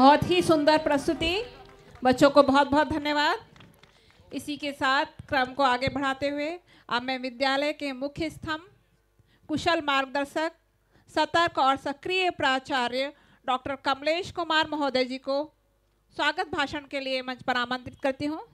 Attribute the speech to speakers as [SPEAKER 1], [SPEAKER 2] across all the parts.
[SPEAKER 1] बहुत ही सुंदर प्रस्तुति। बच्चों को बहुत बहुत धन्यवाद। इसी के साथ क्रम को आगे बढ़ाते हुए अब मैं विद्यालय के मुख्य स्तंभ, कुशल मार्गदर्शक, सतर्क और सक्रिय प्राचार्य डॉक्टर कमलेश कुमार महोदय जी को स्वागत भाषण के लिए मंच पर आमंत्रित करती हूँ।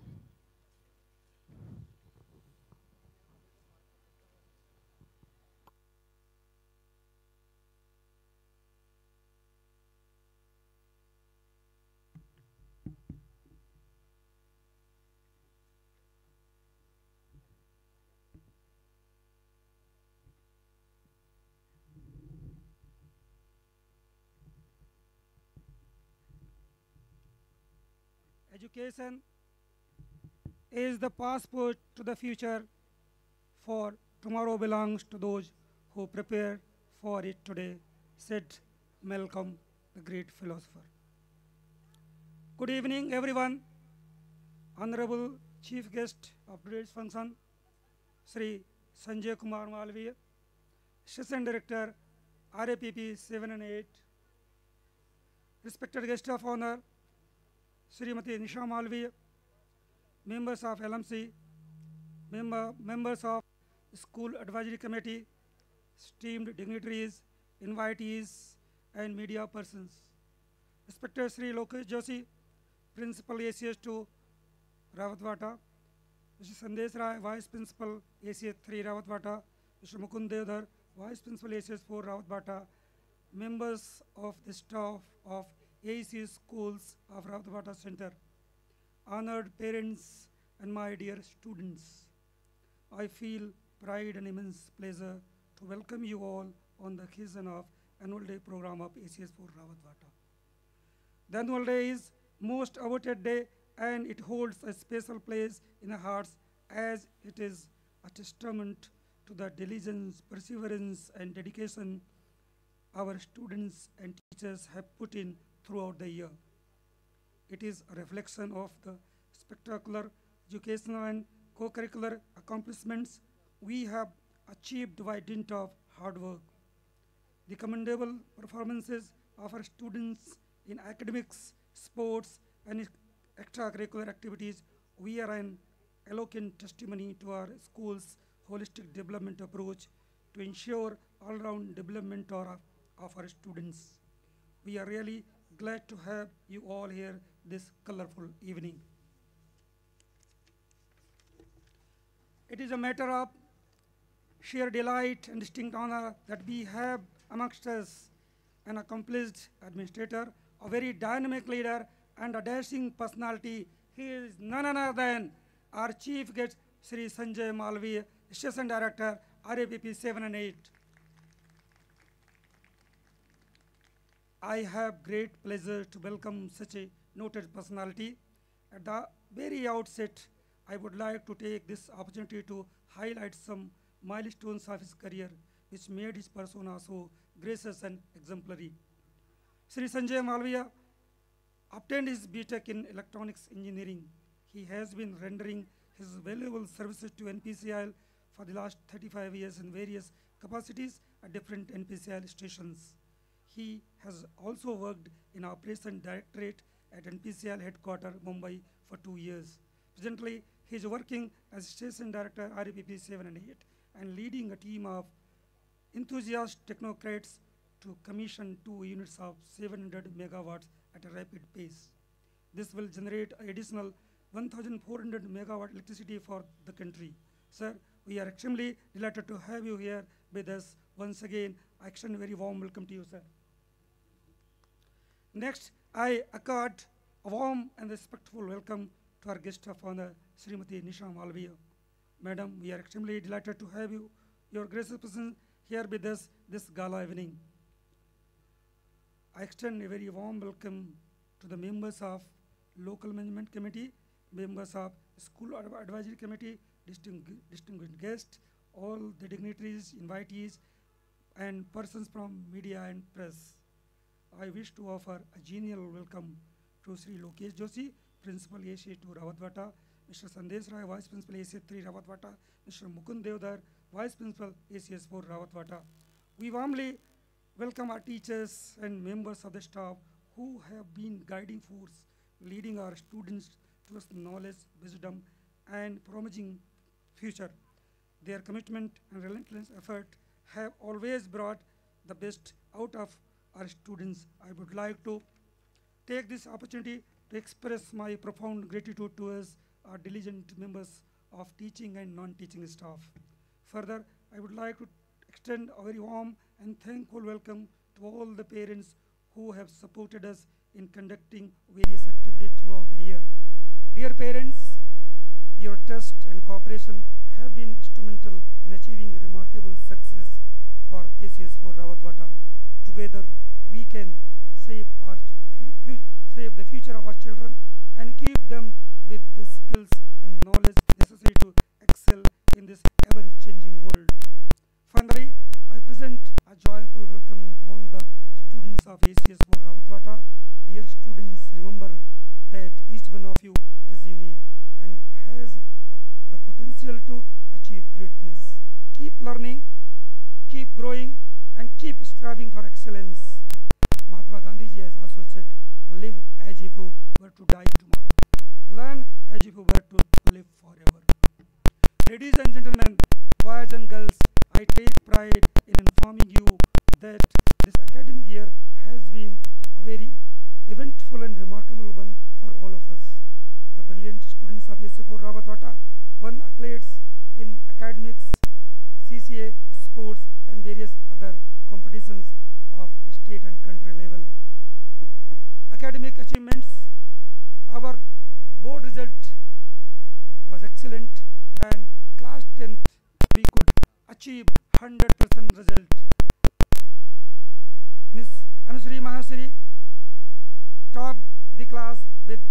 [SPEAKER 2] Education is the passport to the future, for tomorrow belongs to those who prepare for it today, said Malcolm, the great philosopher. Good evening, everyone. Honorable Chief Guest of today's function, Shri Sanjay Kumar Malviya, Assistant Director, RAPP 7 and 8. Respected guest of honor, Smt Nisha Malviya, members of LMC, members of School Advisory Committee, esteemed dignitaries, invitees, and media persons. Respected Shri Lokesh Joshi, Principal ACS2 Rawatwata, Mr. Sandesh Rai, Vice Principal ACS3 Rawatwata, Mr. Mukund Devdhar, Vice Principal ACS4 Rawatwata, members of the staff of AEC schools of Rawatwata Center, honored parents and my dear students. I feel pride and immense pleasure to welcome you all on the occasion of annual day program of ACS4 Rawatwata. The annual day is most awaited day and it holds a special place in our hearts as it is a testament to the diligence, perseverance and dedication our students and teachers have put in throughout the year. It is a reflection of the spectacular educational and co-curricular accomplishments we have achieved by dint of hard work. The commendable performances of our students in academics, sports, and extracurricular activities, we are an eloquent testimony to our school's holistic development approach to ensure all-round development of our students. We are really glad to have you all here this colorful evening. It is a matter of sheer delight and distinct honor that we have amongst us an accomplished administrator, a very dynamic leader, and a dashing personality. He is none other than our chief guest, Shri Sanjay Malviya, Assistant Director, RAPP 7 and 8. I have great pleasure to welcome such a noted personality. At the very outset, I would like to take this opportunity to highlight some milestones of his career which made his persona so gracious and exemplary. Shri Sanjay Malviya obtained his BTech in Electronics Engineering. He has been rendering his valuable services to NPCIL for the last 35 years in various capacities at different NPCIL stations. He has also worked in Operation Directorate at NPCIL headquarters, Mumbai for 2 years. Presently, he is working as Station Director, RAPP 7 and 8, and leading a team of enthusiast technocrats to commission 2 units of 700 megawatts at a rapid pace. This will generate additional 1,400 megawatt electricity for the country. Sir, we are extremely delighted to have you here with us once again. I extend a very warm welcome to you, sir. Next, I accord a warm and respectful welcome to our guest of honor, Smt Nisha Malviya. Madam, we are extremely delighted to have you, your gracious presence here with us this gala evening. I extend a very warm welcome to the members of Local Management Committee, members of School Advisory Committee, distinguished guests, all the dignitaries, invitees, and persons from media and press. I wish to offer a genial welcome to Shri Lokesh Joshi, Principal AC2 Rawatwata, Mr. Sandesh Rai, Vice Principal AC3 Rawatwata, Mr. Mukund Devdhar, Vice Principal ACS4 Rawatwata. We warmly welcome our teachers and members of the staff who have been guiding force, leading our students towards knowledge, wisdom, and promising future. Their commitment and relentless effort have always brought the best out of our students. I would like to take this opportunity to express my profound gratitude towards our diligent members of teaching and non-teaching staff. Further, I would like to extend a very warm and thankful welcome to all the parents who have supported us in conducting various activities throughout the year. Dear parents, your trust and cooperation have been instrumental in achieving remarkable success for ACS for Rawatwata. Together, we can save the future of our children and keep them with the skills and knowledge necessary to excel in this ever-changing world. Finally, I present a joyful welcome to all the students of ACS for Rawatwata. Dear students, remember that each one of you is unique and has the potential to achieve greatness. Keep learning, keep growing, and keep striving for excellence. Mahatma Gandhi ji has also said, live as if you were to die tomorrow. Learn as if you were to live forever. Ladies and gentlemen, boys and girls, I take pride in informing you that this academic year has been a very eventful and remarkable one for all of us. The brilliant students of SF4 Rawatwata won accolades in academics, CCA, sports, and various other competitions of state and country level. Academic achievements, our board result was excellent, and class 10th we could achieve 100% result. Miss Anusri Mahasri topped the class with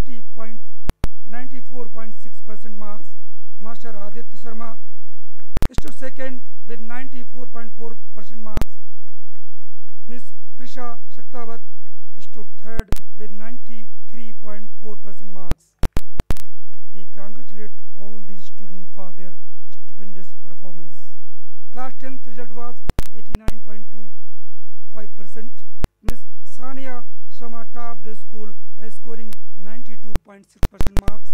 [SPEAKER 2] 94.6% marks. Master Aditya Sharma stood second with 94.4% marks. Miss Prisha Shaktawat stood third with 93.4% marks. We congratulate all these students for their stupendous performance. Class 10th result was 89.25%. Miss Sania Sharma topped the school by scoring 92.6% marks.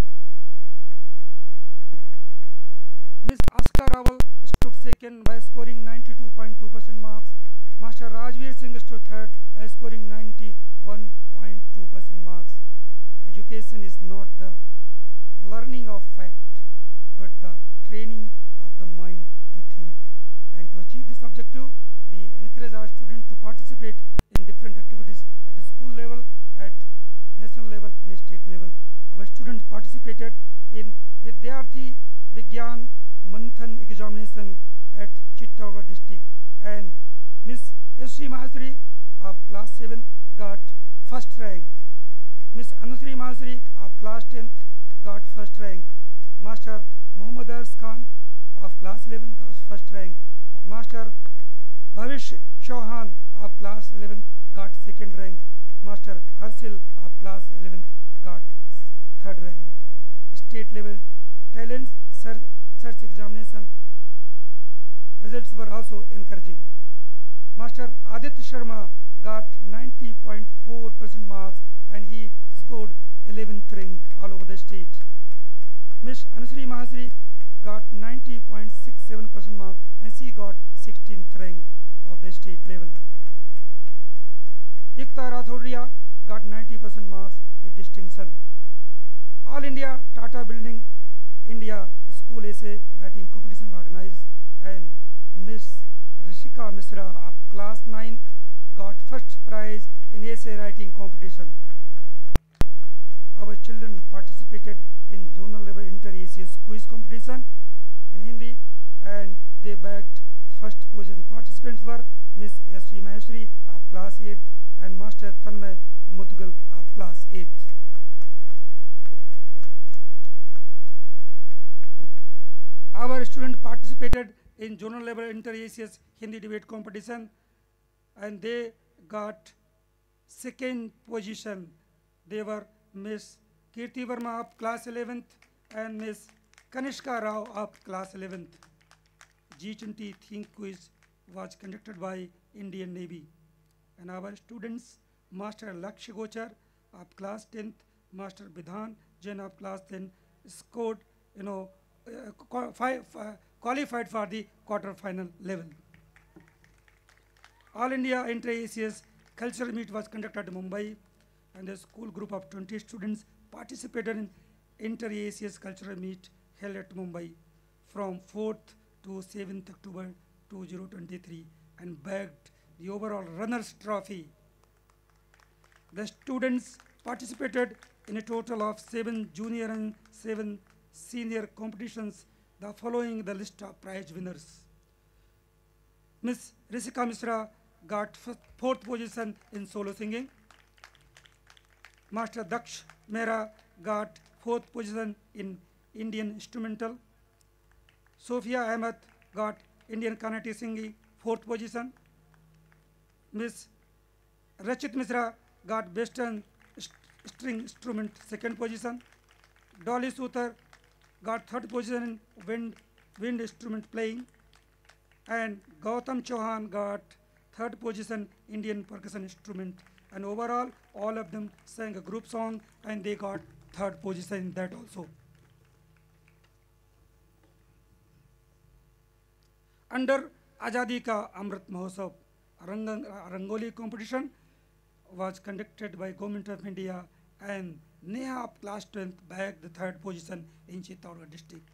[SPEAKER 2] Miss Aska Rawal stood second by scoring 92.2% marks. Master Rajveer Singh stood third by scoring 91.2% marks. Education is not the learning of fact, but the training of the mind to think. And to achieve this objective, we encourage our students to participate in different activities at the school level, at national level, and state level. Our students participated in Vidyarthi Vigyan Manthan examination at Chittagong district, and Miss Shri Mahasri of class 7th got first rank. Miss Anusri Mahasri of class 10th got first rank. Master Muhammad Ars Khan of class 11th got first rank. Master Bhavish Chauhan of class 11th got second rank. Master Harsil of class 11th got third rank. State level talent search examination results were also encouraging. Master Aditya Sharma got 90.4% marks and he scored 11th rank all over the state. Miss Anusri Mahasri got 90.67% marks and she got 16th rank of the state level. Ikta Rathodia got 90% marks with distinction. All India Tata Building India School Essay Writing Competition was organized, and Miss Rishika Misra of class 9th got first prize in essay writing competition. Our children participated in zonal level inter-ACS quiz competition in Hindi, and they bagged first position. Participants were Miss S.V. Maheshwari of class 8th and Master Tanmay Mudgal of class 8th. Our students participated in zonal level inter-ACS Hindi debate competition, and they got second position. They were Miss Kirti Verma of class 11th and Miss Kanishka Rao of class 11th. G20 Think Quiz was conducted by Indian Navy, and our students Master Lakshya Gochar of class 10th, Master Bidhan Jain of class 10 scored, qualified for the quarter final level. All India Inter-ACS cultural meet was conducted in Mumbai, and a school group of 20 students participated in Inter-ACS cultural meet held at Mumbai from 4th to 7th October 2023 and bagged the overall runners trophy. The students participated in a total of 7 junior and 7 senior competitions. The following the list of prize winners. Miss Risika Misra got 4th position in solo singing. Master Daksh Mehra got 4th position in Indian instrumental. Sophia Ahmed got Indian Carnatic singing 4th position. Miss Rachit Misra got Western string instrument 2nd position. Dolly Suthar got 3rd position in wind instrument playing. And Gautam Chauhan got 3rd position Indian percussion instrument. And overall, all of them sang a group song and they got 3rd position in that also. Under Azadi Ka Amrit Mahotsav, Rangoli competition was conducted by Government of India, and Neha of class 12th bagged the 3rd position in Chittorgarh district.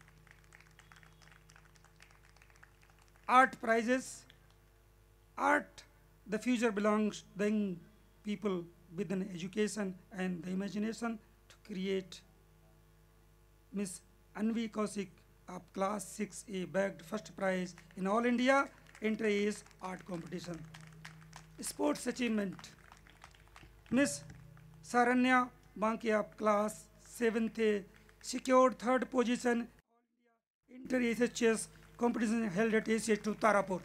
[SPEAKER 2] Art prizes. Art, the future belongs to the young people with an education and the imagination to create. Miss Anvi Kaushik of class 6A bagged 1st prize in All India Inter-ACE art competition. Sports achievement. Miss Saranya Banki of class 7th A secured 3rd position Inter-ACE chess competition held at ACS2 Tarapur.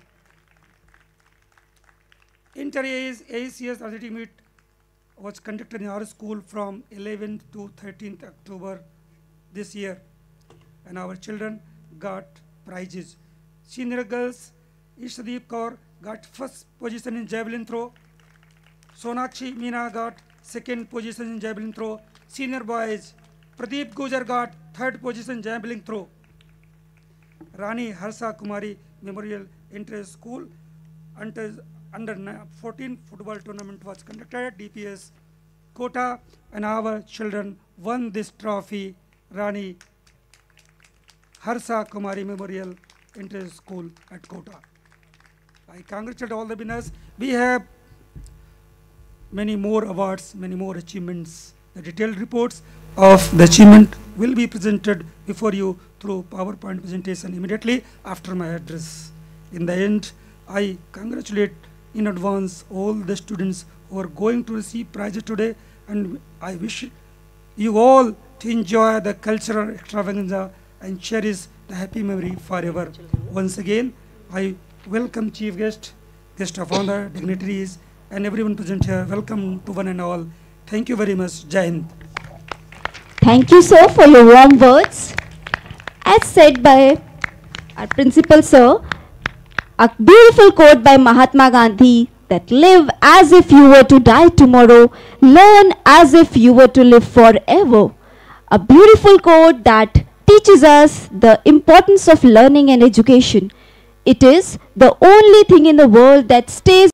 [SPEAKER 2] Inter-ACS athletic meet was conducted in our school from 11th to 13th October this year, and our children got prizes. Senior girls, Ishdeep Kaur got 1st position in javelin throw. Sonakshi Meena got 2nd position in javelin throw. Senior boys, Pradeep Gujar got 3rd position in javelin throw. Rani Harsha Kumari Memorial Inter-School under 14 football tournament was conducted at DPS Kota, and our children won this trophy. Rani Harsha Kumari Memorial Inter-School at Kota. I congratulate all the winners. We have many more awards, many more achievements. The detailed reports of the achievement will be presented before you through PowerPoint presentation immediately after my address. In the end, I congratulate in advance all the students who are going to receive prizes today, and I wish you all to enjoy the cultural extravaganza and cherish the happy memory forever. Once again, I welcome chief guest of honor, dignitaries, and everyone present here. Welcome to one and all. Thank you very much. Jai Hind.
[SPEAKER 3] Thank you, sir, for your warm words. As said by our principal, sir, a beautiful quote by Mahatma Gandhi, that live as if you were to die tomorrow, learn as if you were to live forever. A beautiful quote that teaches us the importance of learning and education. It is the only thing in the world that stays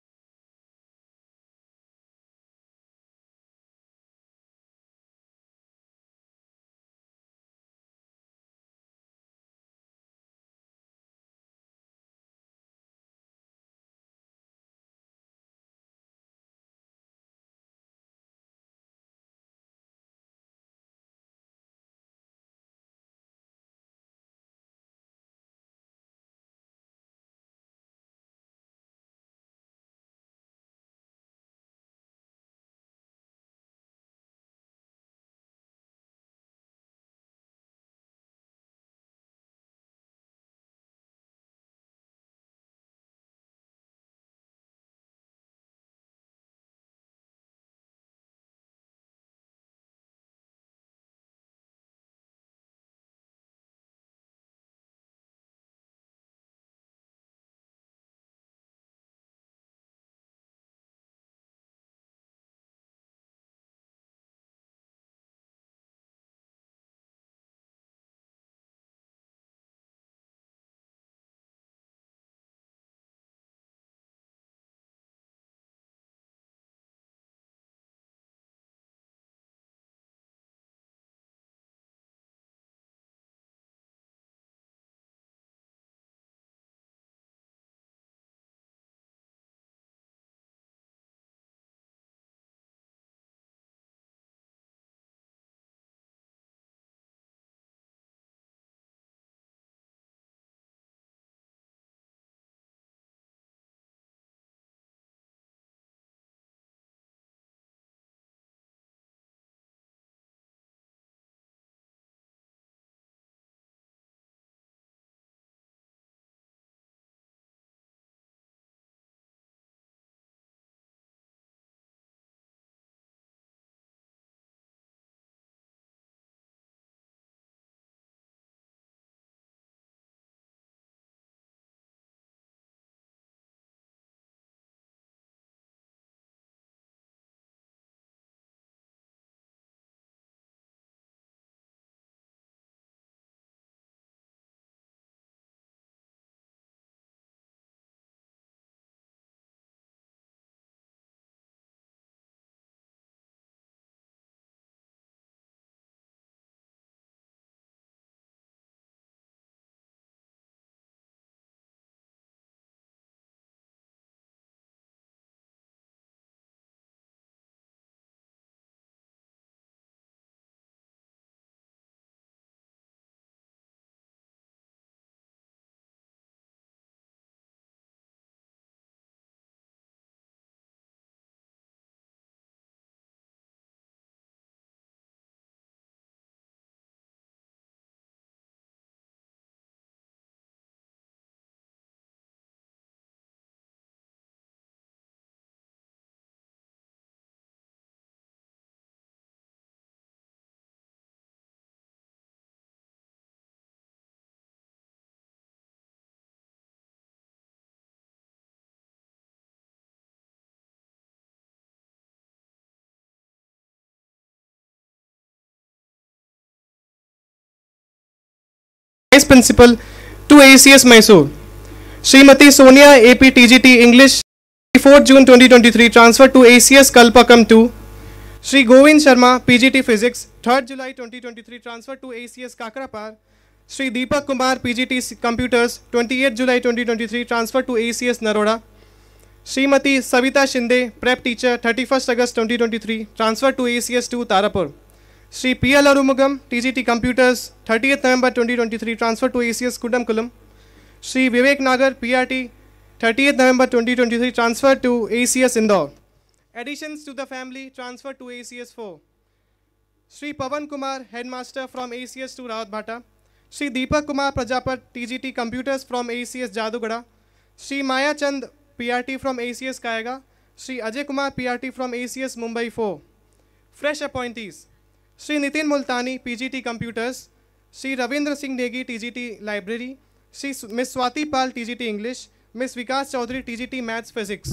[SPEAKER 4] Vice Principal to ACS Mysore. Srimati Sonia AP TGT English 4 June 2023 transferred to ACS Kalpakam 2. Shri Govind Sharma PGT Physics 3rd July 2023 transferred to ACS Kakrapar. Shri Deepak Kumar PGT Computers 28 July 2023 transferred to ACS Naroda. Srimati Savita Shinde Prep Teacher 31st August 2023 transferred to ACS 2 Tarapur. Shri PL Arumugam TGT Computers 30th November 2023 transferred to ACS Kudamkulam. Shri Vivek Nagar PRT 30th November 2023 transferred to ACS Indore. Additions to the family transferred to ACS 4. Shri Pavan Kumar Headmaster from ACS to Rawat Bhata. Shri Deepak Kumar Prajapat TGT Computers from ACS Jadugada. Shri Maya Chand PRT from ACS Kayega. Shri Ajay Kumar PRT from ACS Mumbai 4. Fresh appointees. Shri Nitin Multani PGT Computers. Shri Ravindra Singh Negi TGT Library. Shri Ms. Swati Pal TGT English. Ms. Vikas Chaudhary TGT Maths Physics.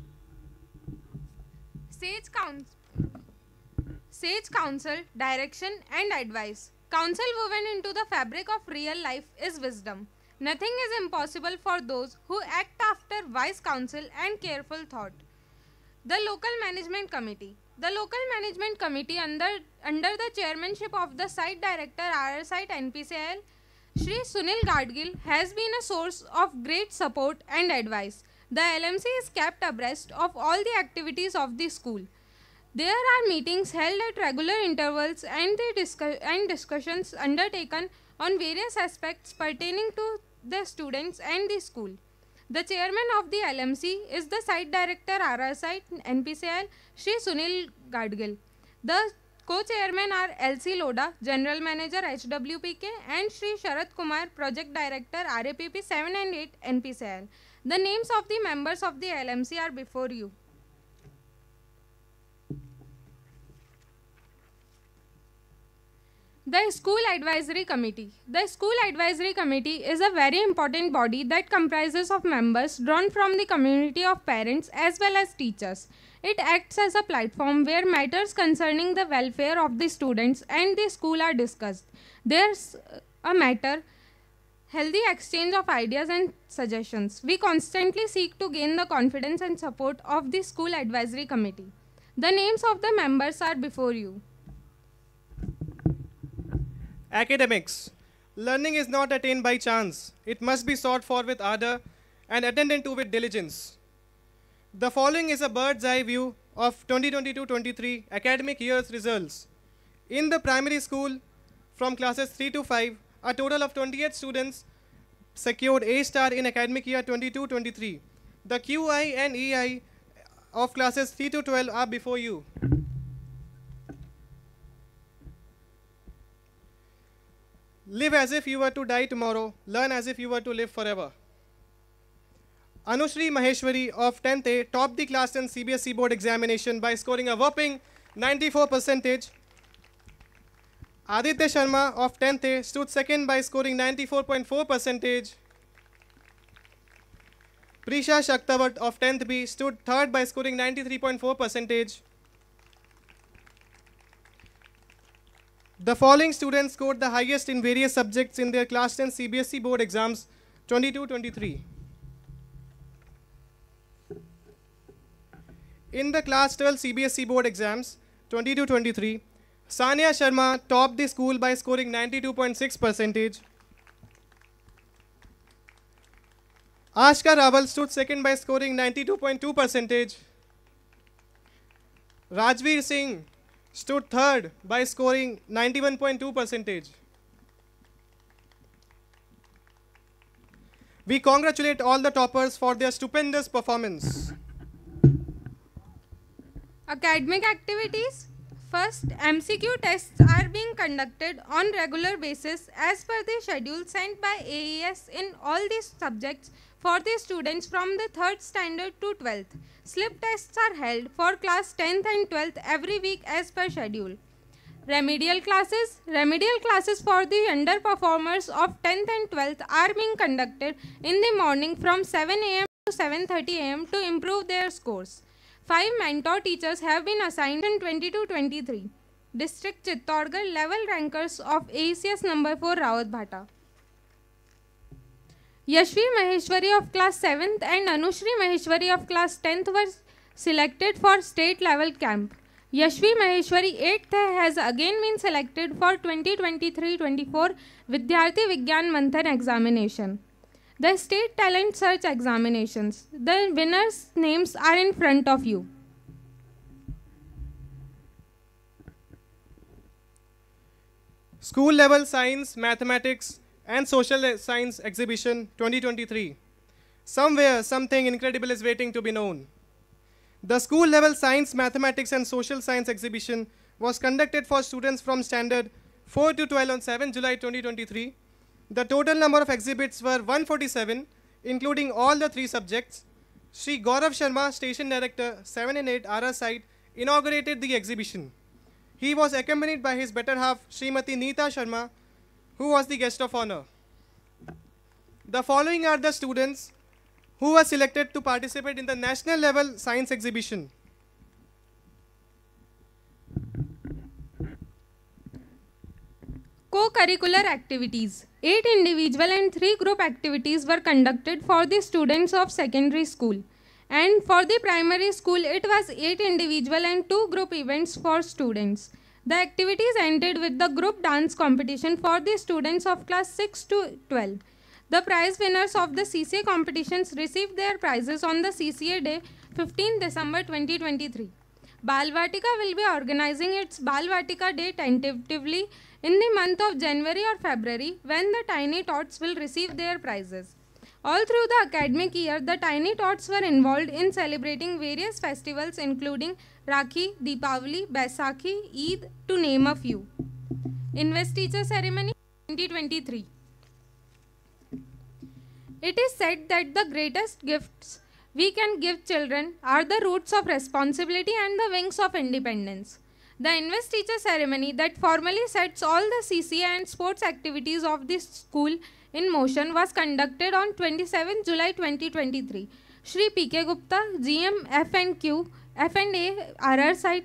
[SPEAKER 5] Sage counsel, direction and advice. Counsel woven into the fabric of real life is wisdom. Nothing is impossible for those who act after wise counsel and careful thought. The Local Management Committee. The Local Management Committee under the chairmanship of the Site Director RR Site NPCL, Shri Sunil Gadgil, has been a source of great support and advice. The LMC is kept abreast of all the activities of the school. There are meetings held at regular intervals and discussions undertaken on various aspects pertaining to the students and the school. The chairman of the LMC is the Site Director RR Site NPCL, Shri Sunil Gadgil. The co-chairmen are LC Loda, General Manager HWPK, and Shri Sharat Kumar, Project Director RAPP 7 and 8 NPCL. The names of the members of the LMC are before you. The School Advisory Committee. The School Advisory Committee is a very important body that comprises of members drawn from the community of parents as well as teachers. It acts as a platform where matters concerning the welfare of the students and the school are discussed. There's a healthy exchange of ideas and suggestions. We constantly seek to gain the confidence and support of the School Advisory Committee. The names of the members are before you.
[SPEAKER 4] Academics. Learning is not attained by chance. It must be sought for with ardor and attended to with diligence. The following is a bird's eye view of 2022-23 academic year's results. In the primary school, from classes 3 to 5, a total of 28 students secured A-star in academic year 22-23. The QI and EI of classes 3 to 12 are before you. Live as if you were to die tomorrow. Learn as if you were to live forever. Anushri Maheshwari of 10th A topped the class 10 CBSE board examination by scoring a whopping 94%. Aditya Sharma of 10th A stood second by scoring 94.4%. Prisha Shaktawat of 10th B stood third by scoring 93.4%. The following students scored the highest in various subjects in their class 10 CBSE board exams 22-23. In the class 12 CBSE board exams 22-23, Sania Sharma topped the school by scoring 92.6%. Ashka Rawal stood second by scoring 92.2%. Rajveer Singh stood third by scoring 91.2%. We congratulate all the toppers for their stupendous performance.
[SPEAKER 5] Academic activities. First, MCQ tests are being conducted on regular basis as per the schedule sent by AES in all these subjects for the students from the 3rd standard to 12th. Slip tests are held for class 10th and 12th every week as per schedule. Remedial classes for the underperformers of 10th and 12th are being conducted in the morning from 7 am to 7:30 am to improve their scores. 5 mentor teachers have been assigned in 22-23. District Chittorgarh level rankers of ACS number 4 Rawat Bhata. Yashvi Maheshwari of class 7th and Anushri Maheshwari of class 10th were selected for state level camp. Yashvi Maheshwari 8th has again been selected for 2023-24 Vidyarthi Vigyan Manthan examination. The state talent search examinations. The winners' names are in front of you.
[SPEAKER 4] School level science, mathematics and social science exhibition 2023. Somewhere something incredible is waiting to be known. The school level science, mathematics and social science exhibition was conducted for students from standard 4 to 12 on 7 July 2023. The total number of exhibits were 147, including all the 3 subjects. Shri Gaurav Sharma, Station Director 7 and 8 Ara site, inaugurated the exhibition. He was accompanied by his better half, Smt Nisha Sharma, who was the guest of honor. The following are the students who were selected to participate in the national level science exhibition.
[SPEAKER 5] Co-curricular activities. 8 individual and 3 group activities were conducted for the students of secondary school. And for the primary school, it was 8 individual and 2 group events for students. The activities ended with the group dance competition for the students of class 6 to 12. The prize winners of the CCA competitions received their prizes on the CCA day 15 December 2023. Balvatika will be organizing its Balvatika Day tentatively in the month of January or February, when the Tiny Tots will receive their prizes. All through the academic year, the Tiny Tots were involved in celebrating various festivals including Rakhi, Deepavali, Baisakhi, Eid, to name a few. Investiture Ceremony 2023. It is said that the greatest gifts we can give children are the roots of responsibility and the wings of independence. The investiture ceremony that formally sets all the CCA and sports activities of the school in motion was conducted on 27 July 2023. Shri P.K. Gupta, GM F&Q, F&A, RR site,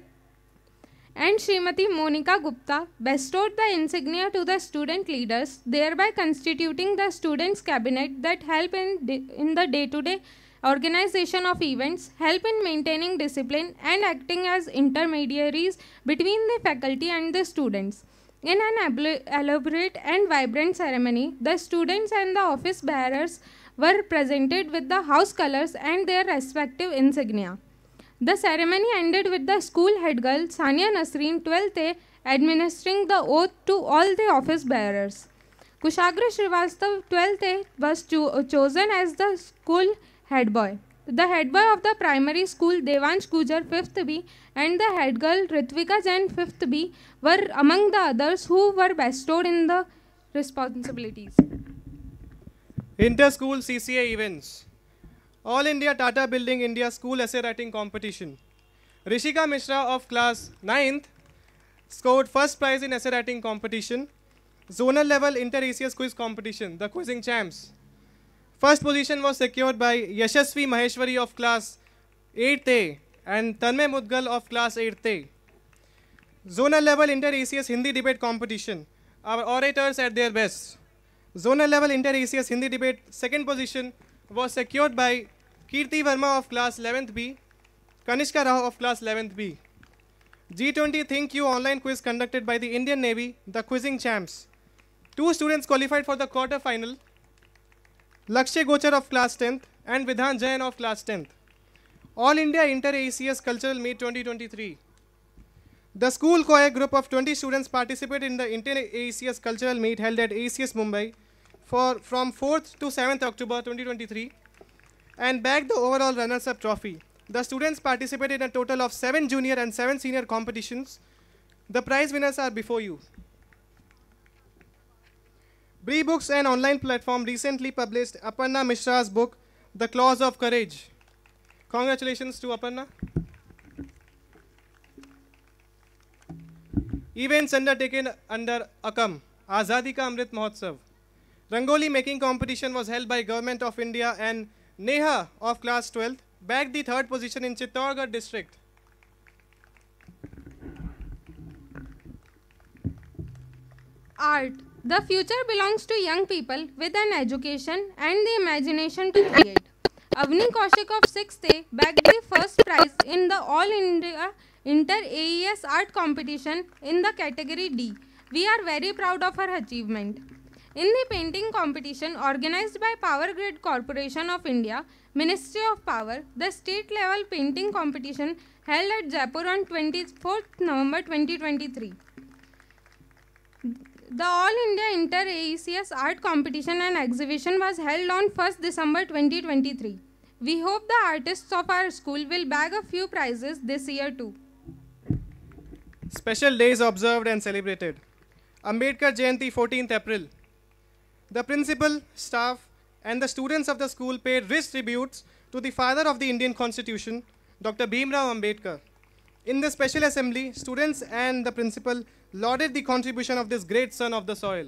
[SPEAKER 5] and Srimati Monica Gupta bestowed the insignia to the student leaders, thereby constituting the students' cabinet that help in the day-to-day organization of events, help in maintaining discipline, and acting as intermediaries between the faculty and the students. In an elaborate and vibrant ceremony, the students and the office bearers were presented with the house colors and their respective insignia. The ceremony ended with the school head girl Sania Nasreen 12th A administering the oath to all the office bearers. Kushagra Srivastav 12th A was chosen as the school head boy. The head boy of the primary school Devansh Gujar 5th B and the head girl Ritvika Jain 5th B were among the others who were bestowed in the responsibilities.
[SPEAKER 4] Inter-school CCA events. All India Tata Building India School Essay Writing Competition. Rishika Mishra of class 9th scored first prize in essay writing competition. Zonal level inter-ACS quiz competition, the quizzing champs. First position was secured by Yashasvi Maheshwari of class 8th A and Tanmay Mudgal of class 8th A. Zonal level inter-ACS Hindi debate competition. Our orators at their best. Zonal level inter-ACS Hindi debate second position was secured by Kirti Verma of class 11th B, Kanishka Rao of class 11th B. G20 Think You online quiz conducted by the Indian Navy, the quizzing champs. 2 students qualified for the quarter final, Lakshya Gochar of class 10th and Vidhan Jain of class 10th. All India Inter-ACS Cultural Meet 2023. The school choir group of 20 students participated in the Inter-ACS Cultural Meet held at ACS Mumbai from 4th to 7th October 2023 and bagged the overall runners-up trophy. The students participated in a total of 7 junior and 7 senior competitions. The prize winners are before you. Bree Books, an online platform, recently published Aparna Mishra's book, The Claws of Courage. Congratulations to Aparna. Events undertaken under AKAM, Azadi Ka Amrit Mahotsav. Rangoli making competition was held by Government of India and Neha of class 12th bagged the 3rd position in Chittorgarh district.
[SPEAKER 5] Art. The future belongs to young people with an education and the imagination to create. Avni Kaushik of 6th A bagged the first prize in the All India Inter-AES Art Competition in the category D. We are very proud of her achievement. In the painting competition organized by Power Grid Corporation of India, Ministry of Power, the state-level painting competition held at Jaipur on 24th November 2023. The All India Inter-AECS Art Competition and Exhibition was held on 1st December 2023. We hope the artists of our school will bag a few prizes this year too.
[SPEAKER 4] Special days observed and celebrated. Ambedkar Jayanti 14th April. The principal, staff and the students of the school paid rich tributes to the father of the Indian Constitution, Dr. Bhimrao Ambedkar. In the special assembly, students and the principal lauded the contribution of this great son of the soil.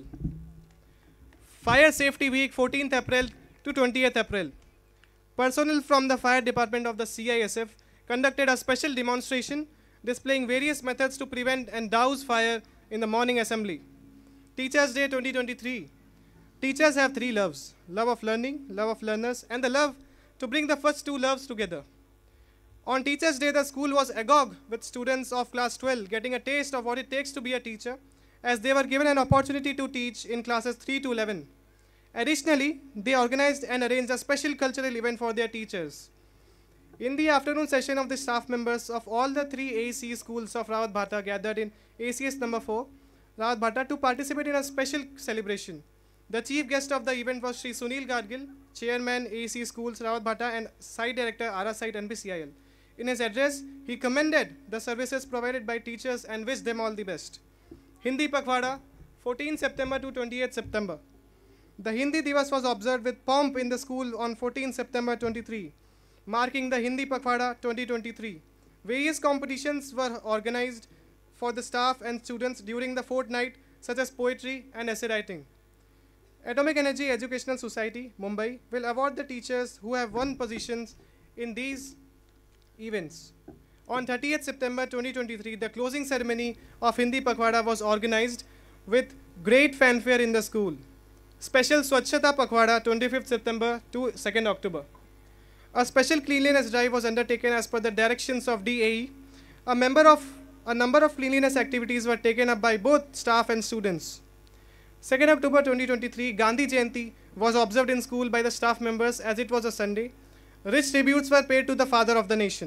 [SPEAKER 4] Fire Safety Week 14th April to 20th April. Personnel from the fire department of the CISF conducted a special demonstration displaying various methods to prevent and douse fire in the morning assembly. Teachers Day 2023. Teachers have three loves: love of learning, love of learners, and the love to bring the first two loves together. On Teachers' Day, the school was agog with students of class 12 getting a taste of what it takes to be a teacher, as they were given an opportunity to teach in classes 3 to 11. Additionally, they organized and arranged a special cultural event for their teachers. In the afternoon session of the staff members of all the three AEC schools of Rawat Bhata gathered in ACS number 4, Rawat Bhata, to participate in a special celebration. The chief guest of the event was Shri Sunil Gargil, Chairman AEC Schools Rawat Bhata and Site Director ARA Site NPCIL. In his address, he commended the services provided by teachers and wished them all the best. Hindi Pakhwada, 14 September to 28 September. The Hindi Divas was observed with pomp in the school on 14 September 23, marking the Hindi Pakhwada 2023. Various competitions were organized for the staff and students during the fortnight, such as poetry and essay writing. Atomic Energy Educational Society, Mumbai, will award the teachers who have won positions in these events. On 30th September 2023, the closing ceremony of Hindi Pakhwada was organized with great fanfare in the school. Special Swachhata Pakhwada 25th September to 2nd October. A special cleanliness drive was undertaken as per the directions of DAE. A number of cleanliness activities were taken up by both staff and students. 2nd October 2023, Gandhi Jayanti was observed in school by the staff members as it was a Sunday. Rich tributes were paid to the father of the nation.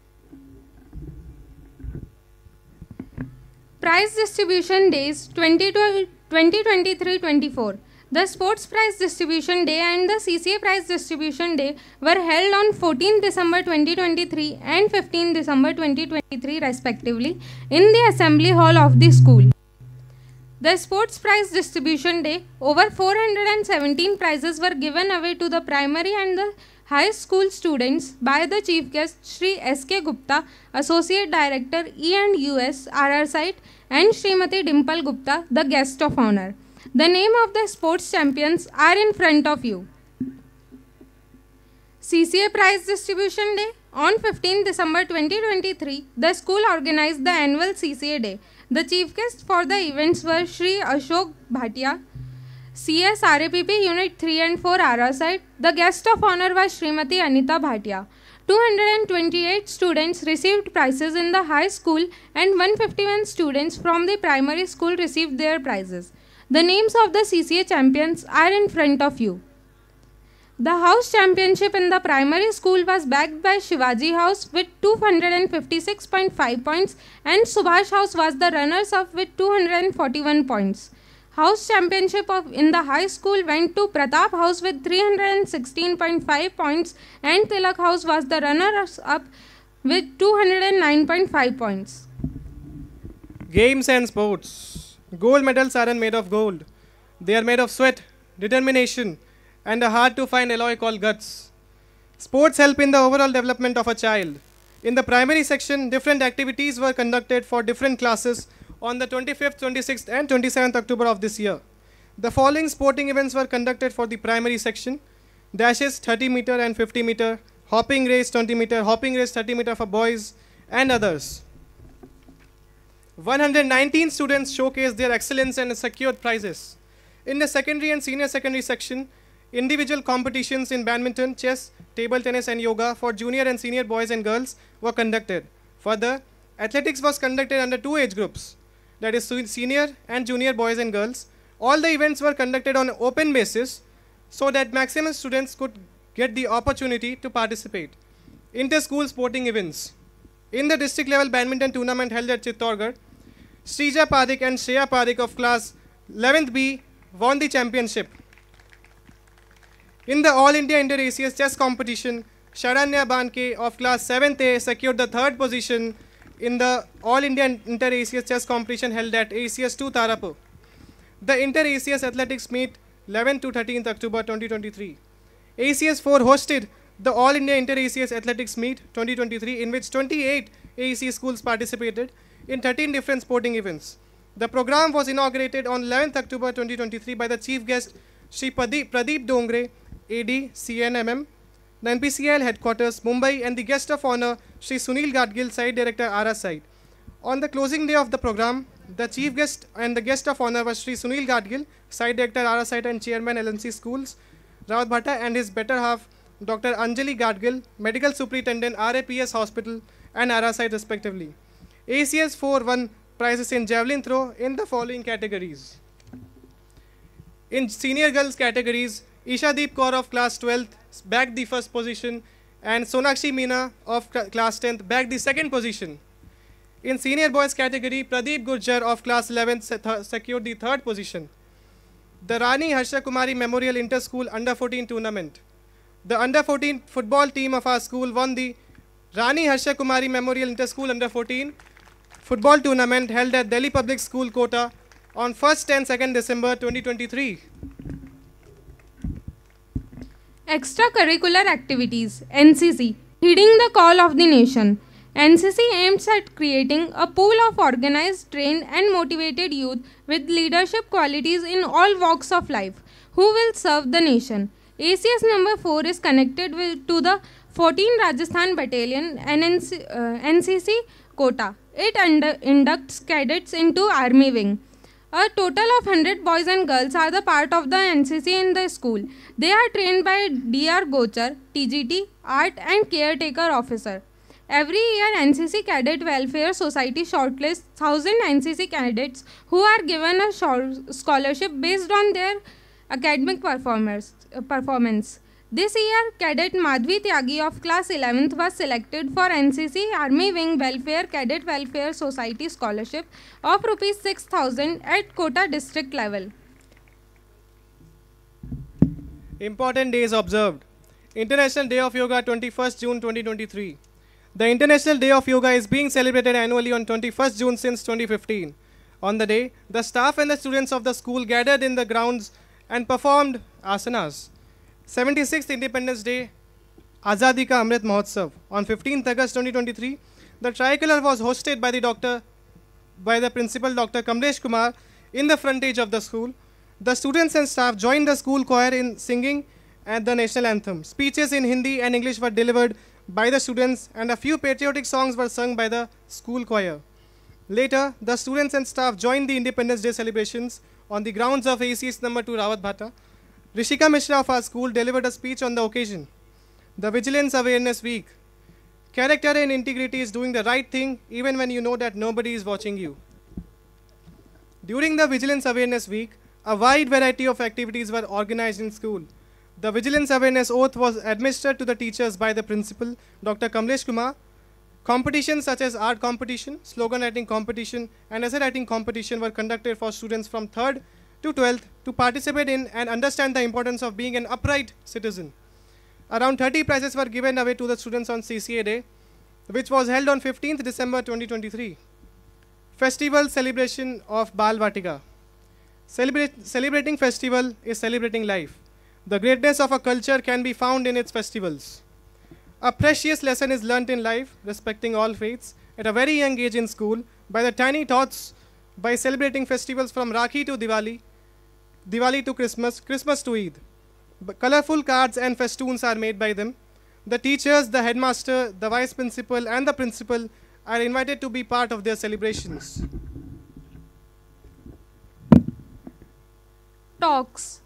[SPEAKER 5] Prize Distribution Days 2023-24. The Sports Prize Distribution Day and the CCA Prize Distribution Day were held on 14 December 2023 and 15 December 2023 respectively in the Assembly Hall of the school. The Sports Prize Distribution Day, over 417 prizes were given away to the primary and the high school students by the chief guest Shri S.K. Gupta, Associate Director E&US RR Site, and Srimati Dimple Gupta, the guest of honor. The name of the sports champions are in front of you. CCA Prize Distribution Day. On 15 December 2023, the school organized the annual CCA Day. The chief guests for the events were Shri Ashok Bhatia, CS RAPP Unit 3 and 4 RR Site. The guest of honor was Srimati Anita Bhatia. 228 students received prizes in the high school and 151 students from the primary school received their prizes. The names of the CCA champions are in front of you. The house championship in the primary school was backed by Shivaji House with 256.5 points and Subhash House was the runners-up with 241 points. House championship in the high school went to Pratap House with 316.5 points and Tilak House was the runners-up with 209.5 points.
[SPEAKER 4] Games and sports. Gold medals aren't made of gold. They are made of sweat, determination, and a hard-to-find alloy called guts. Sports help in the overall development of a child. In the primary section, different activities were conducted for different classes on the 25th, 26th, and 27th October of this year. The following sporting events were conducted for the primary section: dashes 30 meter and 50 meter, hopping race 20 meter, hopping race 30 meter for boys, and others. 119 students showcased their excellence and secured prizes. In the secondary and senior secondary section, individual competitions in badminton, chess, table tennis and yoga for junior and senior boys and girls were conducted. Further, athletics was conducted under 2 age groups, that is senior and junior boys and girls. All the events were conducted on an open basis so that maximum students could get the opportunity to participate. Inter-school sporting events. In the district level badminton tournament held at Chittorgarh, Srija Padik and Shreya Padik of class 11th B won the championship. In the All India Inter-ACS chess competition, Sharanya Banke of class 7th A secured the 3rd position in the All India Inter-ACS chess competition held at ACS 2 Tarapur. The Inter-ACS athletics meet 11th to 13th October 2023. ACS 4 hosted the All India Inter-ACS Athletics Meet 2023, in which 28 AEC schools participated in 13 different sporting events. The program was inaugurated on 11th October 2023 by the chief guest Shri Pradeep Dongre, AD, CNMM, the NPCL headquarters, Mumbai, and the guest of honor Shri Sunil Gadgil, site director, ARA site. On the closing day of the program, the chief guest and the guest of honor was Shri Sunil Gadgil, site director, ARA site and chairman, LNC Schools, Rawat Bhatta, and his better half, Dr. Anjali Gadgil, medical superintendent, RAPS hospital, and ARA site respectively. ACS 4 won prizes in javelin throw in the following categories. In senior girls categories, Ishadeep Kaur of class 12th bagged the 1st position, and Sonakshi Meena of class 10th bagged the 2nd position. In senior boys category, Pradeep Gurjar of class 11th secured the 3rd position. The Rani Harsha Kumari Memorial Inter-School Under-14 Tournament. The Under-14 football team of our school won the Rani Harsha Kumari Memorial Inter-School Under-14 football tournament held at Delhi Public School, Kota on 1st and 2nd December 2023.
[SPEAKER 5] Extracurricular activities, NCC, heeding the call of the nation. NCC aims at creating a pool of organized, trained and motivated youth with leadership qualities in all walks of life who will serve the nation. ACS number 4 is connected to the 14 Rajasthan Battalion NCC Kota. It inducts cadets into Army Wing. A total of 100 boys and girls are the part of the NCC in the school. They are trained by DR Gochar, TGT, Art and Caretaker Officer. Every year, NCC Cadet Welfare Society shortlists 1000 NCC cadets who are given a scholarship based on their academic performance. This year, Cadet Madhvi Tyagi of class 11th was selected for NCC Army Wing Welfare Cadet Welfare Society scholarship of Rs 6,000 at Kota district level.
[SPEAKER 4] Important days observed. International Day of Yoga, 21st June 2023. The International Day of Yoga is being celebrated annually on 21st June since 2015. On the day, the staff and the students of the school gathered in the grounds and performed asanas. 76th Independence Day, Azadi Ka Amrit Mahotsav. On 15th August 2023, the tricolor was hosted by the principal Dr. Kamlesh Kumar in the frontage of the school. The students and staff joined the school choir in singing at the national anthem. Speeches in Hindi and English were delivered by the students, and a few patriotic songs were sung by the school choir. Later, the students and staff joined the Independence Day celebrations on the grounds of ACS number 2 Rawat Bhatta. Rishika Mishra of our school delivered a speech on the occasion. The Vigilance Awareness Week. Character and integrity is doing the right thing even when you know that nobody is watching you. During the Vigilance Awareness Week, a wide variety of activities were organized in school. The Vigilance Awareness Oath was administered to the teachers by the principal, Dr. Kamlesh Kumar. Competitions such as art competition, slogan writing competition, and essay writing competition were conducted for students from 3rd to 12th to participate in and understand the importance of being an upright citizen. Around 30 prizes were given away to the students on CCA Day, which was held on 15th December 2023. Festival celebration of Bal Vatika. Celebrating festival is celebrating life. The greatness of a culture can be found in its festivals. A precious lesson is learnt in life, respecting all faiths, at a very young age in school, by the tiny tots, by celebrating festivals from Rakhi to Diwali, Diwali to Christmas, Christmas to Eid. Colorful cards and festoons are made by them. The teachers, the headmaster, the vice principal, and the principal are invited to be part of their celebrations.
[SPEAKER 5] talks.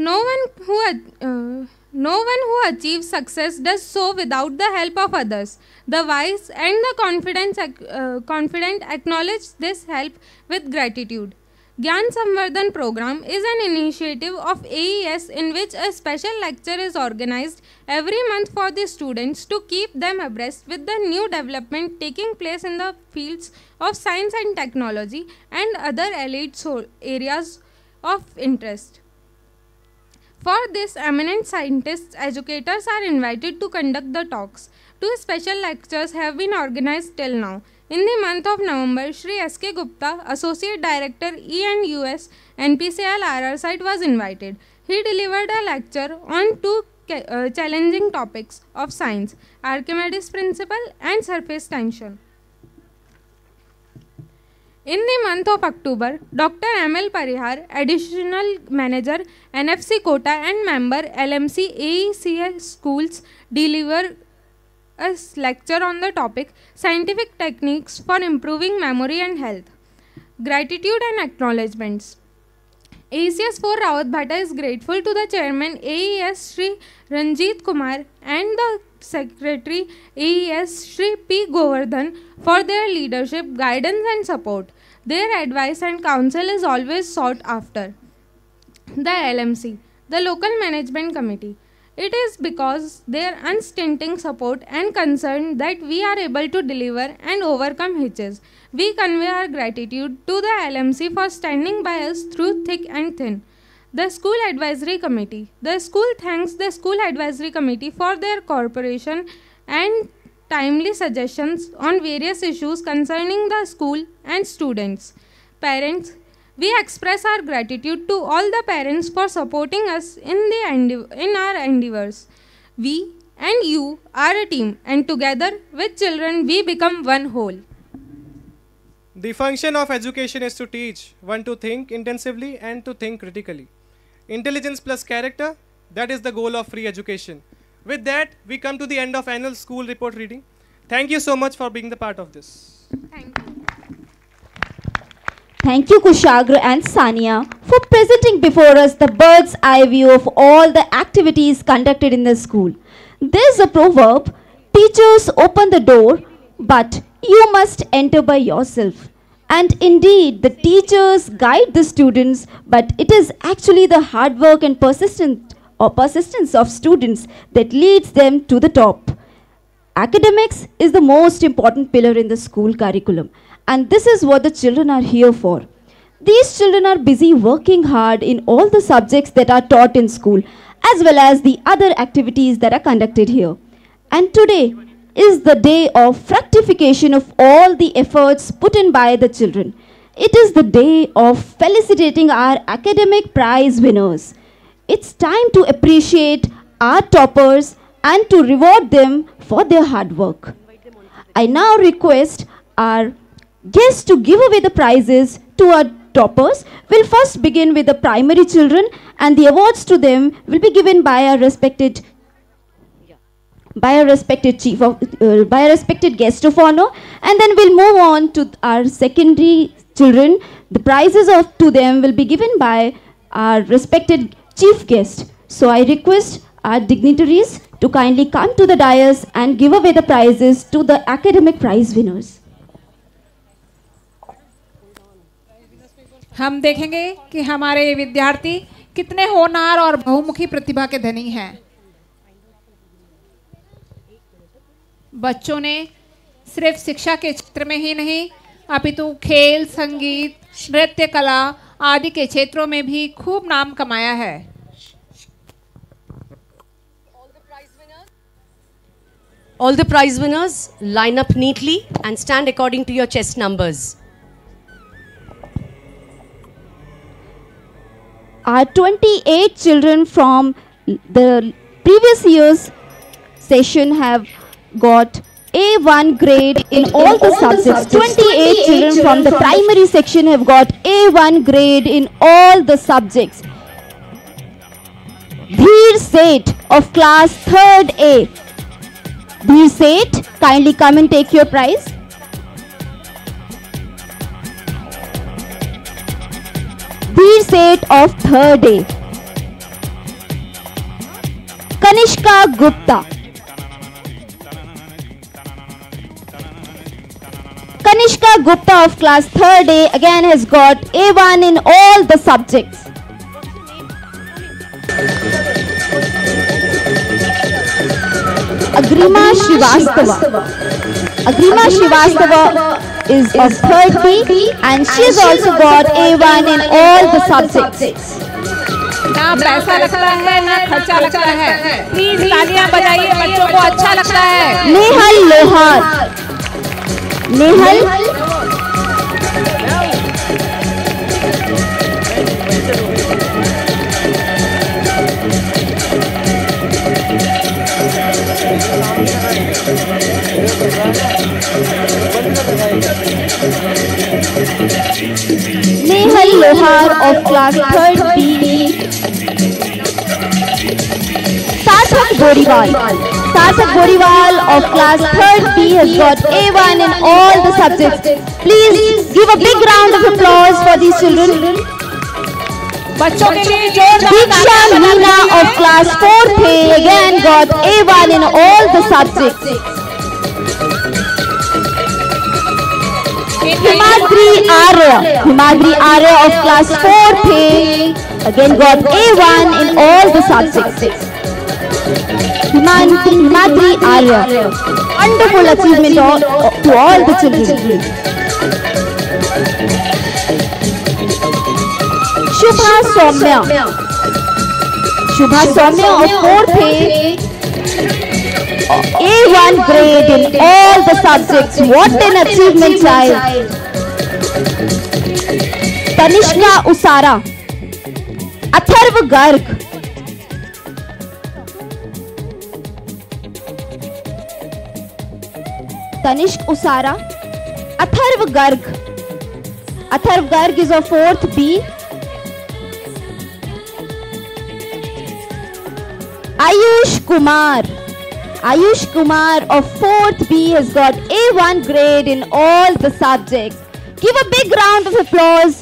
[SPEAKER 5] No one who achieves success does so without the help of others. The wise and the confident acknowledge this help with gratitude. Gyan Samvardhan program is an initiative of AES in which a special lecture is organized every month for the students to keep them abreast with the new development taking place in the fields of science and technology and other allied areas of interest. For this, eminent scientists, educators are invited to conduct the talks. 2 special lectures have been organized till now. In the month of November, Shri S.K. Gupta, Associate Director E&US, NPCL RR site was invited. He delivered a lecture on 2 challenging topics of science, Archimedes principle and surface tension. In the month of October, Dr. M.L. Parihar, Additional Manager, NFC Quota and Member, LMC AECS Schools, delivered a lecture on the topic, Scientific Techniques for Improving Memory and Health. Gratitude and Acknowledgements. AECS 4 Rawat Bhatta is grateful to the Chairman AES Shri Ranjit Kumar and the Secretary AES Shri P. Govardhan for their leadership, guidance and support. Their advice and counsel is always sought after. The LMC, the Local Management Committee. It is because their unstinting support and concern that we are able to deliver and overcome hitches. We convey our gratitude to the LMC for standing by us through thick and thin. The School Advisory Committee. The school thanks the School Advisory Committee for their cooperation and timely suggestions on various issues concerning the school and students. Parents, we express our gratitude to all the parents for supporting us in our endeavors. We and you are a team, and together with children we become one whole.
[SPEAKER 4] The function of education is to teach one to think intensively and to think critically. Intelligence plus character, that is the goal of free education. With that, we come to the end of annual school report reading. Thank you so much for being the part of this.
[SPEAKER 5] Thank you.
[SPEAKER 3] Thank you, Kushagra and Sania, for presenting before us the bird's eye view of all the activities conducted in the school. There's a proverb, teachers open the door, but you must enter by yourself. And indeed, the teachers guide the students, but it is actually the hard work and persistence of students that leads them to the top. Academics is the most important pillar in the school curriculum, and this is what the children are here for. These children are busy working hard in all the subjects that are taught in school, as well as the other activities that are conducted here. And today is the day of fructification of all the efforts put in by the children. It is the day of felicitating our academic prize winners. It's time to appreciate our toppers and to reward them for their hard work. I now request our guests to give away the prizes to our toppers. We'll first begin with the primary children, and the awards to them will be given by a respected guest of honor, and then we'll move on to our secondary children. The prizes to them will be given by our respected chief guest. So I request our dignitaries to kindly come to the dais and give away the prizes to the academic prize winners.
[SPEAKER 1] हम देखेंगे कि हमारे ये विद्यार्थी कितने होनहार और बहुमुखी प्रतिभा के धनी हैं। बच्चों ने सिर्फ शिक्षा के क्षेत्र में ही नहीं, अपितु खेल, संगीत, नृत्य कला आदि के क्षेत्रों में भी खूब नाम कमाया है।
[SPEAKER 6] All the prize winners line up neatly and stand according to your chest numbers.
[SPEAKER 3] Our 28 children from the previous year's session have got A1 grade in all the subjects. 28 children from the primary section have got A1 grade in all the subjects. Dheer Seth of class 3rd A. Dheer Seth, kindly come and take your prize. Dheer Seth of 3rd A. Kanishka Gupta. Kanishka Gupta of class 3rd A again has got A1 in all the subjects. Agrima Srivastava. Agrima Srivastava is of 3rd B and she has also got A1 in all the subjects.
[SPEAKER 1] ना पैसा लगता है ना खर्चा लगता है, please तालियां बजाइए, बच्चों को अच्छा लगता है।
[SPEAKER 3] नेहल लोहार। Nehal Nehal Lohar of class 3rd B. Sarthak Goriwal. Sarthak Goriwal of class 3rd B has got A1 in all the subjects. Please give a big round of applause for these children.
[SPEAKER 1] बच्चों के लिए जोरदार
[SPEAKER 3] Diksha Meena of class 4th A again got A1 in all the subjects. Himadri Arya. Himadri Arya of class 4th A again got A1 in all the subjects. Himadri Arya. Wonderful achievement to all the children. Shubha Soumya. Shubha Soumya of 4th A. A1 grade in all the subjects. What an achievement, child. Tanishka Usara. Atharv Garg. Tanishk Usara. Atharv Garg. Atharv Garg is of 4th B. Ayush Kumar. Ayush Kumar of 4th B has got A1 grade in all the subjects. Give a big round of applause.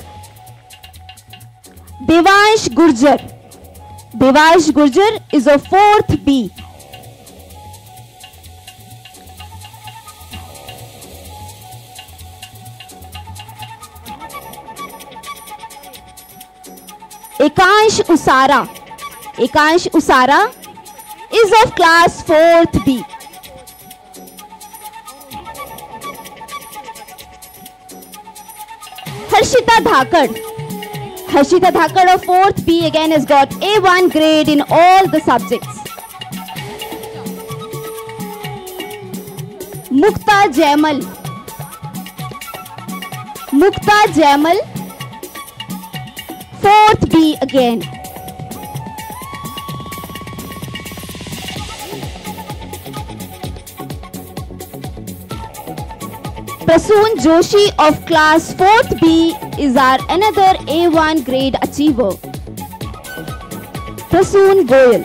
[SPEAKER 3] Devansh Gurjar. Devansh Gurjar is of 4th B. Ekansh Usara. Ekansh Usara is of class 4th B. Harshita Dhakad. Harshita Dhakad of 4th B again has got A1 grade in all the subjects. Mukta Jaimal. Mukta Jaimal, 4th B again. Prasoon Joshi of class 4th B is our another A1 grade achiever. Prasoon Goyal.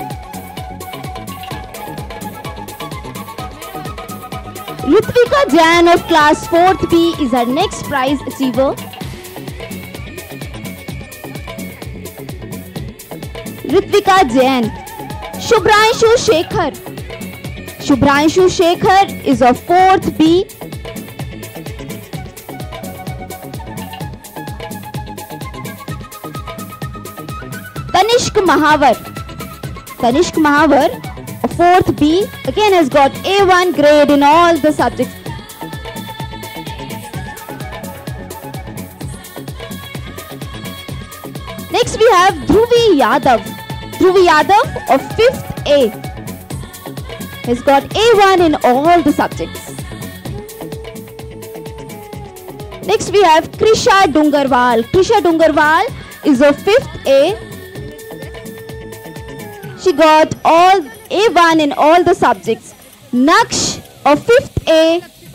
[SPEAKER 3] Ritvika Jain of class 4th B is our next prize achiever. Ritvika Jain. Shubhranshu Shekhar. Shubhranshu Shekhar is of 4th B. Tanishk Mahavar. Tanishk Mahavar, 4th B, again has got A1 grade in all the subjects. Next we have Dhruvi Yadav. Dhruvi Yadav of 5th A has got A1 in all the subjects. Next we have Krisha Dungarwal. Krisha Dungarwal is of 5th A. She got all A1 in all the subjects. Naksh of 5th A.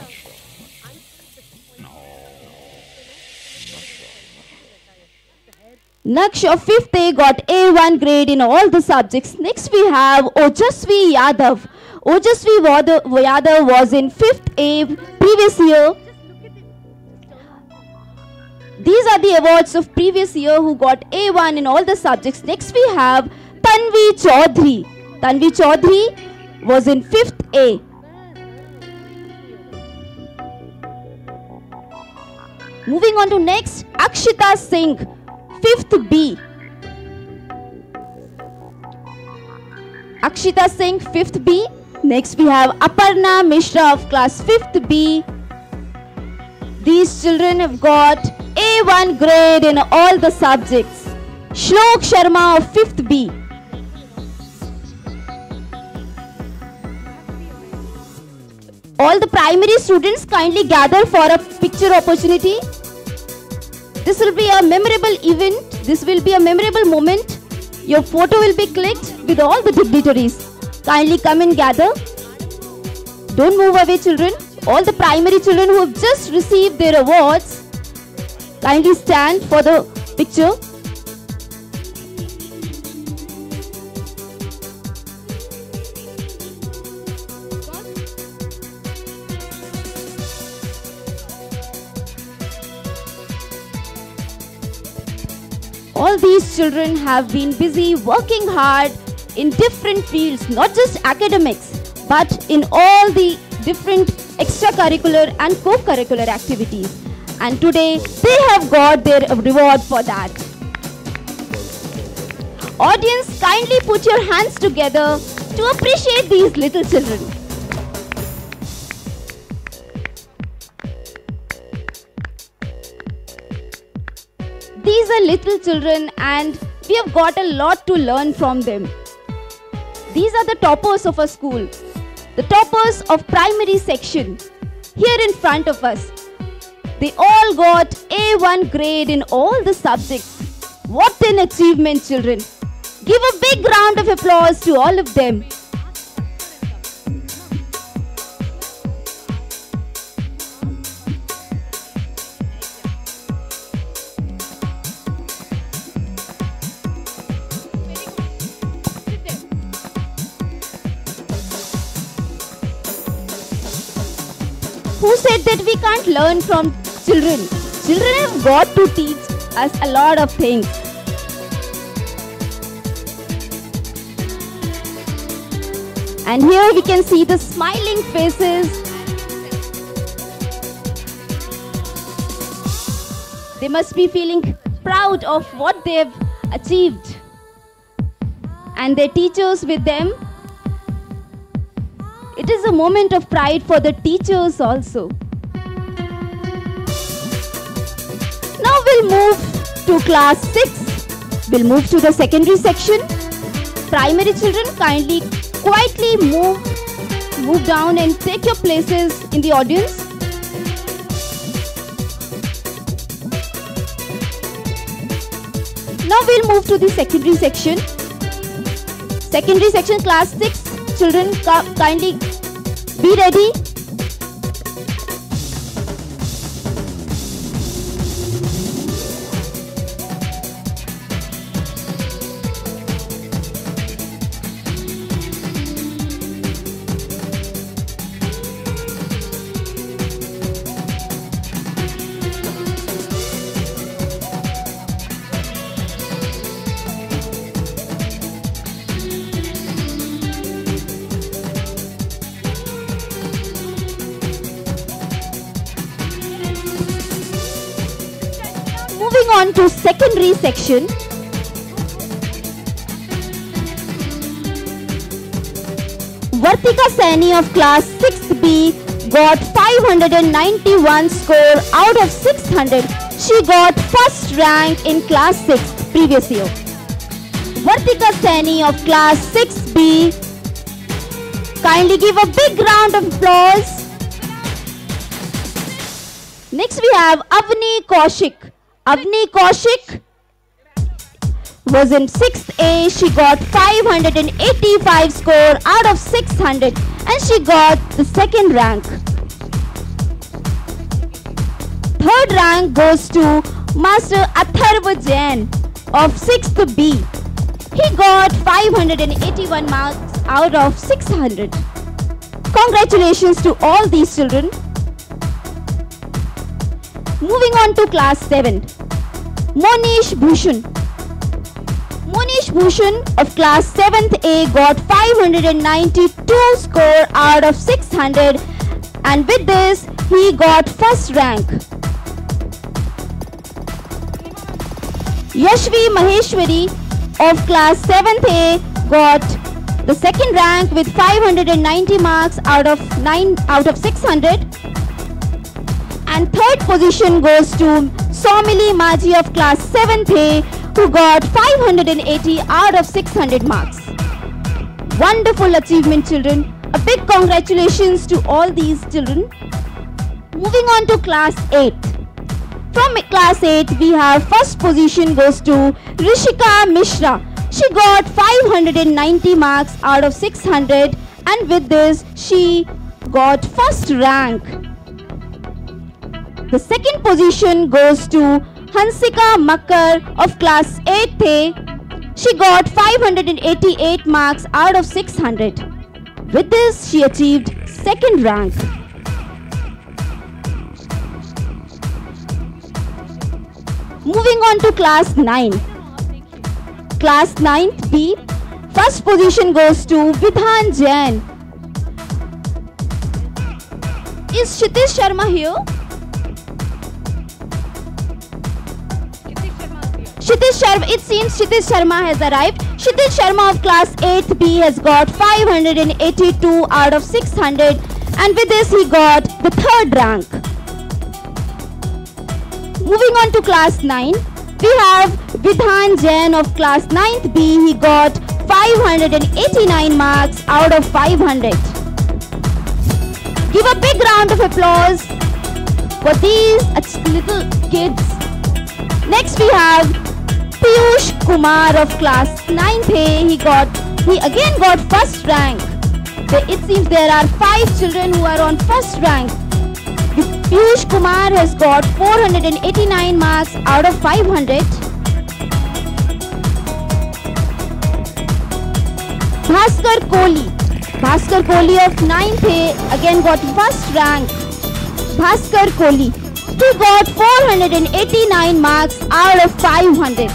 [SPEAKER 3] Naksh of 5th A got A1 grade in all the subjects. Next we have Ojasvi Yadav. Ojasvi Yadav was in 5th A previous year. These are the awards of previous year who got A1 in all the subjects. Next we have Tanvi Chaudhary. Tanvi Chaudhary was in 5th A. Moving on to next, Akshita Singh, 5th B. Akshita Singh, 5th B. Next we have Aparna Mishra of class 5th B. These children have got A1 grade in all the subjects. Shlok Sharma of 5th B. All the primary students kindly gather for a picture opportunity. This will be a memorable event. This will be a memorable moment. Your photo will be clicked with all the dignitaries. Kindly come and gather. Don't move away, children. All the primary children who have just received their awards, kindly stand for the picture. All these children have been busy working hard in different fields, not just academics, but in all the different extracurricular and co-curricular activities. And today they have got their reward for that. Audience, kindly put your hands together to appreciate these little children. These are little children and we have got a lot to learn from them. These are the toppers of our school, the toppers of primary section. Here in front of us, they all got A1 grade in all the subjects. What an achievement, children. Give a big round of applause to all of them. Who said that we can't learn from children? Children have got to teach us a lot of things. And here we can see the smiling faces. They must be feeling proud of what they have achieved. And their teachers with them. It is a moment of pride for the teachers also. Now we'll move to class 6. We'll move to the secondary section. Primary children, kindly quietly move down and take your places in the audience. Now we'll move to the secondary section. Secondary section, class 6. Children, kindly be ready. Moving on to secondary section. Vartika Saini of class 6B got 591 score out of 600. She got first rank in class 6 previous year. Vartika Saini of class 6B. Kindly give a big round of applause. Next we have Avni Kaushik. Avni Kaushik was in 6th A. She got 585 score out of 600 and she got the second rank. Third rank goes to Master Atharva Jain of 6th B. He got 581 marks out of 600. Congratulations to all these children. Moving on to class 7. Monish Bhushan. Monish Bhushan of class 7th A got 592 score out of 600, and with this he got first rank. Yashvi Maheshwari of class 7th A got the second rank with 590 marks out of 600, and third position goes to Somili Maji of class 7th A, who got 580 out of 600 marks. Wonderful achievement, children. A big congratulations to all these children. Moving on to class 8. From class 8, we have first position goes to Rishika Mishra. She got 590 marks out of 600, and with this she got first rank. The second position goes to Hansika Makkar of class 8A. She got 588 marks out of 600. With this she achieved second rank. Moving on to class 9. Class 9th B. First position goes to Vidhan Jain. Is Kshitish Sharma here? Kshitish Sharma, it seems Kshitish Sharma has arrived. Kshitish Sharma of class 8th B has got 582 out of 600, and with this he got the third rank. Moving on to class 9, we have Vidhan Jain of class 9th B. He got 589 marks out of 500. Give a big round of applause for these little kids. Next we have Piyush Kumar of class 9th A. He again got first rank. It seems there are 5 children who are on first rank. Piyush Kumar has got 489 marks out of 500. Bhaskar Kohli of 9th A again got first rank. Bhaskar Kohli, he got 489 marks out of 500.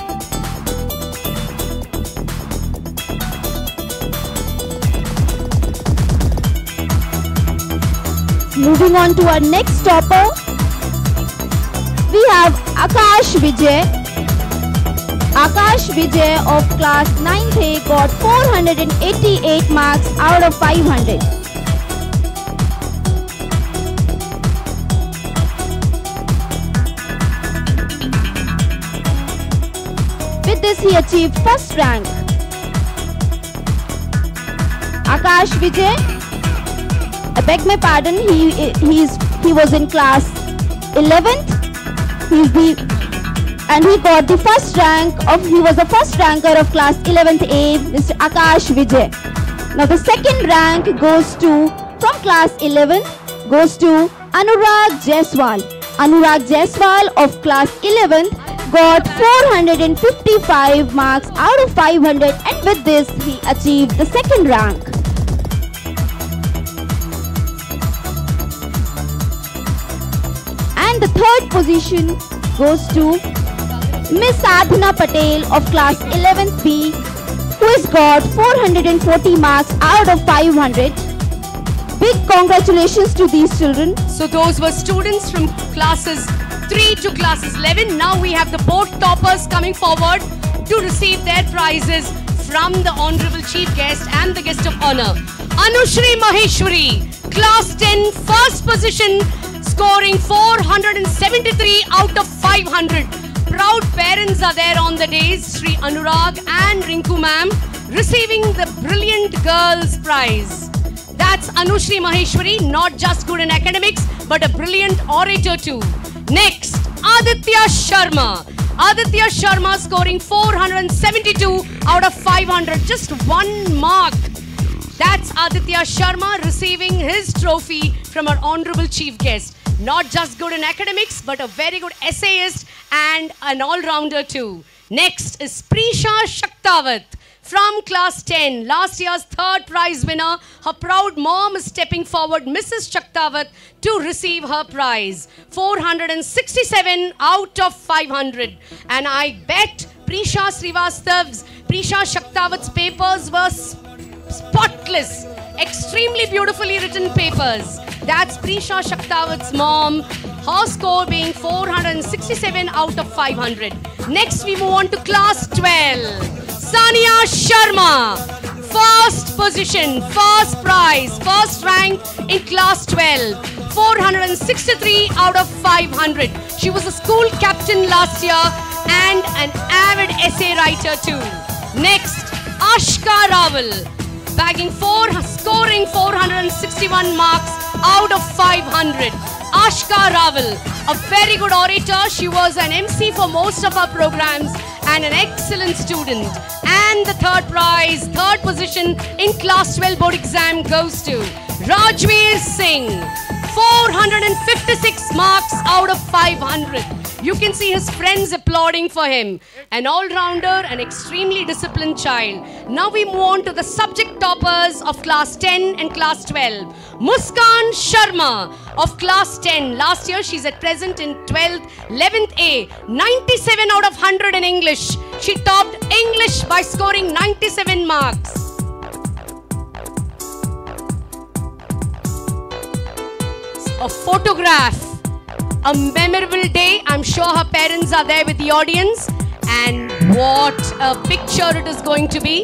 [SPEAKER 3] Moving on to our next topper, we have Akash Vijay. Akash Vijay of class 9th A got 488 marks out of 500. With this he achieved first rank. Akash Vijay, I beg my pardon, he was in class 11th. And he got the first rank he was the first ranker of class 11th A, Mr. Akash Vijay. Now the second rank goes to, from class 11, goes to Anurag Jaiswal. Anurag Jaiswal of class 11th got 455 marks out of 500, and with this he achieved the second rank. And the third position goes to Miss Sadhana Patel of class 11th B, who has got 440 marks out of 500. Big congratulations to these children.
[SPEAKER 6] So those were students from classes 3 to classes 11. Now we have the board toppers coming forward to receive their prizes from the Honorable Chief Guest and the Guest of Honor. Anushri Maheshwari, class 10, first position, scoring 473 out of 500. Proud parents are there on the days, Shri Anurag and Rinku ma'am, receiving the Brilliant Girls Prize. That's Anushri Maheshwari, not just good in academics, but a brilliant orator too. Next, Aditya Sharma. Aditya Sharma scoring 472 out of 500, just 1 mark. That's Aditya Sharma receiving his trophy from our Honorable Chief Guest. Not just good in academics, but a very good essayist and an all-rounder too. Next is Prisha Shaktawat. from class 10, last year's third prize winner. Her proud mom is stepping forward, Mrs. Chaktawat, to receive her prize. 467 out of 500. And I bet Prisha Chaktawat's papers were spotless. Extremely beautifully written papers. That's Prisha Chaktawat's mom. Her score being 467 out of 500. Next we move on to class 12. Sania Sharma. First position, first prize, first rank in class 12. 463 out of 500. She was a school captain last year and an avid essay writer too. Next, Ashka Rawal. Scoring 461 marks out of 500. Ashka Rawal, a very good orator. She was an MC for most of our programs and an excellent student. And the third prize, third position in class 12 board exam goes to Rajveer Singh. 456 marks out of 500. You can see his friends applauding for him. An all-rounder, an extremely disciplined child. Now we move on to the subject toppers of class 10 and class 12. Muskan Sharma of class 10. Last year she's at present in 12th, 11th A. 97 out of 100 in English. She topped English by scoring 97 marks. A photograph. A memorable day. I'm sure her parents are there with the audience. And what a picture it is going to be.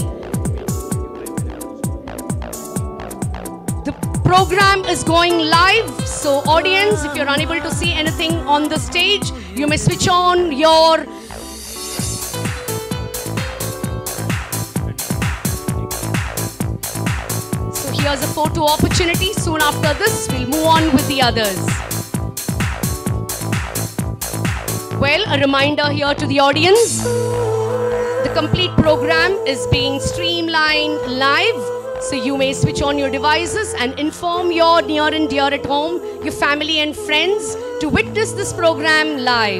[SPEAKER 6] The program is going live. So audience, if you're unable to see anything on the stage, you may switch on your... So here's a photo opportunity. Soon after this, we'll move on with the others. Well, a reminder here to the audience, the complete program is being streamlined live, so you may switch on your devices and inform your near and dear at home, your family and friends to witness this program live.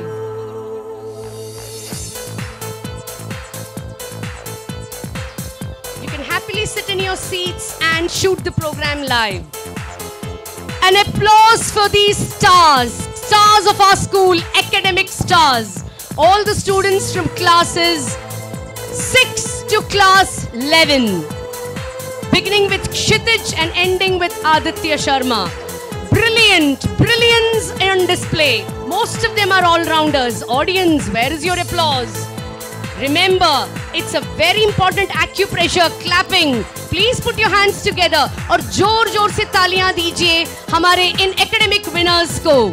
[SPEAKER 6] You can happily sit in your seats and shoot the program live. An applause for these stars. Stars of our school, academic stars. All the students from classes 6 to class 11. Beginning with Kshitij and ending with Aditya Sharma. Brilliant, brilliance on display. Most of them are all-rounders. Audience, where is your applause? Remember, it's a very important acupressure, clapping. Please put your hands together और जोर-जोर से तालियां दीजिए हमारे इन academic winners को.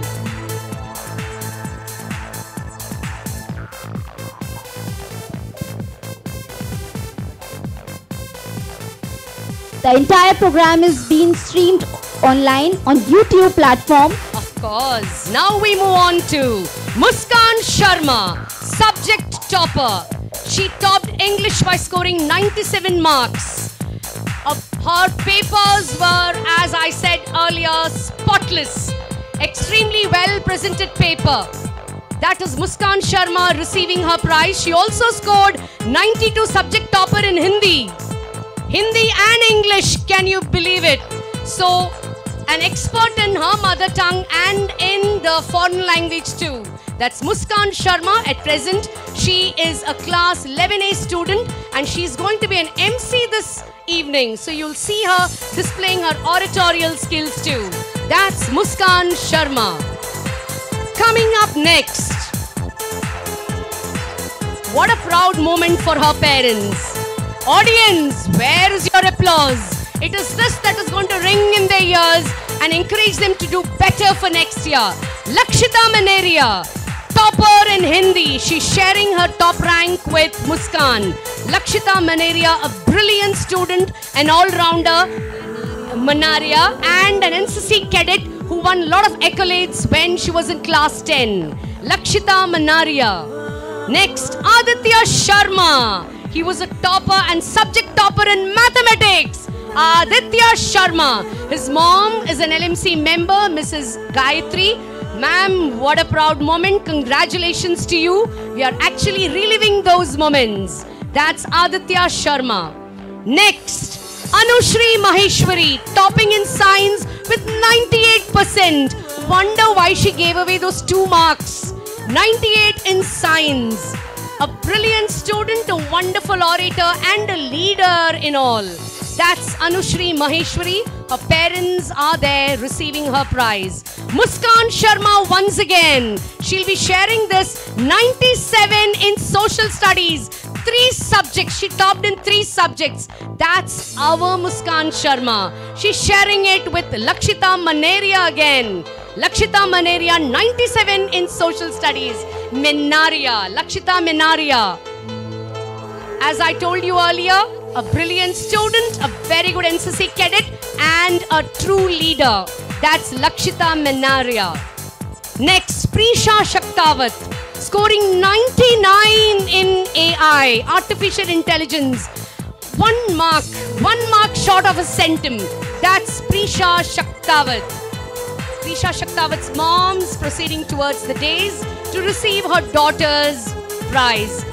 [SPEAKER 3] The entire program is being streamed online on YouTube platform.
[SPEAKER 6] Of course. Now we move on to Muskan Sharma, subject topper. She topped English by scoring 97 marks. Her papers were, as I said earlier, spotless. Extremely well presented paper. That is Muskan Sharma receiving her prize. She also scored 92 subject topper in Hindi. Hindi and English, can you believe it? So, an expert in her mother tongue and in the foreign language too. That's Muskan Sharma. At present, she is a class 11A student and she's going to be an MC this evening. So you'll see her displaying her oratorial skills too. That's Muskan Sharma. Coming up next. What a proud moment for her parents. Audience, where is your applause? It is this that is going to ring in their ears and encourage them to do better for next year. Lakshita Maneria, topper in Hindi. She's sharing her top rank with Muskan. Lakshita Maneria, a brilliant student, an all-rounder, Manaria, and an NCC cadet who won a lot of accolades when she was in class 10. Lakshita Manaria. Next, Aditya Sharma. He was a topper and subject topper in mathematics. Aditya Sharma. His mom is an LMC member, Mrs. Gayatri. Ma'am, what a proud moment. Congratulations to you. We are actually reliving those moments. That's Aditya Sharma. Next, Anushri Maheshwari, topping in science with 98%. Wonder why she gave away those 2 marks. 98 in science. A brilliant student, a wonderful orator, and a leader in all. That's Anushri Maheshwari. Her parents are there receiving her prize. Muskan Sharma once again. She'll be sharing this 97 in social studies. 3 subjects. She topped in 3 subjects. That's our Muskan Sharma. She's sharing it with Lakshita Maneria again. Lakshita Maneria, 97 in social studies. Menaria. Lakshita Menaria. As I told you earlier, a brilliant student, a very good NCC cadet, and a true leader. That's Lakshita Menaria. Next, Prisha Shaktawat, scoring 99 in AI, Artificial Intelligence. 1 mark short of a centum. That's Prisha Shaktawat. Prisha Shaktawat's mom's proceeding towards the days to receive her daughter's prize.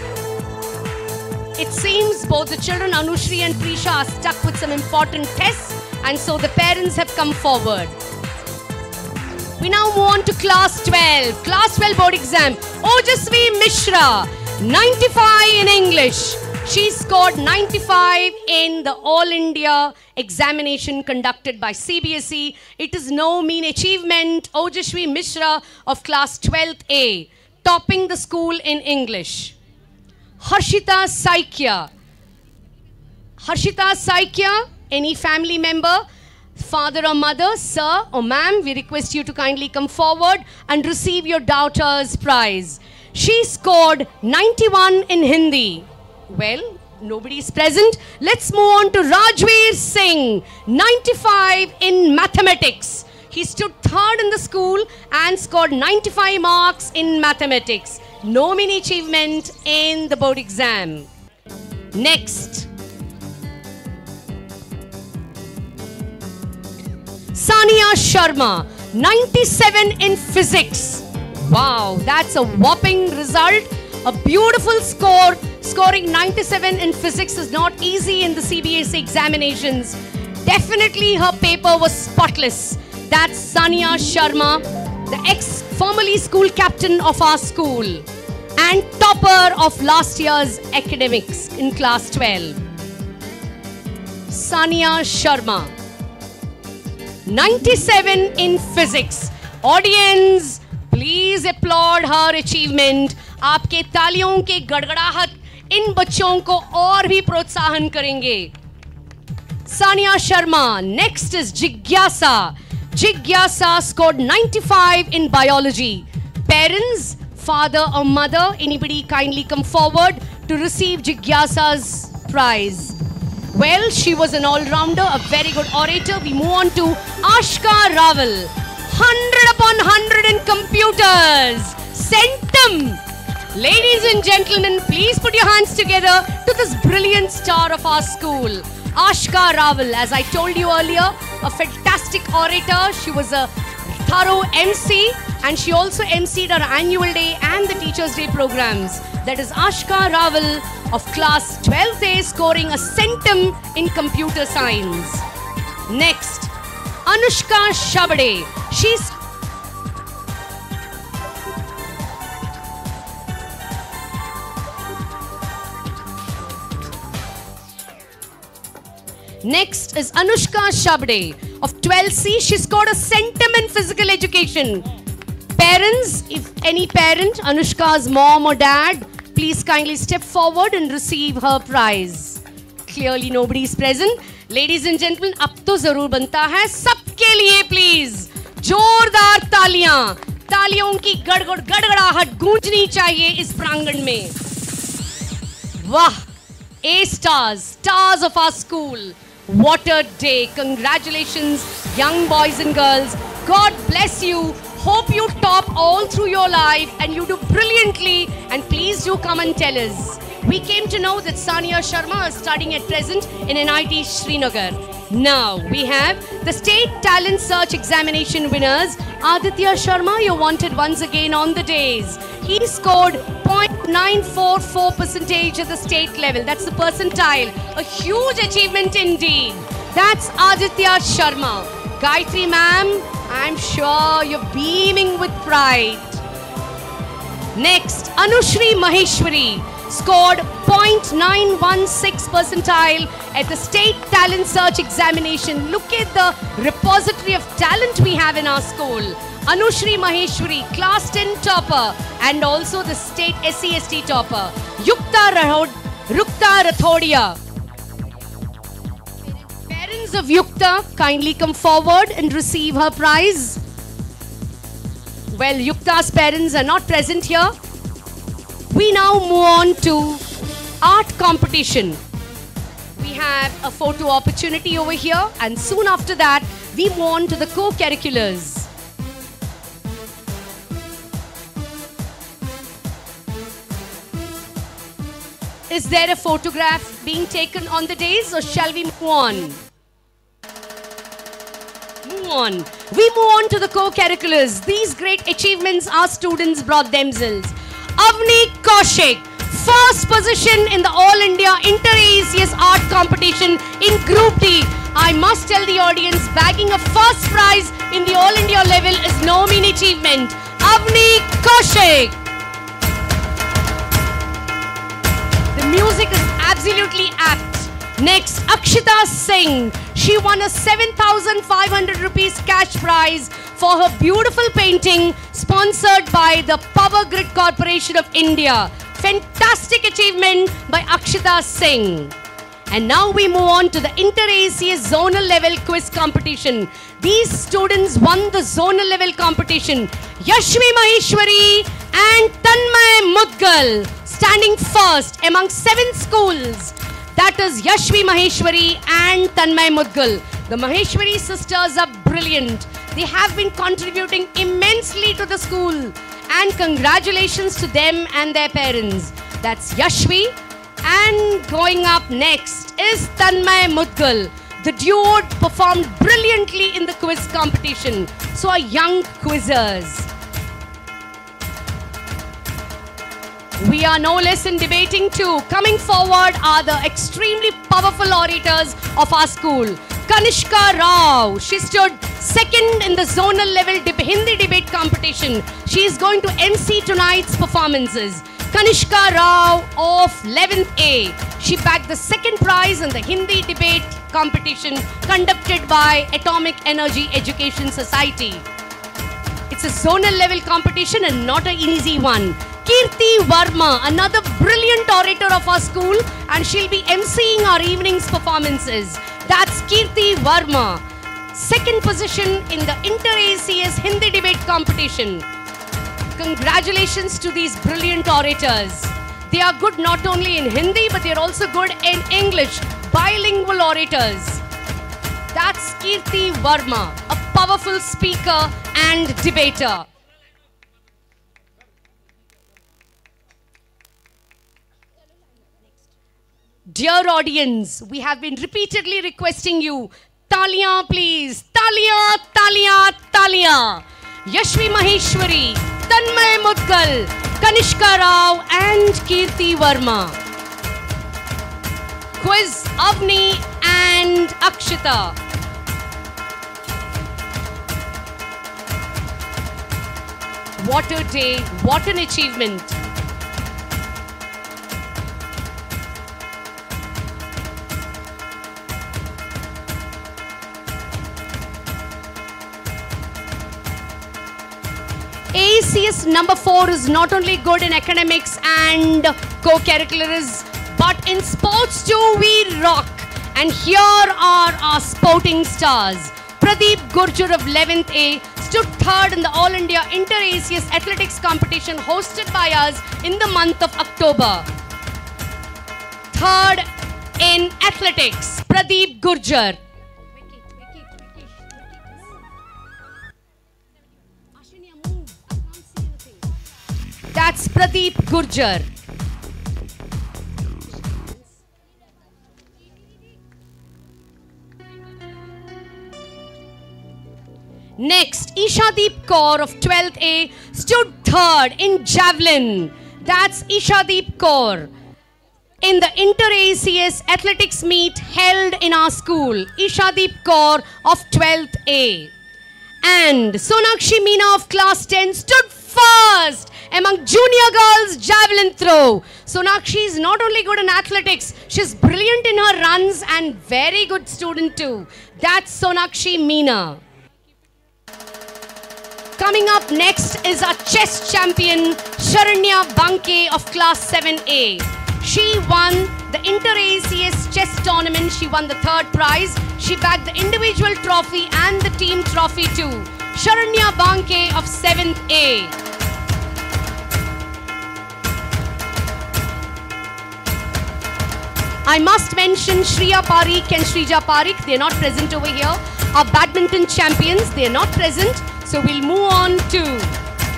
[SPEAKER 6] It seems both the children, Anushri and Prisha, are stuck with some important tests, and so the parents have come forward. We now move on to Class 12. Class 12 board exam. Ojasvi Mishra, 95 in English. She scored 95 in the All India examination conducted by CBSE. It is no mean achievement. Ojasvi Mishra of Class 12th A, topping the school in English. Harshita Saikia. Harshita Saikia, any family member, father or mother, sir or ma'am, we request you to kindly come forward and receive your daughter's prize. She scored 91 in Hindi. Well, nobody is present. Let's move on to Rajveer Singh, 95 in mathematics. He stood 3rd in the school and scored 95 marks in mathematics. No mini achievement in the board exam. Next, Sania Sharma, 97 in physics. Wow, that's a whopping result. A beautiful score. Scoring 97 in physics is not easy in the CBSE examinations. Definitely her paper was spotless. That's Sania Sharma, the ex-formerly school captain of our school and topper of last year's academics in Class 12. Sania Sharma, 97 in physics. Audience, please applaud her achievement. आपके तालियों के गड़गड़ाहट इन बच्चों को और भी प्रोत्साहन करेंगे. Sania Sharma. Next is Jigyasa. Jigyasa scored 95 in biology. Parents, father or mother, anybody kindly come forward to receive Jigyasa's prize. Well, she was an all-rounder, a very good orator. We move on to Ashka Raval. 100 upon 100 in computers. Centum. Ladies and gentlemen, please put your hands together to this brilliant star of our school. Ashka Raval, as I told you earlier, a fantastic orator. She was a thorough MC and she also MC'd our annual day and the Teachers' Day programs. That is Ashka Raval of Class 12A, scoring a centum in computer science. Next, Anushka Shabade. She's Next is Anushka Shabde of 12C. She scored a centum in physical education. Parents, if any parent, Anushka's mom or dad, please kindly step forward and receive her prize. Clearly nobody is present. Ladies and gentlemen, अब तो जरूर बनता है सबके लिए please. जोरदार तालियां. तालियों की गड़गड़ाहट गूंजनी चाहिए इस प्रांगण में. वाह! A stars, stars of our school. What a day. Congratulations, young boys and girls. God bless you. Hope you top all through your life and you do brilliantly, and please do come and tell us. We came to know that Sania Sharma is studying at present in NIT Srinagar. Now we have the State Talent Search Examination winners. Aditya Sharma, you're wanted once again on the days. He scored 0.5 .944% at the state level. That's the percentile. A huge achievement indeed. That's Aditya Sharma. Gayatri ma'am, I'm sure you're beaming with pride. Next, Anushri Maheshwari scored .916 percentile at the State Talent Search Examination. Look at the repository of talent we have in our school. Anushri Maheshwari, Class 10 topper and also the State SC/ST topper. Rukta Rathodia. Parents of Yukta, kindly come forward and receive her prize. Well, Yukta's parents are not present here. We now move on to art competition. We have a photo opportunity over here, and soon after that, we move on to the co-curriculars. Is there a photograph being taken on the days, or shall we move on? Move on. We move on to the co-curriculars. These great achievements our students brought themselves. Avni Kaushik, first position in the All India Inter-ACS Art Competition in Group D. I must tell the audience, bagging a first prize in the All India level is no mean achievement. Avni Kaushik. The music is absolutely apt. Next, Akshita Singh. She won a 7,500 rupees cash prize for her beautiful painting sponsored by the Power Grid Corporation of India. Fantastic achievement by Akshita Singh. And now we move on to the Inter-ACS Zonal Level Quiz Competition. These students won the Zonal Level Competition. Yashvi Maheshwari and Tanmay Mudgal standing first among 7 schools. That is Yashvi Maheshwari and Tanmay Mudgal. The Maheshwari sisters are brilliant. They have been contributing immensely to the school. And congratulations to them and their parents. That's Yashvi. And going up next is Tanmay Mudgal. The duo performed brilliantly in the quiz competition. So are young quizzers. We are no less in debating too. Coming forward are the extremely powerful orators of our school. Kanishka Rao, she stood second in the zonal level Hindi debate competition. She is going to MC tonight's performances. Kanishka Rao of 11th A. She bagged the second prize in the Hindi debate competition conducted by Atomic Energy Education Society. It's a zonal level competition and not an easy one. Kirti Varma, another brilliant orator of our school, and she'll be emceeing our evening's performances. That's Kirti Varma. Second position in the Inter-ACS Hindi debate competition. Congratulations to these brilliant orators. They are good not only in Hindi, but they're also good in English. Bilingual orators. That's Kirti Varma, a powerful speaker and debater. Dear audience, we have been repeatedly requesting you, Taliyan please, Taliyan, Taliyan, Taliyan. Yashvi Maheshwari, Tanmay Mudgal, Kanishka Rao and Kirti Varma. Quiz Avni and Akshita. What a day, what an achievement. ACS number 4 is not only good in academics and co-curriculars, but in sports too we rock. And here are our sporting stars. Pradeep Gurjar of 11th A stood third in the All India Inter-ACS Athletics competition hosted by us in the month of October. Third in athletics, Pradeep Gurjar. That's Pradeep Gurjar. Next, Ishadeep Kaur of 12th A stood third in javelin. That's Ishadeep Kaur. In the Inter-ACS athletics meet held in our school, Ishadeep Kaur of 12th A. And Sonakshi Meena of class 10 stood first among junior girls javelin throw. Sonakshi is not only good in athletics, she's brilliant in her runs and very good student too. That's Sonakshi Meena. Coming up next is our chess champion Sharanya Banke of class 7A. She won the Inter-ACS chess tournament. She won the 3rd prize. She bagged the individual trophy and the team trophy too. Sharanya Banke of 7th A. I must mention Shriya Parikh and Shrija Parikh. They are not present over here. Our badminton champions, they are not present. So we'll move on to...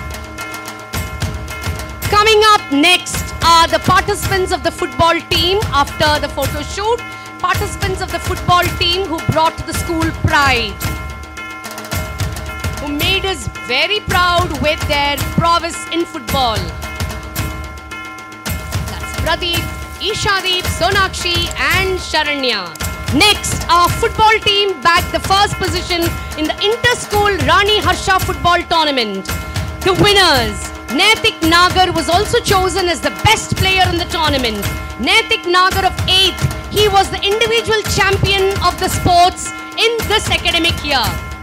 [SPEAKER 6] Coming up next are the participants of the football team after the photo shoot. Participants of the football team who brought the school pride. Who made us very proud with their prowess in football. That's Pradeep, Ishadeep, Sonakshi and Sharanya. Next, our football team bagged the first position in the inter-school Rani Harsha football tournament. The winners, Naitik Nagar was also chosen as the best player in the tournament. Naitik Nagar of 8th, he was the individual champion of the sports in this academic year.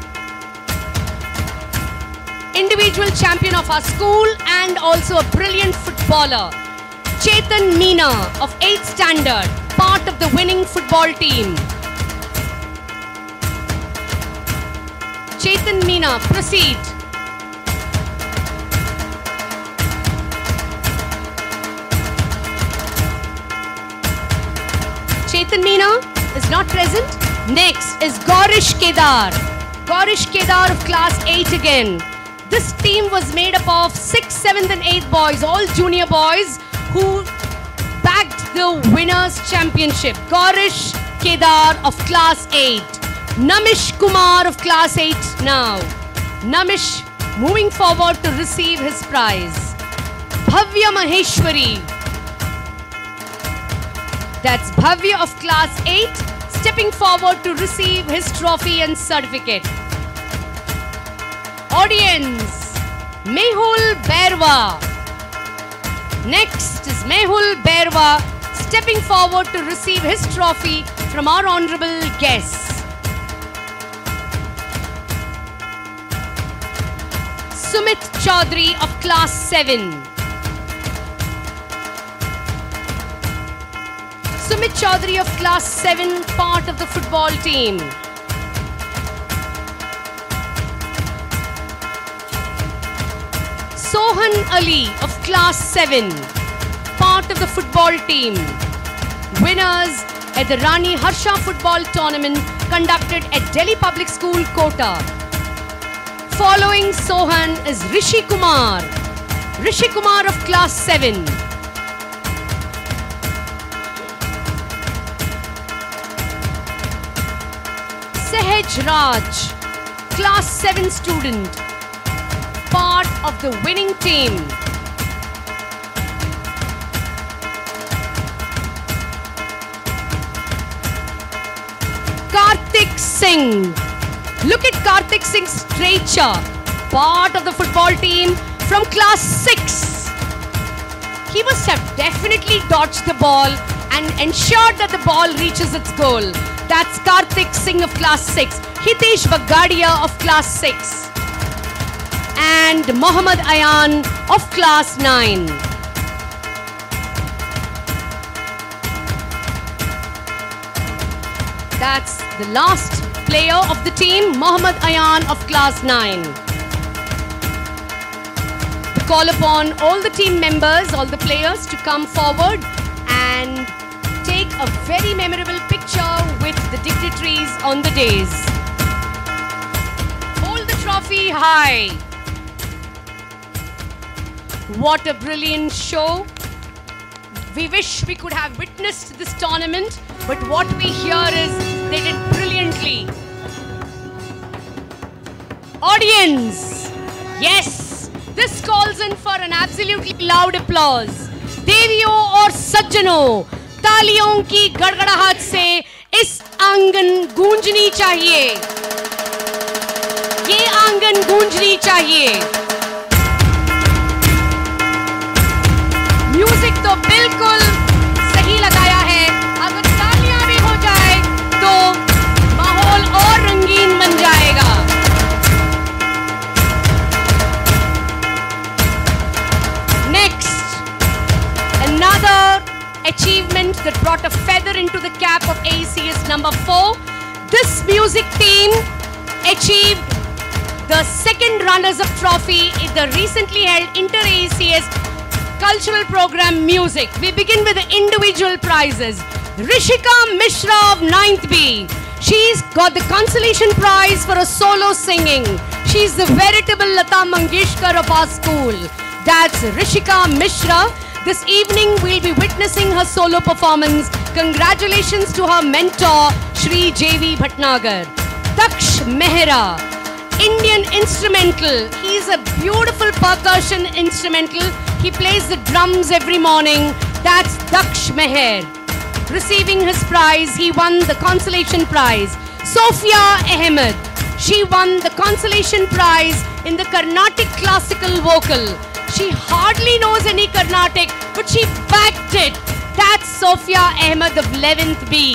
[SPEAKER 6] Individual champion of our school and also a brilliant footballer. Chetan Meena of 8th standard, part of the winning football team. Chetan Meena, proceed. Chetan Meena is not present. Next is Gaurish Kedar. Gaurish Kedar of class 8 again. This team was made up of 6th, 7th and 8th boys, all junior boys who bagged the winners championship. Gaurish Kedar of class 8. Namish Kumar of class 8 now. Namish moving forward to receive his prize. Bhavya Maheshwari. That's Bhavya of class 8 stepping forward to receive his trophy and certificate. Audience, Mehul Berwa. Next is Mehul Berwa stepping forward to receive his trophy from our honorable guests. Sumit Chaudhary of class 7. Sumit Chaudhary of class 7, part of the football team. Sohan Ali of class 7, part of the football team. Winners at the Rani Harsha football tournament conducted at Delhi Public School, Kota. Following Sohan is Rishi Kumar. Rishi Kumar of class 7. Sehaj Raj, class 7 student, part of the winning team. Karthik Singh. Look at Karthik Singh's stature, part of the football team from class 6. He must have definitely dodged the ball and ensured that the ball reaches its goal. That's Karthik Singh of class 6. Hitesh Bagadia of class 6. And Mohammad Ayan of class 9. That's the last player of the team, Mohammad Ayan of class 9. To call upon all the team members, all the players to come forward and take a very memorable picture with the dignitaries on the days. Hold the trophy high. What a brilliant show. We wish we could have witnessed this tournament, but what we hear is they did brilliantly. Audience, yes, This calls in for an absolutely loud applause. देवियों और सज्जनों, तालियों की गड़गड़ाहट से इस आंगन गूंजनी चाहिए. ये आंगन गूंजनी चाहिए. म्यूजिक तो बिल्कुल सही लगाया है. अगर तालियां भी हो जाए तो माहौल और रंगीन बन जाएगा. Next, another achievement that brought a feather into the cap of ACS number 4. This music team achieved the second runners-up trophy in the recently held Inter-ACS Cultural Program Music. We begin with the individual prizes. Rishika Mishra of 9th B. She's got the consolation prize for a solo singing. She's the veritable Lata Mangeshkar of our school. That's Rishika Mishra. This evening we'll be witnessing her solo performance. Congratulations to her mentor, Shri J.V. Bhatnagar. Daksh Mehra, Indian instrumental. He's a beautiful percussion instrumental. He plays the drums every morning. That's Daksh Meher. Receiving his prize, he won the consolation prize. Sophia Ahmed. She won the consolation prize in the Carnatic classical vocal. She hardly knows any Carnatic, but she backed it. That's Sophia Ahmed of 11th B.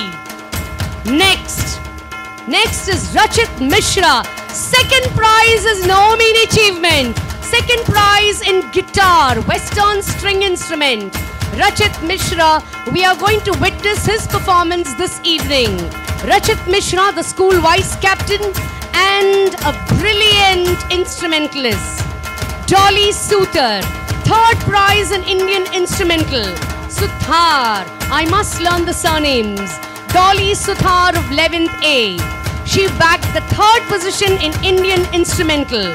[SPEAKER 6] Next is Rachit Mishra. Second prize is no mean achievement. Second prize in guitar, Western string instrument. Rachit Mishra, we are going to witness his performance this evening. Rachit Mishra, the school vice captain and a brilliant instrumentalist. Dolly Suthar, third prize in Indian instrumental. Suthar, I must learn the surnames. Dolly Suthar of 11th A. She bagged the third position in Indian instrumental.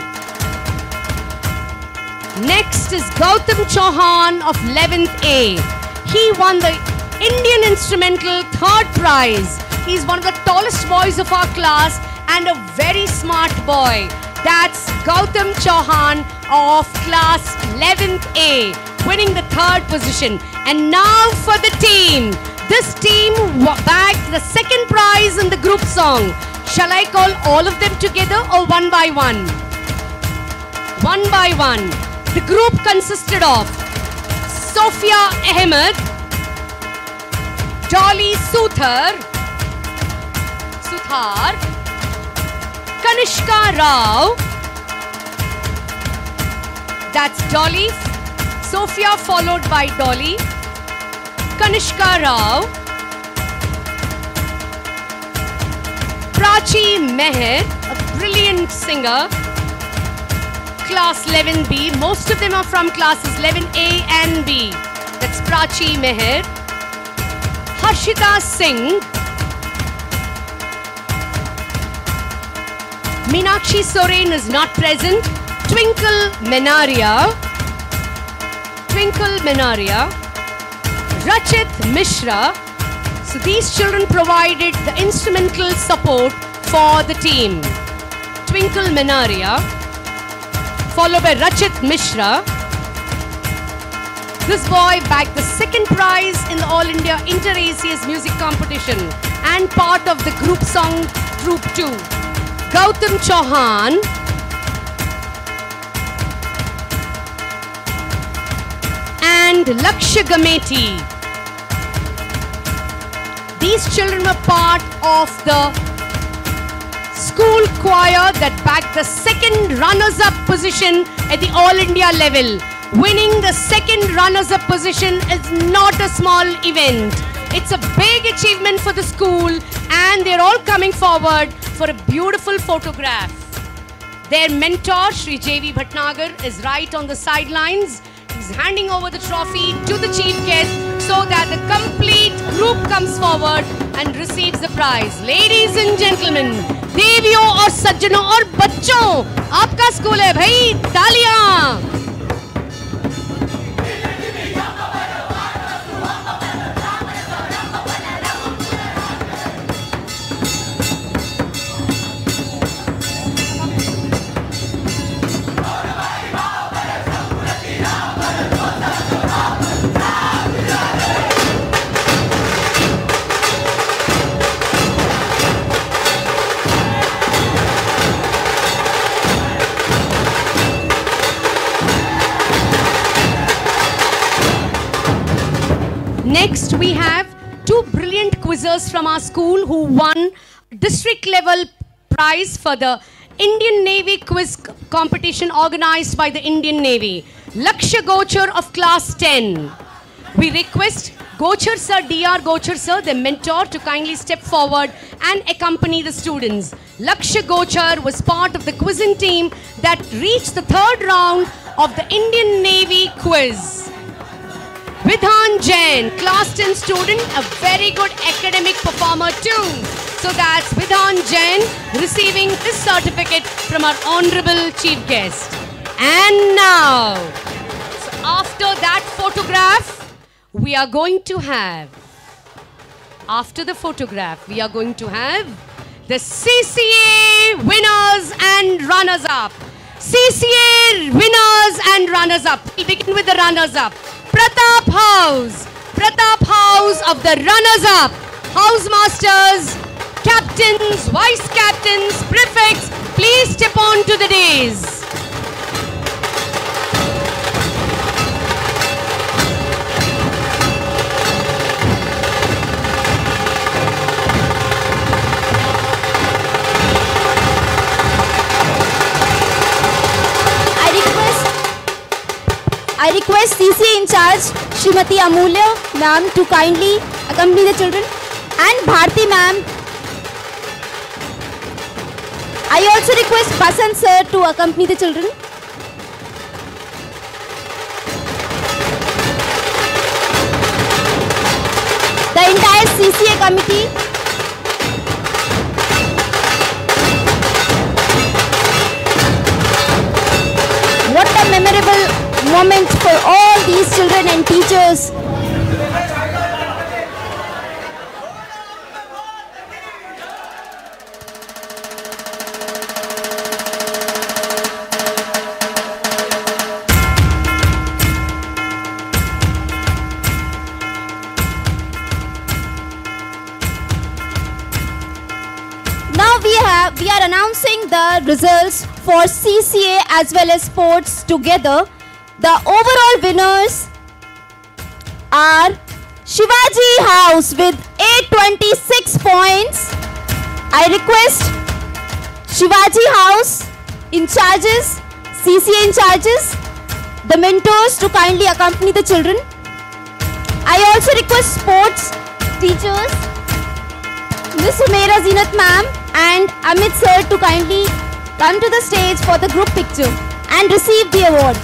[SPEAKER 6] Next is Gautam Chauhan of 11th A. He won the Indian instrumental third prize. He's one of the tallest boys of our class and a very smart boy. That's Gautam Chauhan of class 11th A, winning the third position. And now for the team. This team bagged the second prize in the group song. Shall I call all of them together or one by one? One by one. The group consisted of Sophia Ahmed, Dolly Suthar, Kanishka Rao, that's Dolly, Sophia followed by Dolly, Kanishka Rao, Prachi Meher, a brilliant singer, class 11B. Most of them are from classes 11A and B. That's Prachi Meher. Harshita Singh. Meenakshi Soren is not present. Twinkle Menaria. Rachit Mishra. So these children provided the instrumental support for the team. Twinkle Menaria, followed by Rachit Mishra. This boy bagged the second prize in the All India Inter-ACS Music Competition and part of the group song Troop 2. Gautam Chauhan, and Lakshya Gameti. These children were part of the school choir that bagged the second runners-up position at the All India level. Winning the second runners-up position is not a small event. It's a big achievement for the school and they're all coming forward for a beautiful photograph. Their mentor, Shri J.V. Bhatnagar, is right on the sidelines. He's handing over the trophy to the chief guest so that the complete group comes forward and receives the prize. Ladies and gentlemen, देवियों और सज्जनों और बच्चों, आपका school है भाई, तालियां! we have two brilliant quizzers from our school who won district level prize for the Indian Navy quiz competition organized by the Indian Navy. Lakshya Gochar of class 10. We request Gochar sir, DR Gochar sir, the mentor, to kindly step forward and accompany the students. Lakshya Gochar was part of the quizzing team that reached the third round of the Indian Navy quiz. Vidhan Jain, class 10 student, a very good academic performer too. So that's Vidhan Jain receiving this certificate from our honorable chief guest. And now, so after that photograph, we are going to have, the CCA winners and runners-up. CCA winners and runners-up. We begin with the runners-up. Pratap House of the runners-up. Housemasters, captains, vice captains, prefects, please step on to the dais.
[SPEAKER 3] I request CCA in charge, Srimati Amulya ma'am, to kindly accompany the children, and Bharti ma'am. I also request Basant sir to accompany the children. The entire CCA committee. What a memorable moment for all these children and teachers. Now we are announcing the results for CCA as well as sports together. The overall winners are Shivaji House with 826 points. I request Shivaji House in charges, CCA in charges, the mentors to kindly accompany the children. I also request sports teachers, Ms. Sumaira Zinat ma'am and Amit sir to kindly come to the stage for the group picture and receive the award.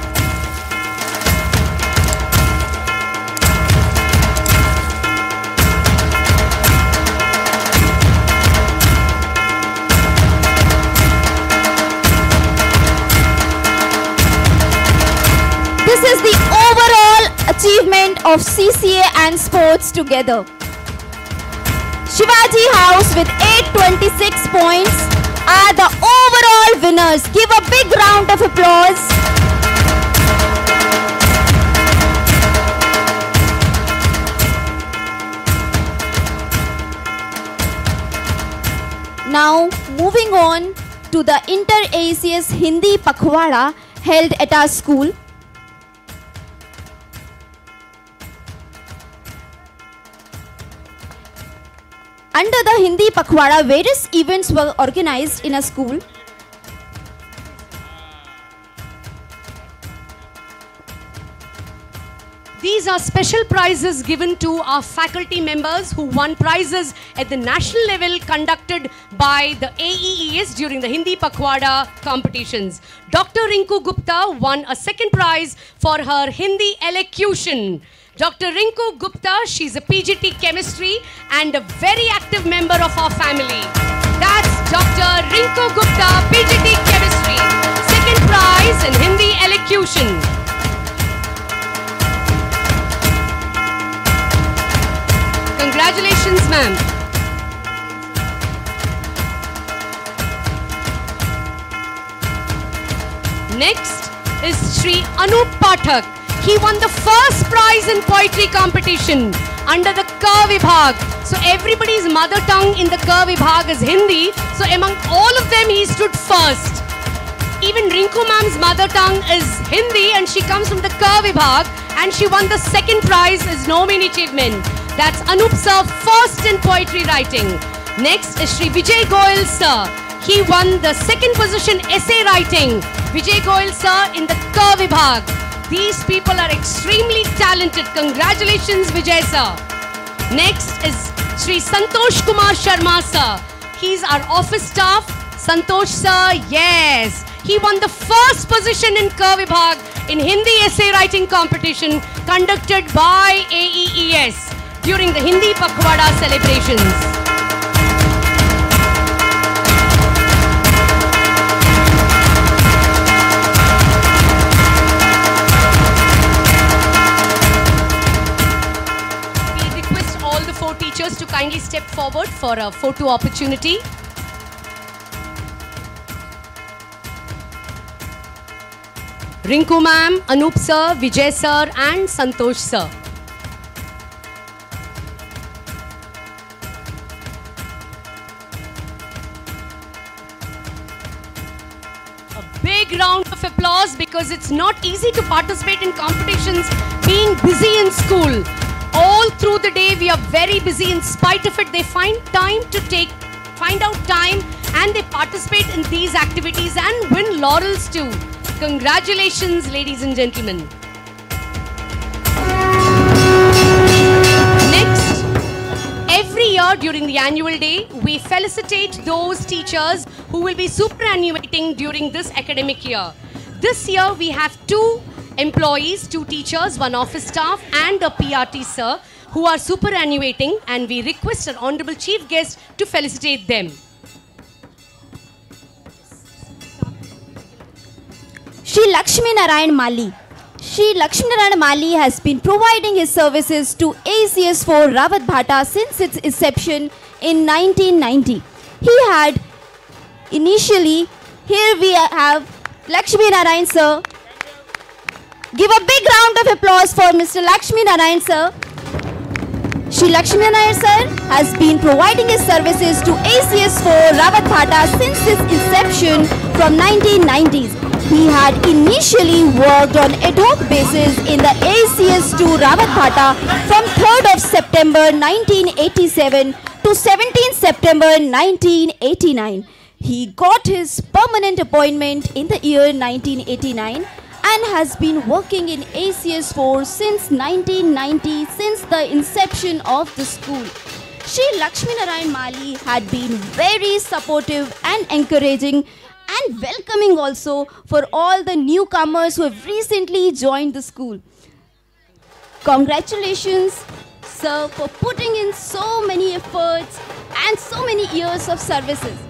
[SPEAKER 3] This is the overall achievement of CCA and sports together. Shivaji House with 826 points are the overall winners. Give a big round of applause. Now moving on to the Inter-ACS Hindi Pakhwada held at our school. Under the Hindi Pakhwada, various events were organized in a school.
[SPEAKER 6] These are special prizes given to our faculty members who won prizes at the national level conducted by the AEES during the Hindi Pakhwada competitions. Dr. Rinku Gupta won a second prize for her Hindi elocution. Dr. Rinku Gupta, she's a PGT chemistry and a very active member of our family. That's Dr. Rinku Gupta, PGT chemistry. Second prize in Hindi elocution. Congratulations, ma'am. Next is Shri Anup Pathak. He won the first prize in poetry competition under the Ka Vibhag. So everybody's mother tongue in the Ka Vibhag is Hindi. So among all of them, he stood first. Even Rinku ma'am's mother tongue is Hindi and she comes from the Ka Vibhag and she won the second prize as no mean achievement. That's Anup sir, first in poetry writing. Next is Shri Vijay Goyal sir. He won the second position essay writing. Vijay Goyal sir in the Ka Vibhag. These people are extremely talented. Congratulations Vijay sir. Next is Shri Santosh Kumar Sharma sir. He's our office staff. Santosh sir, yes. He won the first position in Ka Vibhag in Hindi essay writing competition conducted by AEES during the Hindi Pakhwada celebrations. Teachers to kindly step forward for a photo opportunity. Rinku ma'am, Anup sir, Vijay sir and Santosh sir. A big round of applause because it's not easy to participate in competitions being busy in school. All through the day we are very busy. In spite of it, they find out time and they participate in these activities and win laurels too. Congratulations ladies and gentlemen. Next, every year during the annual day we felicitate those teachers who will be superannuating during this academic year. This year we have 2 employees, 2 teachers, 1 office staff and a PRT sir who are superannuating, and we request our Honorable Chief Guest to felicitate them.
[SPEAKER 3] Shri Lakshmi Narayan Mali. Shri Lakshmi Narayan Mali has been providing his services to ACS 4 Rawat Bhata since its inception in 1990. He had initially, here we have Lakshmi Narayan sir. Give a big round of applause for Mr. Lakshmi Narayan sir. Shri Lakshmi Narayan sir has been providing his services to ACS 4 Rawat Bhata since its inception from 1990s. He had initially worked on ad hoc basis in the ACS 2 Rawat Bhata from 3rd of September 1987 to 17th September 1989. He got his permanent appointment in the year 1989 and has been working in ACS 4 since 1990, since the inception of the school. Shri Lakshmi Narayan Mali had been very supportive and encouraging and welcoming also for all the newcomers who have recently joined the school. Congratulations, sir, for putting in so many efforts and so many years of services.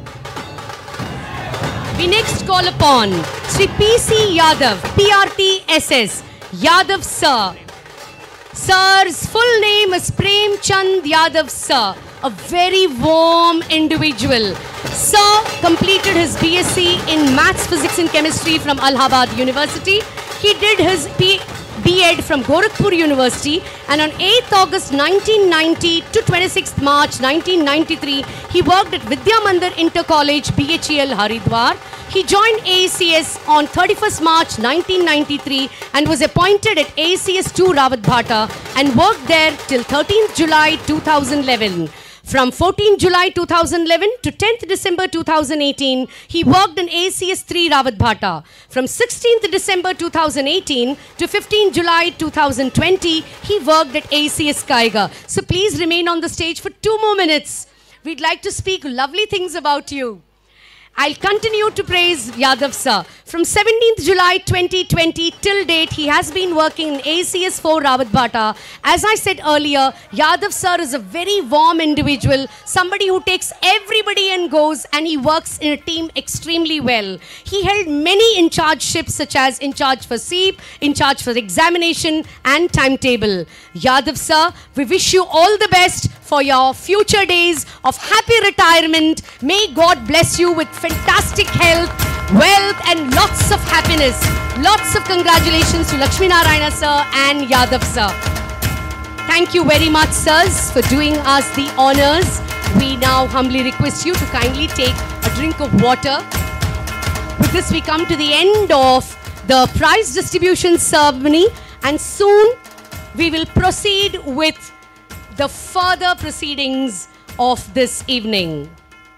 [SPEAKER 6] We next call upon Sri P.C. Yadav, PRT SS, Yadav Sir. Sir's full name is Prem Chand Yadav Sir, a very warm individual. Sir completed his BSc in Maths, Physics and Chemistry from Allahabad University. He did his B.Ed from Gorakhpur University, and on 8th August 1990 to 26th March 1993, he worked at Vidya Mandir Inter College, BHEL, Haridwar. He joined ACS on 31st March 1993 and was appointed at ACS 2 Rawat Bhata and worked there till 13th July 2011. From 14th July 2011 to 10th December 2018, he worked in ACS 3 Rawat Bhata. From 16th December 2018 to 15th July 2020, he worked at ACS Kaiga. So please remain on the stage for 2 more minutes. We'd like to speak lovely things about you. I'll continue to praise Yadav sir. From 17th July 2020 till date, he has been working in ACS 4 Rawat Bhata. As I said earlier, Yadav sir is a very warm individual, somebody who takes everybody and goes, and he works in a team extremely well. He held many in-charge-ships such as in charge for SEEP, in charge for examination and timetable. Yadav sir, we wish you all the best for your future days of happy retirement. May God bless you with fantastic health, wealth and lots of happiness. Lots of congratulations to Lakshmi Narayana sir and Yadav sir. Thank you very much, sirs, for doing us the honors. We now humbly request you to kindly take a drink of water. With this, we come to the end of the prize distribution ceremony, and soon we will proceed with the further proceedings of this evening.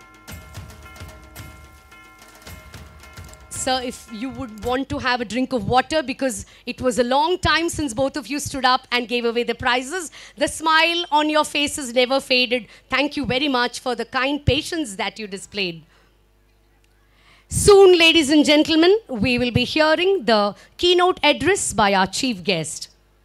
[SPEAKER 6] Sir, if you would want to have a drink of water, because it was a long time since both of you stood up and gave away the prizes. The smile on your faces never faded. Thank you very much for the kind patience that you displayed. Soon, ladies and gentlemen, we will be hearing the keynote address by our chief guest.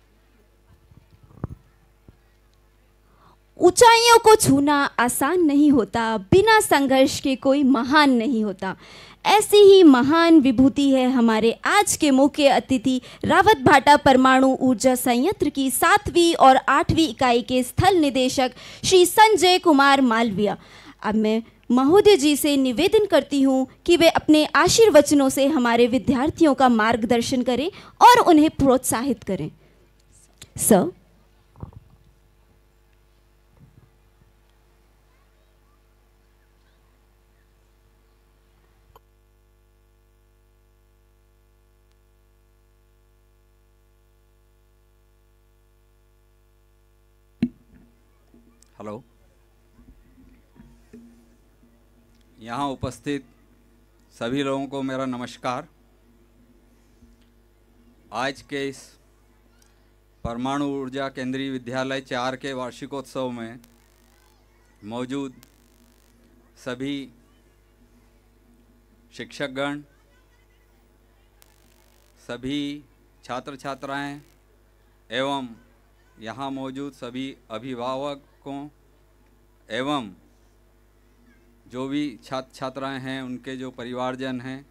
[SPEAKER 3] ऊंचाइयों को छूना आसान नहीं होता, बिना संघर्ष के कोई महान नहीं होता। ऐसी ही महान विभूति है हमारे आज के मुख्य अतिथि रावत भाटा परमाणु ऊर्जा संयंत्र की 7वीं और 8वीं इकाई के स्थल निदेशक श्री संजय कुमार मालविया। अब मैं महोदय जी से निवेदन करती हूँ कि वे अपने आशीर्वचनों से हमारे विद्यार्थियों का मार्गदर्शन करें और उन्हें प्रोत्साहित करें। सर।
[SPEAKER 7] हेलो, यहाँ उपस्थित सभी लोगों को मेरा नमस्कार। आज के इस परमाणु ऊर्जा केंद्रीय विद्यालय 4 के वार्षिकोत्सव में मौजूद सभी शिक्षकगण, सभी छात्र छात्राएं एवं यहाँ मौजूद सभी अभिभावकों एवं जो भी छात्र छात्राएं हैं, उनके जो परिवारजन हैं,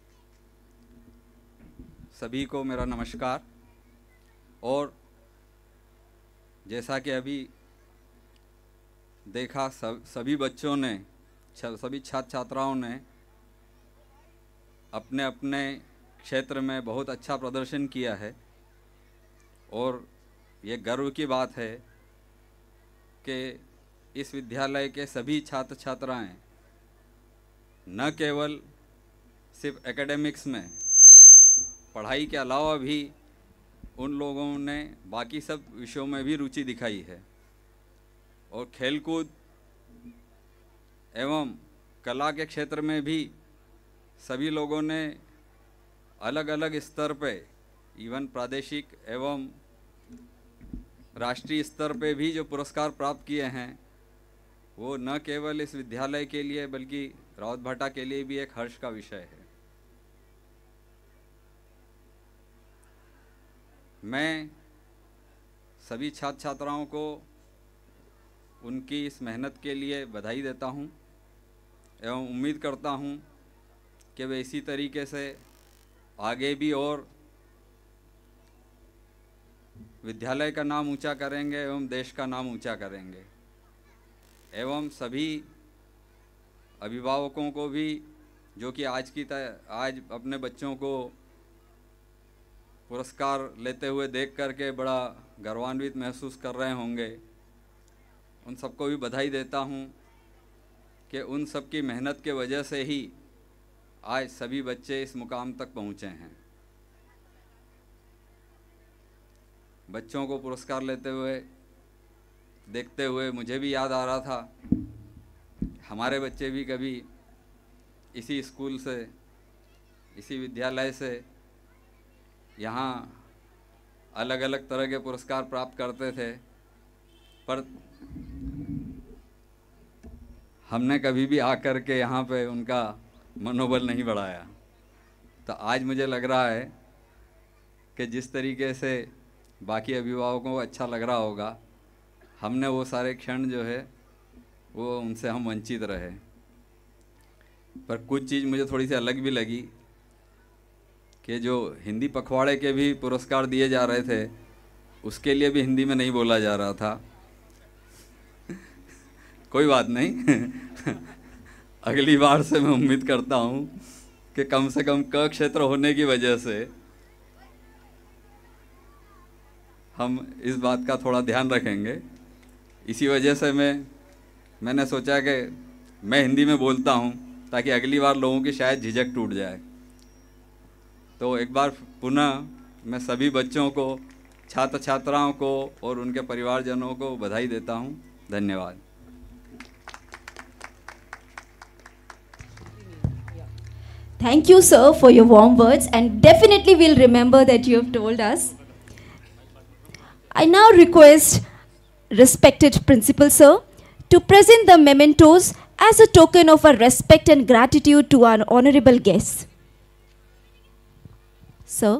[SPEAKER 7] सभी को मेरा नमस्कार। और जैसा कि अभी देखा, सभी बच्चों ने, सभी छात्र छात्राओं ने अपने अपने क्षेत्र में बहुत अच्छा प्रदर्शन किया है और ये गर्व की बात है कि इस विद्यालय के सभी छात्र छात्राएं न केवल सिर्फ एकेडमिक्स में, पढ़ाई के अलावा भी उन लोगों ने बाकी सब विषयों में भी रुचि दिखाई है और खेलकूद एवं कला के क्षेत्र में भी सभी लोगों ने अलग अलग स्तर पे, इवन प्रादेशिक एवं राष्ट्रीय स्तर पे भी जो पुरस्कार प्राप्त किए हैं, वो न केवल इस विद्यालय के लिए बल्कि रावत भाटा के लिए भी एक हर्ष का विषय है। मैं सभी छात्र छात्राओं को उनकी इस मेहनत के लिए बधाई देता हूं एवं उम्मीद करता हूं कि वे इसी तरीके से आगे भी और विद्यालय का नाम ऊंचा करेंगे एवं देश का नाम ऊंचा करेंगे। एवं सभी अभिभावकों को भी, जो कि आज अपने बच्चों को पुरस्कार लेते हुए देख करके बड़ा गर्वान्वित महसूस कर रहे होंगे, उन सबको भी बधाई देता हूं कि उन सब की मेहनत के वजह से ही आज सभी बच्चे इस मुकाम तक पहुँचे हैं। बच्चों को पुरस्कार लेते हुए देखते हुए मुझे भी याद आ रहा था, हमारे बच्चे भी कभी इसी स्कूल से, इसी विद्यालय से यहाँ अलग अलग तरह के पुरस्कार प्राप्त करते थे, पर हमने कभी भी आकर के यहाँ पे उनका मनोबल नहीं बढ़ाया। तो आज मुझे लग रहा है कि जिस तरीके से बाकी अभिभावकों को अच्छा लग रहा होगा, हमने वो सारे क्षण जो है वो उनसे हम वंचित रहे। पर कुछ चीज़ मुझे थोड़ी सी अलग भी लगी कि जो हिंदी पखवाड़े के भी पुरस्कार दिए जा रहे थे, उसके लिए भी हिंदी में नहीं बोला जा रहा था। कोई बात नहीं अगली बार से मैं उम्मीद करता हूँ कि कम से कम क क्षेत्र होने की वजह से हम इस बात का थोड़ा ध्यान रखेंगे। इसी वजह से मैंने सोचा कि मैं हिंदी में बोलता हूँ ताकि अगली बार लोगों की शायद झिझक टूट जाए। तो एक बार पुनः मैं सभी बच्चों को, छात्र छात्राओं को और उनके परिवारजनों को बधाई देता हूं। धन्यवाद।
[SPEAKER 3] Thank you, sir, for your warm words, and definitely we'll remember that you have told us. I now request respected principal, sir, to present the mementos as a token of our respect and gratitude to our honorable guests. Sir.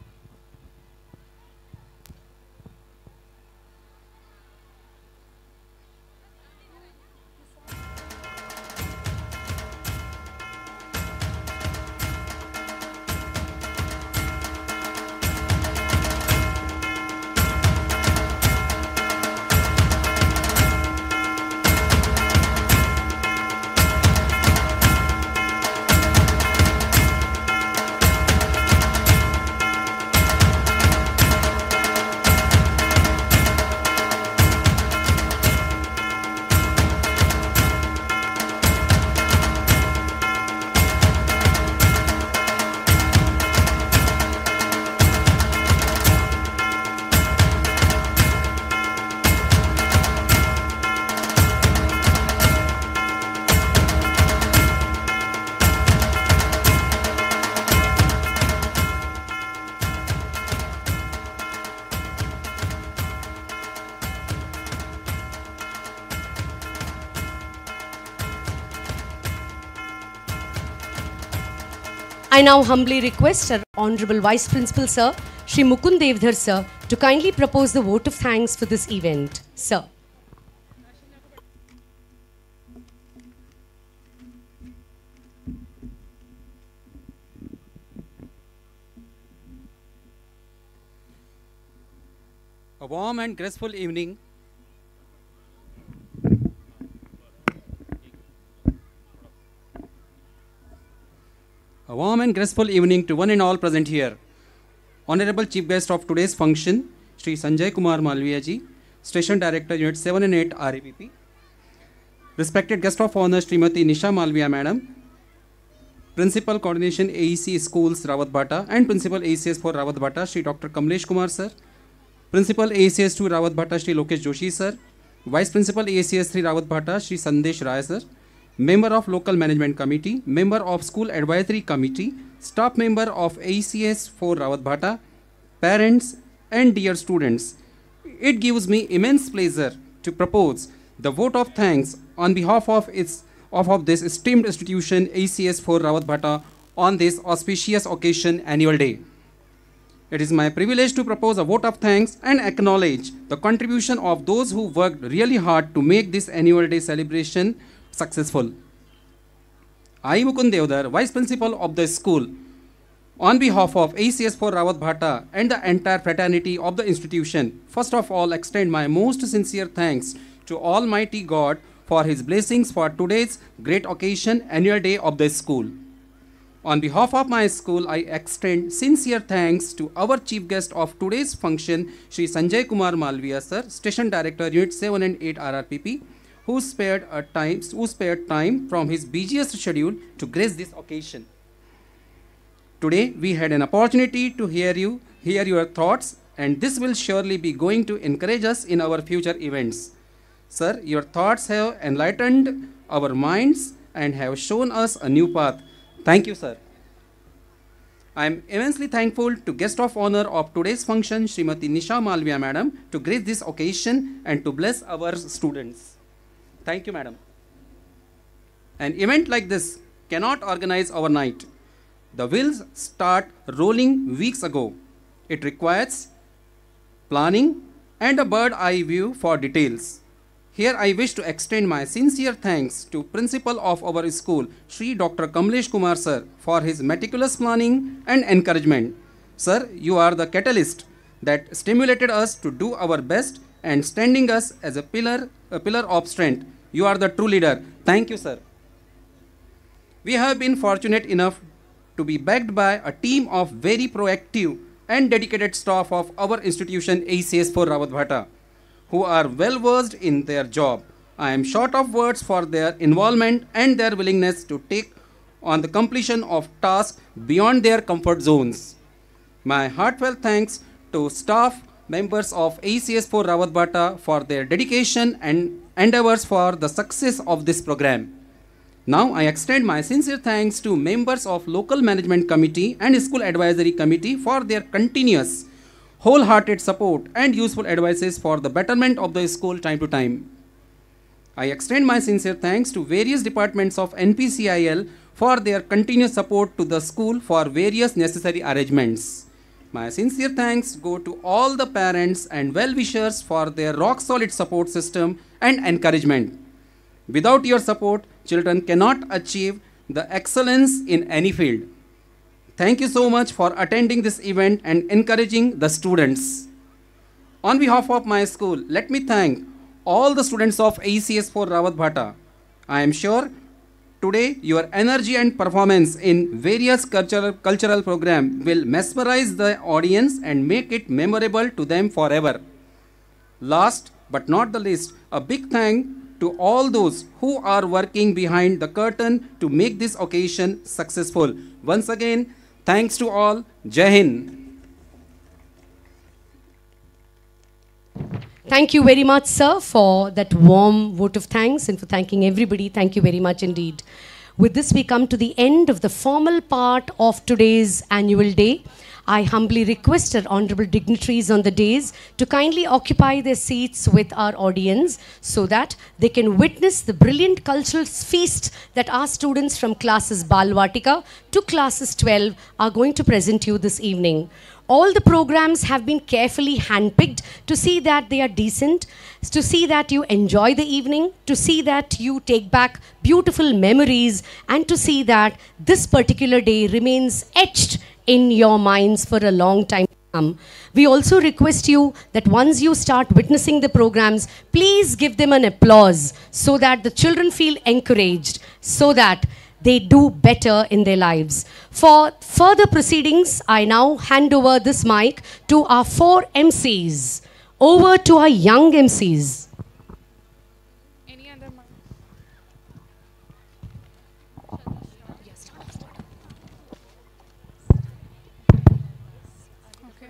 [SPEAKER 6] I now humbly request our Honorable Vice Principal, Sir, Shri Mukund Devdhar, Sir, to kindly propose the vote of thanks for this event. Sir.
[SPEAKER 8] A warm and graceful evening. A warm and graceful evening to one and all present here. Honorable Chief Guest of today's function, Shri Sanjay Kumar Malviya ji, Station Director Unit 7 and 8 RAPP. Respected Guest of Honor, Smt Nisha Malviya Madam, Principal Coordination AEC Schools Rawatbhata and Principal AECS for Rawatbhata, Shri Dr. Kamlesh Kumar Sir, Principal AECS 2 Rawatbhata, Shri Lokesh Joshi Sir, Vice Principal AECS 3 Rawatbhata, Shri Sandesh Rai Sir, Member of Local Management Committee, Member of School Advisory Committee, Staff Member of AECS 4 Rawatbhata, Parents and dear students. It gives me immense pleasure to propose the vote of thanks on behalf of this esteemed institution AECS 4 Rawatbhata on this auspicious occasion annual day. It is my privilege to propose a vote of thanks and acknowledge the contribution of those who worked really hard to make this annual day celebration successful. I, Mukund Devdhar, Vice Principal of the school, on behalf of AECS for Rawatbhata and the entire fraternity of the institution, first of all extend my most sincere thanks to Almighty God for His blessings for today's great occasion, annual day of the school. On behalf of my school, I extend sincere thanks to our chief guest of today's function, Shri Sanjay Kumar Malviya Sir, Station Director Unit 7 and 8 RRPP, who spared time from his busiest schedule to grace this occasion. Today, we had an opportunity to hear your thoughts, and this will surely be going to encourage us in our future events. Sir, your thoughts have enlightened our minds and have shown us a new path. Thank you, sir. I am immensely thankful to guest of honor of today's function, Smt Nisha Malviya Madam, to grace this occasion and to bless our students. Thank you, madam. An event like this cannot organize overnight. The wheels start rolling weeks ago. It requires planning and a bird-eye view for details. Here I wish to extend my sincere thanks to Principal of our school, Shri Dr. Kamlesh Kumar Sir, for his meticulous planning and encouragement. Sir, you are the catalyst that stimulated us to do our best and standing us as a pillar of strength. You are the true leader. Thank you, sir. We have been fortunate enough to be backed by a team of very proactive and dedicated staff of our institution AECS for Rawatbhata, who are well versed in their job. I am short of words for their involvement and their willingness to take on the completion of tasks beyond their comfort zones. My heartfelt thanks to staff members of ACS 4 Rawatbhata for their dedication and endeavors for the success of this program. Now I extend my sincere thanks to members of Local Management Committee and School Advisory Committee for their continuous, wholehearted support and useful advices for the betterment of the school time to time. I extend my sincere thanks to various departments of NPCIL for their continuous support to the school for various necessary arrangements. My sincere thanks go to all the parents and well-wishers for their rock-solid support system and encouragement. Without your support, children cannot achieve the excellence in any field. Thank you so much for attending this event and encouraging the students. On behalf of my school, let me thank all the students of ACS 4 Rawatbhata. I am sure today your energy and performance in various cultural programs will mesmerize the audience and make it memorable to them forever. Last but not the least, a big thank to all those who are working behind the curtain to make this occasion successful. Once again, thanks to all. Jai Hind.
[SPEAKER 6] Thank you very much, sir, for that warm vote of thanks and for thanking everybody. Thank you very much indeed. With this, we come to the end of the formal part of today's annual day. I humbly request our honorable dignitaries on the dais to kindly occupy their seats with our audience so that they can witness the brilliant cultural feast that our students from classes Balvatika to classes 12 are going to present you this evening. All the programs have been carefully handpicked to see that they are decent, to see that you enjoy the evening, to see that you take back beautiful memories, and to see that this particular day remains etched in your minds for a long time to come. We also request you that once you start witnessing the programs, please give them an applause so that the children feel encouraged, so that they do better in their lives. For further proceedings, I now hand over this mic to our 4 MCs. Over to our young MCs.
[SPEAKER 1] Any other mic? Okay.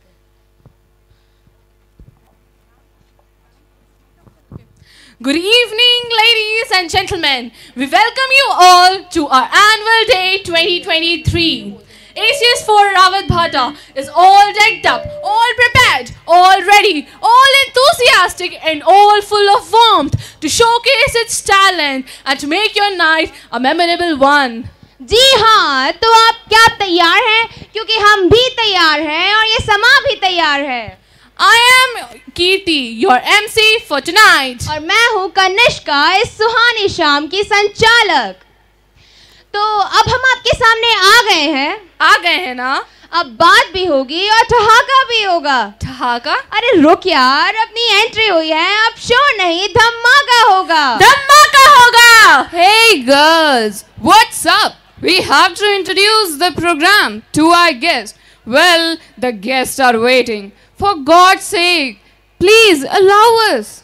[SPEAKER 9] Good evening, ladies and gentlemen. We welcome you all to our Annual Day 2023. ACS 4 Rawatbhata is all decked up, all prepared, all ready, all enthusiastic and all full of warmth to showcase its talent and to make your night a memorable one.
[SPEAKER 3] जी हाँ, तो आप क्या तैयार हैं? क्योंकि हम भी तैयार हैं और ये समा भी तैयार है.
[SPEAKER 9] I am Kirti, your MC for tonight.
[SPEAKER 3] और मैं हूँ कनिष्का, इस सुहानी शाम की संचालक. तो अब हम आपके सामने आ गए हैं ना? अब बात भी होगी और ठहाका भी होगा.
[SPEAKER 9] ठहाका?
[SPEAKER 3] अरे रुक यार, अपनी एंट्री हुई है, अब शो नहीं धमाका होगा.
[SPEAKER 9] धमाका होगा! Hey girls, what's up? We have to introduce the program to our guests. Well, the guests are waiting. For God's sake, please allow us.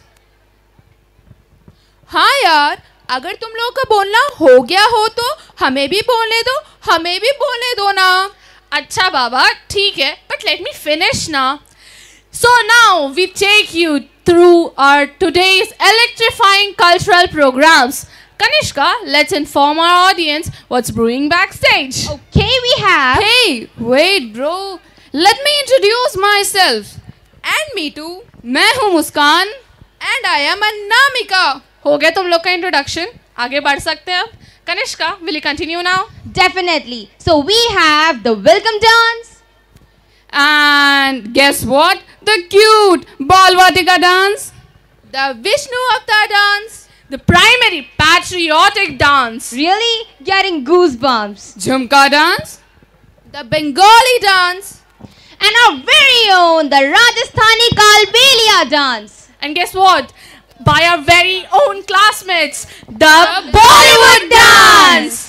[SPEAKER 9] हाँ यार, अगर तुम लोग का बोलना हो गया हो तो हमें भी बोलने दो ना. अच्छा बाबा, ठीक है, but let me finish ना. So now we take you through our today's electrifying cultural programs. Kanishka, let's inform our audience what's brewing backstage.
[SPEAKER 3] Okay, we have.
[SPEAKER 9] Hey, wait bro. Let me introduce myself. And me too. मैं हूँ मुस्कान. And I am Anamika. हो गया तुम लोग का introduction. आगे बढ़ सकते हैं अब. Kanishka, will you continue now?
[SPEAKER 3] Definitely. So we have the welcome dance.
[SPEAKER 9] And guess what? The cute Balvatika dance. The Vishnu Avatar dance. The primary patriotic dance.
[SPEAKER 3] Really? Getting goosebumps.
[SPEAKER 9] Jhumka dance. The Bengali dance.
[SPEAKER 3] And our very own, the Rajasthani Kalbelia dance.
[SPEAKER 9] And guess what? By our very own classmates, the Bollywood dance.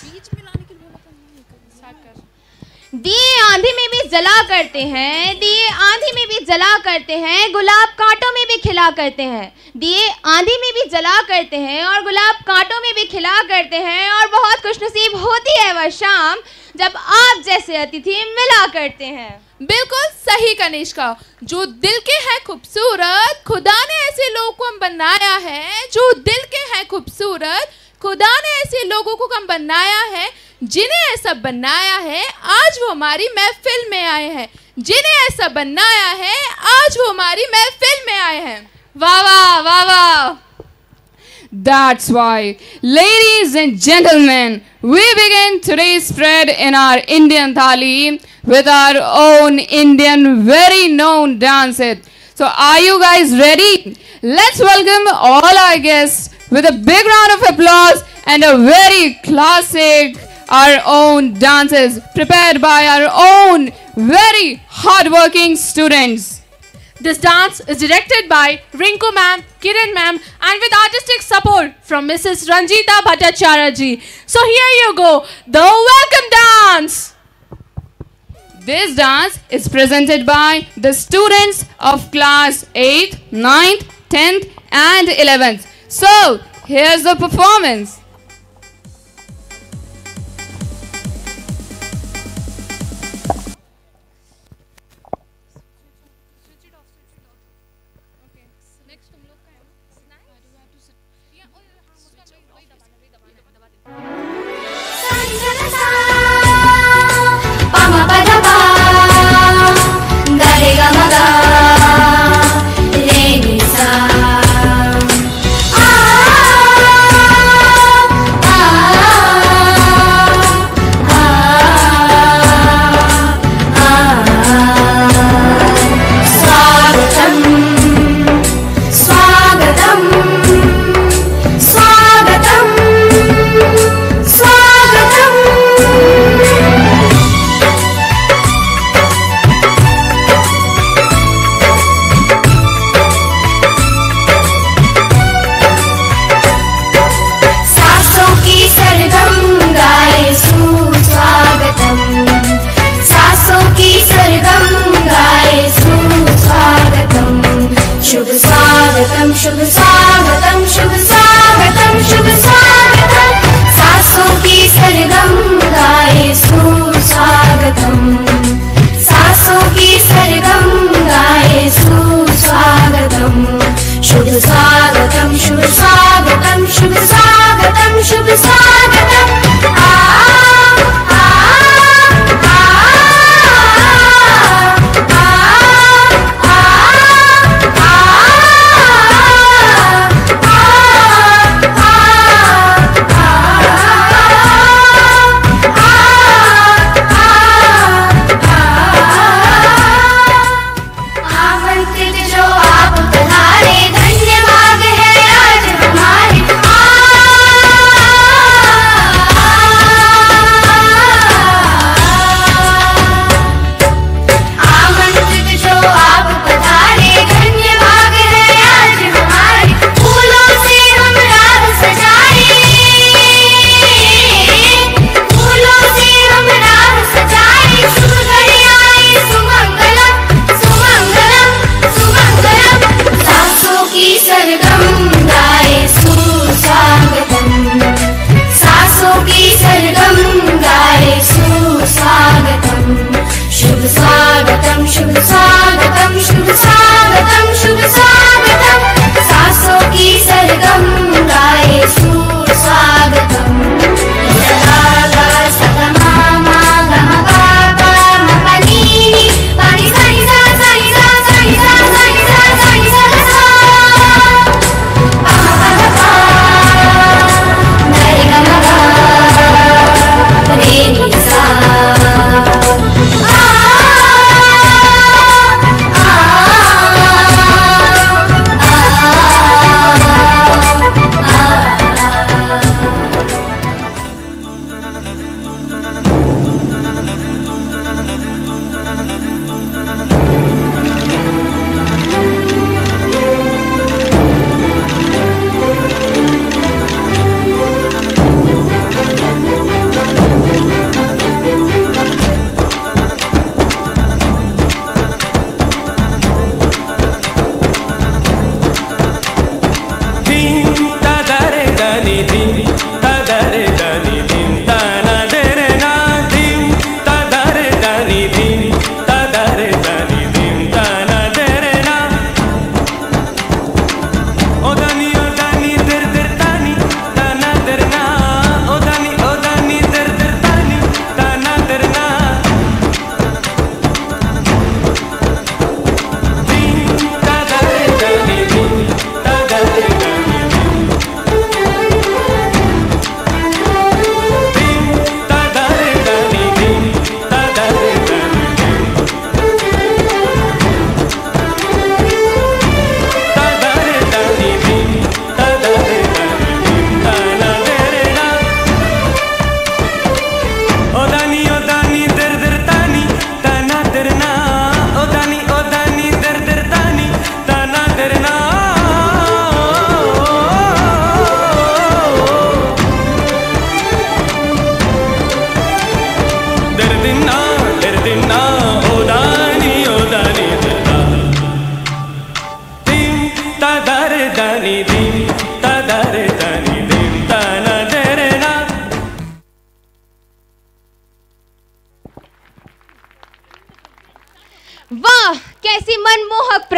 [SPEAKER 3] दिए आंधी में भी जला करते हैं, दिए आंधी में भी जला करते हैं, गुलाब कांटों में भी खिला करते हैं. दिए आंधी में भी जला करते हैं और गुलाब कांटों में भी खिला करते हैं. और बहुत खुशनसीब होती है वह शाम
[SPEAKER 10] जब आप जैसे अतिथि मिला करते हैं।
[SPEAKER 9] बिल्कुल सही कनिष्का, जो दिल के हैं खूबसूरत, खुदा ने ऐसे लोगों को हम बनाया है। जो दिल के हैं खूबसूरत, खुदा ने ऐसे लोगों को हम बनाया है। जिन्हें ऐसा बनाया है आज वो हमारी महफिल में आए हैं। जिन्हें ऐसा बनाया है आज वो हमारी महफिल में आए हैं।
[SPEAKER 6] वाह वाह वाह वाह। That's why, ladies and gentlemen, we begin today's spread in our Indian thali with our own Indian very known dances. So are you guys ready? Let's welcome all our guests with a big round of applause and a very classic, our own dances prepared by our own very hardworking students.
[SPEAKER 9] This dance is directed by Rinku ma'am, Kiran ma'am, and with artistic support from Mrs. Ranjita Bhattacharya ji. So here you go, the welcome dance.
[SPEAKER 6] This dance is presented by the students of class 8th, 9th, 10th and 11th. So here's the performance.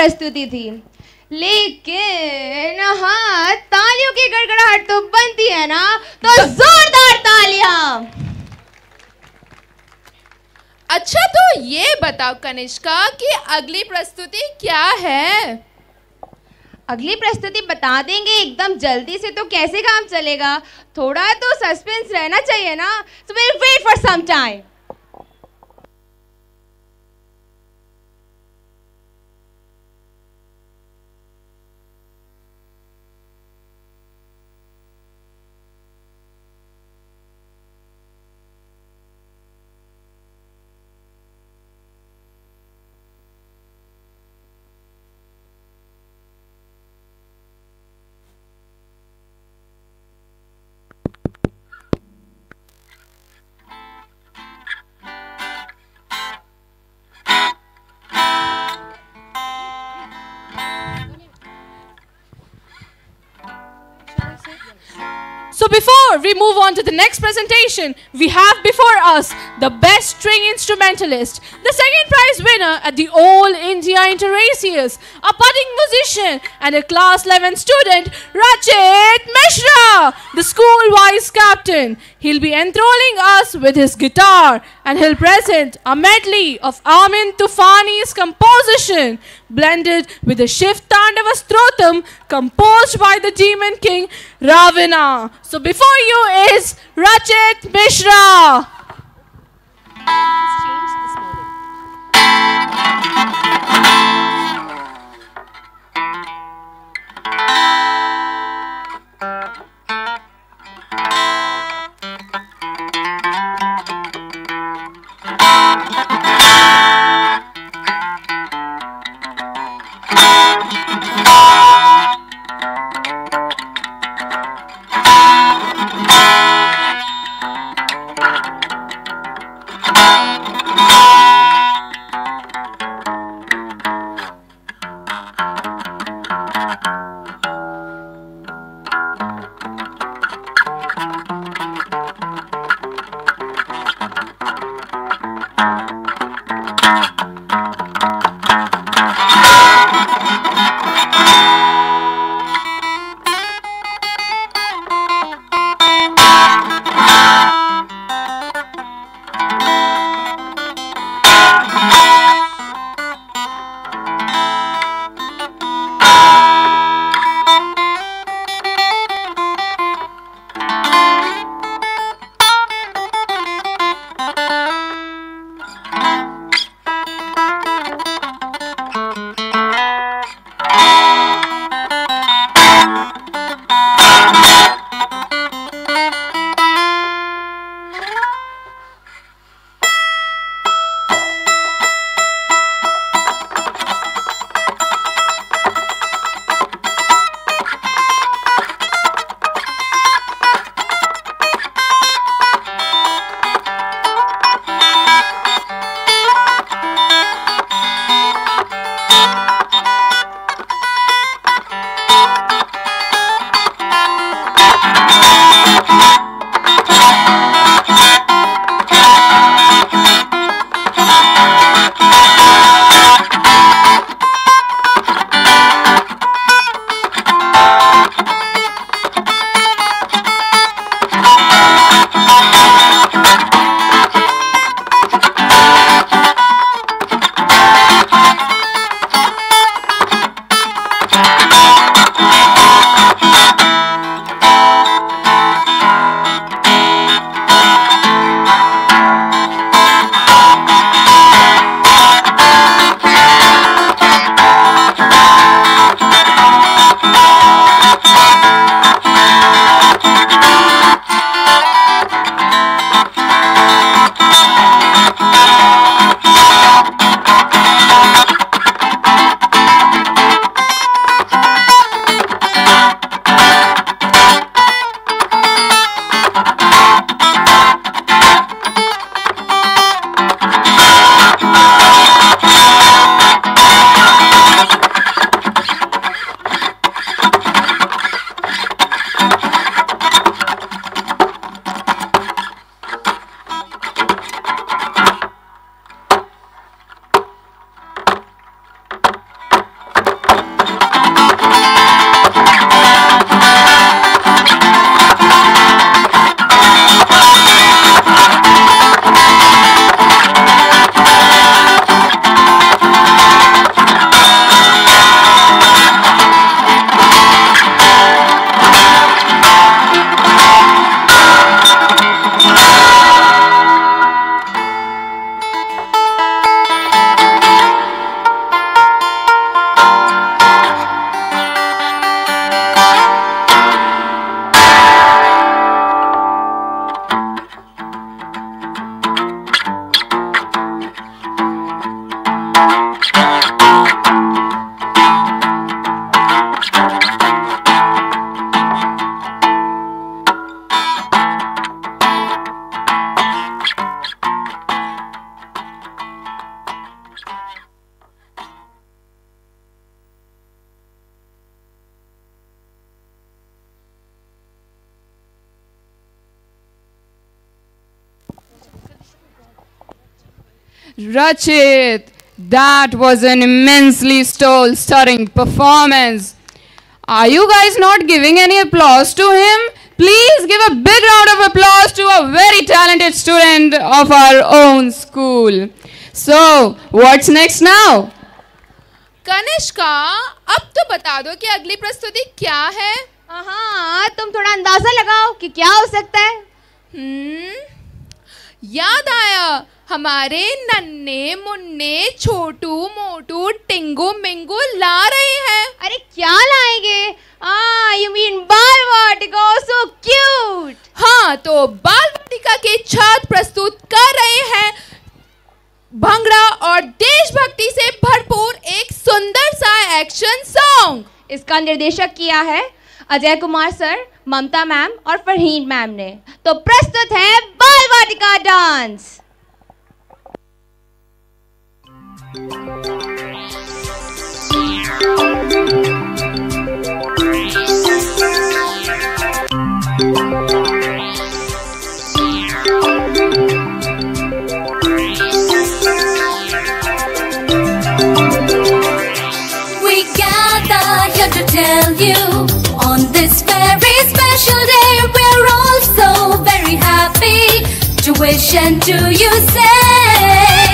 [SPEAKER 10] प्रस्तुति थी, लेकिन हाँ, तालियों की गड़गड़ाहट तो बनती है ना, तो जोरदार तालियां।
[SPEAKER 9] अच्छा, तो ये बताओ कनिष्का कि अगली प्रस्तुति क्या है?
[SPEAKER 10] अगली प्रस्तुति बता देंगे एकदम जल्दी से तो कैसे काम चलेगा, थोड़ा तो सस्पेंस रहना चाहिए ना, so we'll wait for some time.
[SPEAKER 9] So before we move on to the next presentation, we have before us the best string instrumentalist, the second prize winner at the All India Inter-ACS, a budding musician and a class 11 student, Rachit Mishra, the school vice captain. He'll be enthralling us with his guitar and he'll present a medley of Amin Tufani's composition blended with the Shiv Tandava Strotam composed by the demon king Ravana. So before you is Rachit Mishra.
[SPEAKER 11] Rachit, that was an immensely soul-stirring performance. Are you guys not giving any applause to him? Please give a big round of applause to a very talented student of our own school. So, what's next now?
[SPEAKER 12] Kanishka, अब तो बता दो कि अगली प्रस्तुति क्या है?
[SPEAKER 10] हाँ, तुम थोड़ा अंदाजा लगाओ कि क्या हो सकता है।
[SPEAKER 12] याद आया, हमारे नन्हे मुन्ने छोटू मोटू टिंगू मिंगू ला रहे हैं।
[SPEAKER 10] अरे क्या लाएंगे? You mean बाल वाटिका, so cute।
[SPEAKER 12] हाँ, तो बाल वाटिका के छात्र प्रस्तुत कर रहे हैं भंगड़ा और देशभक्ति से भरपूर एक सुंदर सा एक्शन सॉन्ग।
[SPEAKER 10] इसका निर्देशक किया है अजय कुमार सर, ममता मैम और फरहीन मैम ने। तो प्रस्तुत है Bal Vatika dance.
[SPEAKER 13] We gather here to tell you on this very special day we're all so very happy to wish and to you say.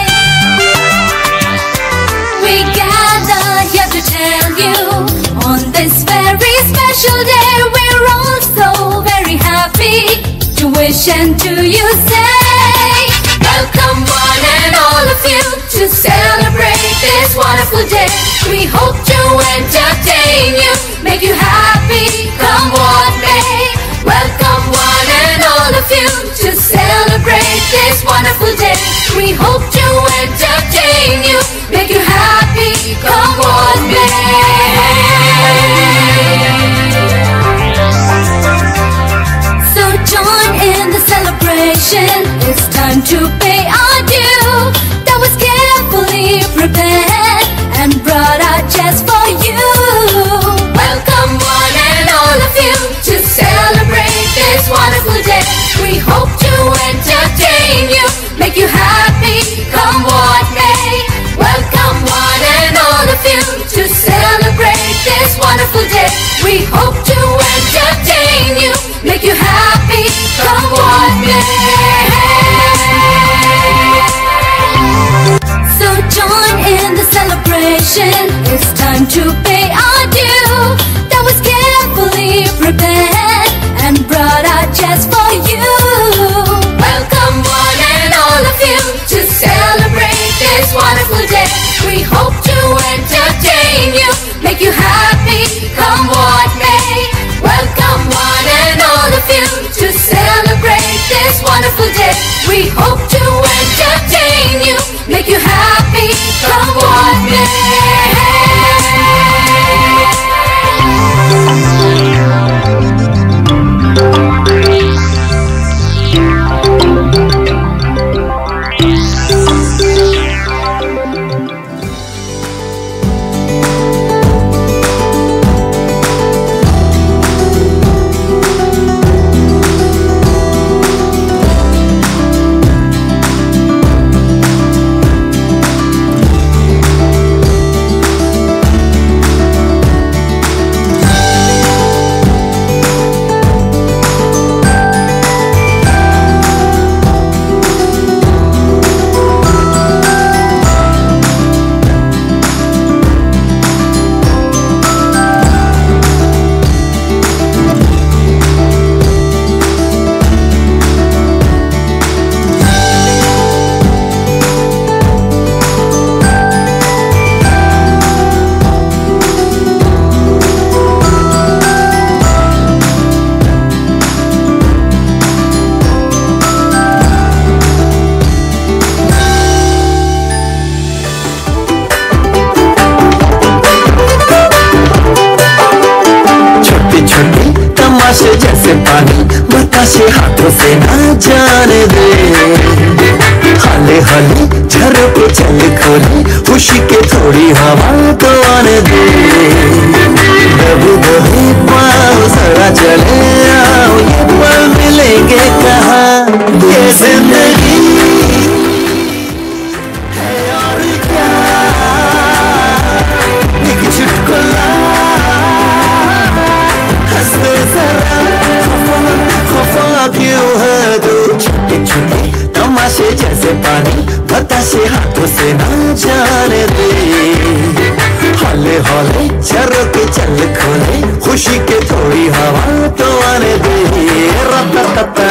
[SPEAKER 13] We gather here to tell you on this very special day we're all so very happy to wish and to you say. Welcome one and all of you to celebrate this wonderful day. We hope to entertain you, make you happy, come what may. Welcome one and all of you to celebrate this wonderful day. We hope to entertain you, make you happy, come what may. So join in the celebration, it's time to pay our due. That was carefully prepared and brought out just for you. Welcome one and all of you to celebrate this wonderful day. We hope to entertain you, make you happy, come what may. Welcome one and all of you to celebrate this wonderful day. We hope to entertain you, make you happy, come what may. So join in the celebration, it's time to pay our due. That was carefully prepared and brought out just for you. Welcome one and all of you to celebrate this wonderful day. We hope to entertain you, make you happy, come what may. Welcome one and all of you to celebrate this wonderful day. We hope to entertain you, make you happy, come what may.
[SPEAKER 14] जैसे पानी बताशे हाथों से ना जाने दे। हाले हाले झरोके चल खोली खुशी के थोड़ी हवा तो आने दे। दबी दबी पाँव सड़ा चले आओ ये पल मिलेंगे कहाँ। ये जिंदगी पानी बतासे हाथों से ना जाने दे। हौले हौले झरोके चल खोले, खुशी के थोड़ी हवा तो आने दे। रत्ता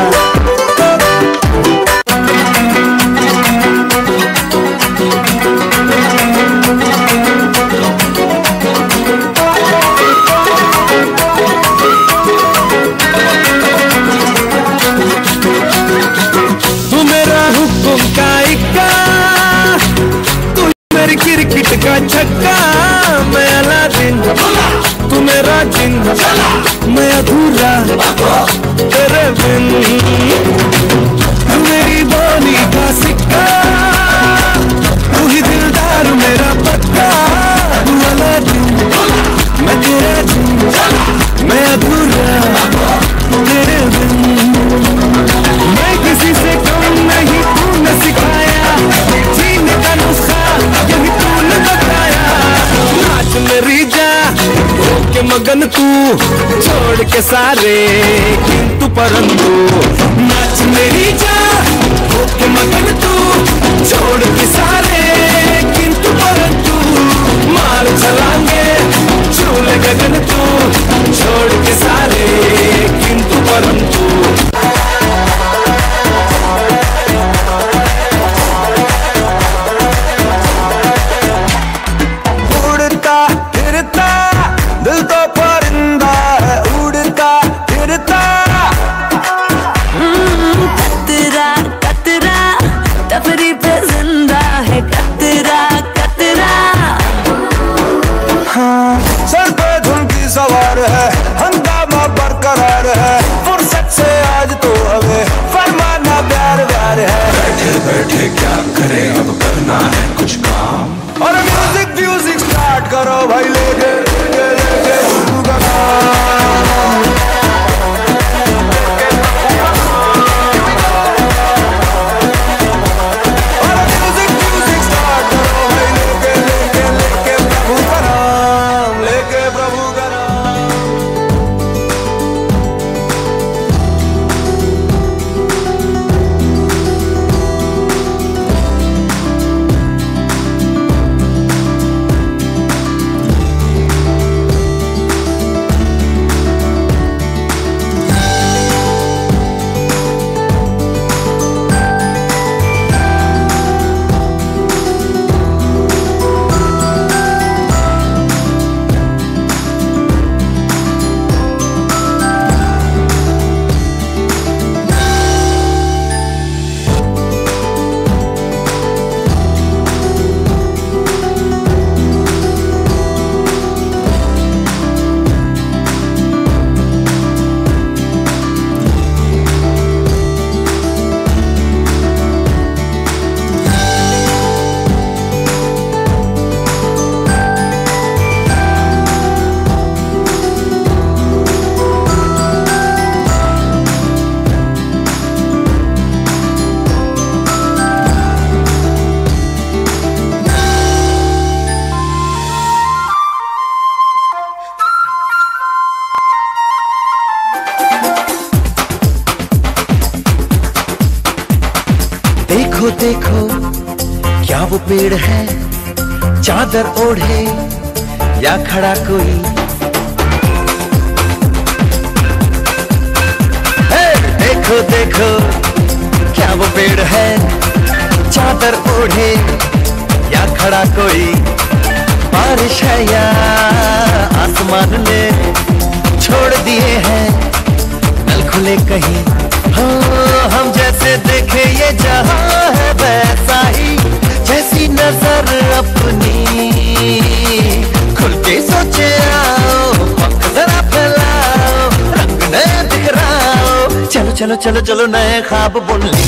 [SPEAKER 15] तू मेरा हुक्म का इक्का, तू मेरी क्रिकेट का छक्का। मैं अलादीन, तू मेरा जिन, मैं अधूरा तेरे बिन। तू मेरी बोली का सिक्का, तू ही दिलदार मेरा पक्का। तू अलादीन, मैं तेरा जिन, मैं अधूरा तेरे बिन। मैं किसी से कम नहीं, तूने सिखाया जीने का नुस्खा, यही तूने बताया। नाच मेरी जा होके मगन तू, छोड़ के सारे किंतु परंतु। नाच मेरी जा होके मगन तू, छोड़ के सारे किंतु परंतु। मार चलांगे झूले गगन तू, छोड़ के सारे किंतु परंतु।
[SPEAKER 14] उड़ता फिरता दिल तो परिंदा है, उड़ता फिरता।
[SPEAKER 13] कतरा कतरा तफरी पे जिंदा है, कतरा कतरा।
[SPEAKER 14] हाँ सर पे धुन की सवार है, हंगामा बरकरार है। फुर्सत से आज तो हमें फरमाना प्यार प्यार है।
[SPEAKER 15] बैठे बैठे क्या करें, अब करना है कुछ काम।
[SPEAKER 14] और म्यूजिक स्टार्ट करो भाई, लेके लेके लेके गुरु का नाम। और म्यूजिक स्टार्ट करो भाई, लेके लेके लेके प्रभु का नाम, लेके प्रभु का नाम। देखो देखो क्या वो पेड़ है, चादर ओढ़े या खड़ा कोई। हे देखो देखो क्या वो पेड़ है, चादर ओढ़े या खड़ा कोई। बारिश है या आसमान ने छोड़ दिए हैं नल खुले कहीं। हो हम जैसे देखे ये जहां है वैसा ही, जैसी नजर अपनी खुल के सोचे आओ। वक्त जरा फैलाओ, रंग नए बिखराओ। चलो चलो चलो चलो नए ख्वाब बुन ले।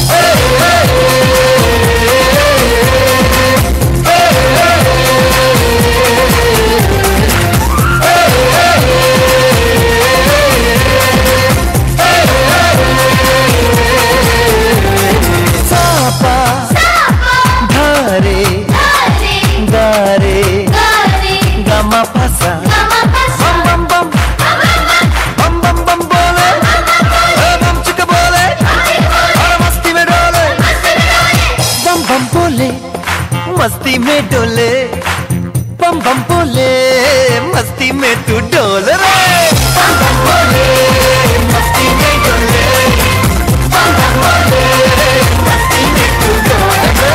[SPEAKER 14] मस्ती में डोले, बम बम बोले, मस्ती में तू डोल रे। बम बम बोले, मस्ती में डोले, बम बम बोले, मस्ती में तू डोल रे।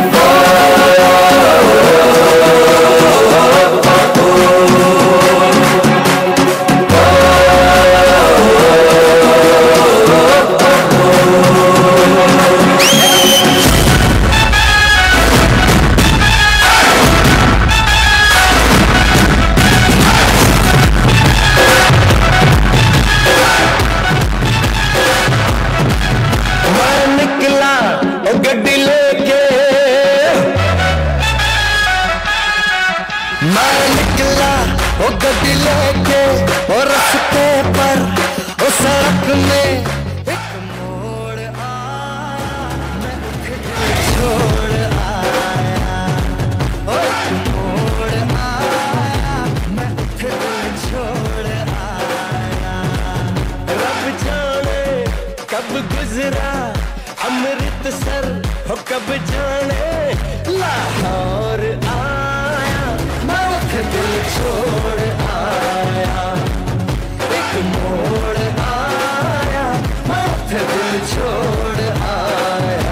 [SPEAKER 14] गड्डी लेके और रस्ते पर उस सड़क में एक मोड़ आया, मैं छोड़ आया, एक मोड़ आया, मैं छोड़ आया। रब जाने कब गुजरा अमृतसर, हो कब जाने लाहौर आया, मैं दिल छोड़ आया, एक मोड़ आया, मैं दिल छोड़ आया।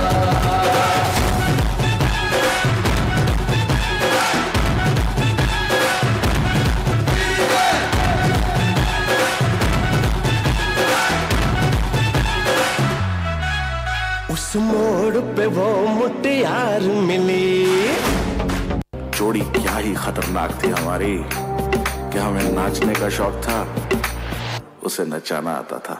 [SPEAKER 14] उस मोड़ पे वो मुटियार मिली,
[SPEAKER 16] जोड़ी क्या ही खतरनाक थी हमारी, कि हमें नाचने का शौक था, उसे नचाना आता था।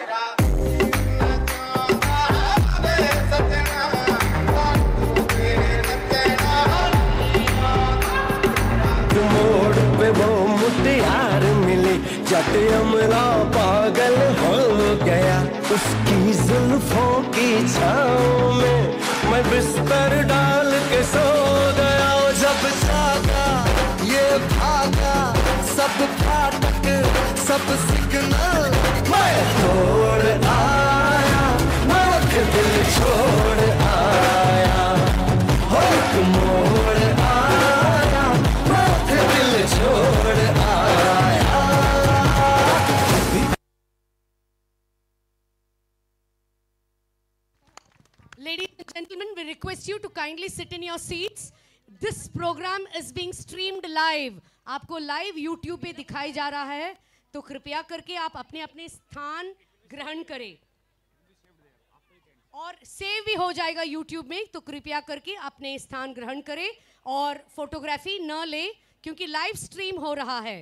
[SPEAKER 14] मोड़ पे वो मुटियार मिली, जट अमला पागल हो गया, उसकी जुल्फों की छाँव में मैं बिस्तर डाल के सो गया। जब जागा ये भागा, सब फाटक सब सिग्नल मैं तोड़ आया, मैं दिल छोड़ आया, हो एक मोड़ आया, मैं दिल छोड़ आया।
[SPEAKER 6] Ladies and gentlemen, we request you to kindly sit in your seats. This program is being streamed live. आपको live YouTube पे दिखाई जा रहा है, तो कृपया करके आप अपने अपने स्थान ग्रहण करें। और सेव भी हो जाएगा YouTube में, तो कृपया करके अपने स्थान ग्रहण करें और फोटोग्राफी न ले, क्योंकि लाइव स्ट्रीम हो रहा है।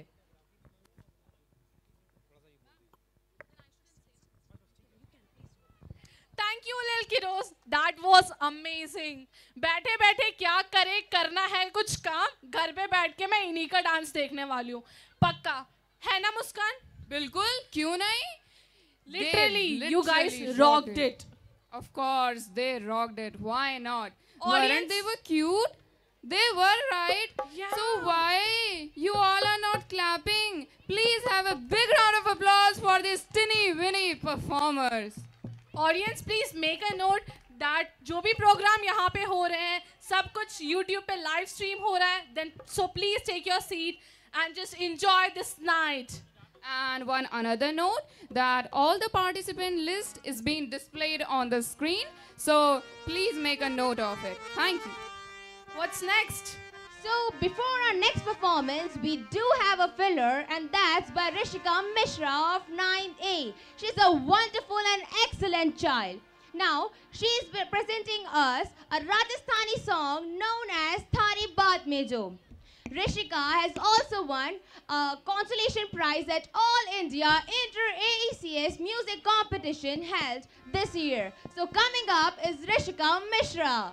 [SPEAKER 9] Thank you, little kiddos. That was amazing. बैठे बैठे क्या करे, करना है कुछ काम, घर पे बैठ के मैं इन्हीं का डांस देखने वाली हूँ, पक्का है ना मुस्कान?
[SPEAKER 11] बिल्कुल, क्यों नहीं?
[SPEAKER 9] Literally, you guys rocked it.
[SPEAKER 11] Of course, they rocked it. Why not?
[SPEAKER 9] Audience?
[SPEAKER 11] Weren't they were cute? They were, right?
[SPEAKER 9] Yeah.
[SPEAKER 11] So why you all are not clapping? Please have a big round of applause for these tinny-winny performers.
[SPEAKER 9] Audience, please make a note that जो भी programme यहाँ पे हो रहे हैं, सब कुछ YouTube पे लाइव स्ट्रीम हो रहा है. Then so please take your seat and just enjoy this night.
[SPEAKER 11] And one another note that all the participant list is being displayed on the screen. So please make a note of it. Thank you.
[SPEAKER 9] What's next?
[SPEAKER 10] So before our next performance, we do have a filler, and that's by Rishika Mishra of 9A. She's a wonderful and excellent child. Now, she's presenting us a Rajasthani song known as Thari Baat Mein Jo. Rishika has also won a consolation prize at All India Inter-AECS Music Competition held this year. So coming up is Rishika Mishra.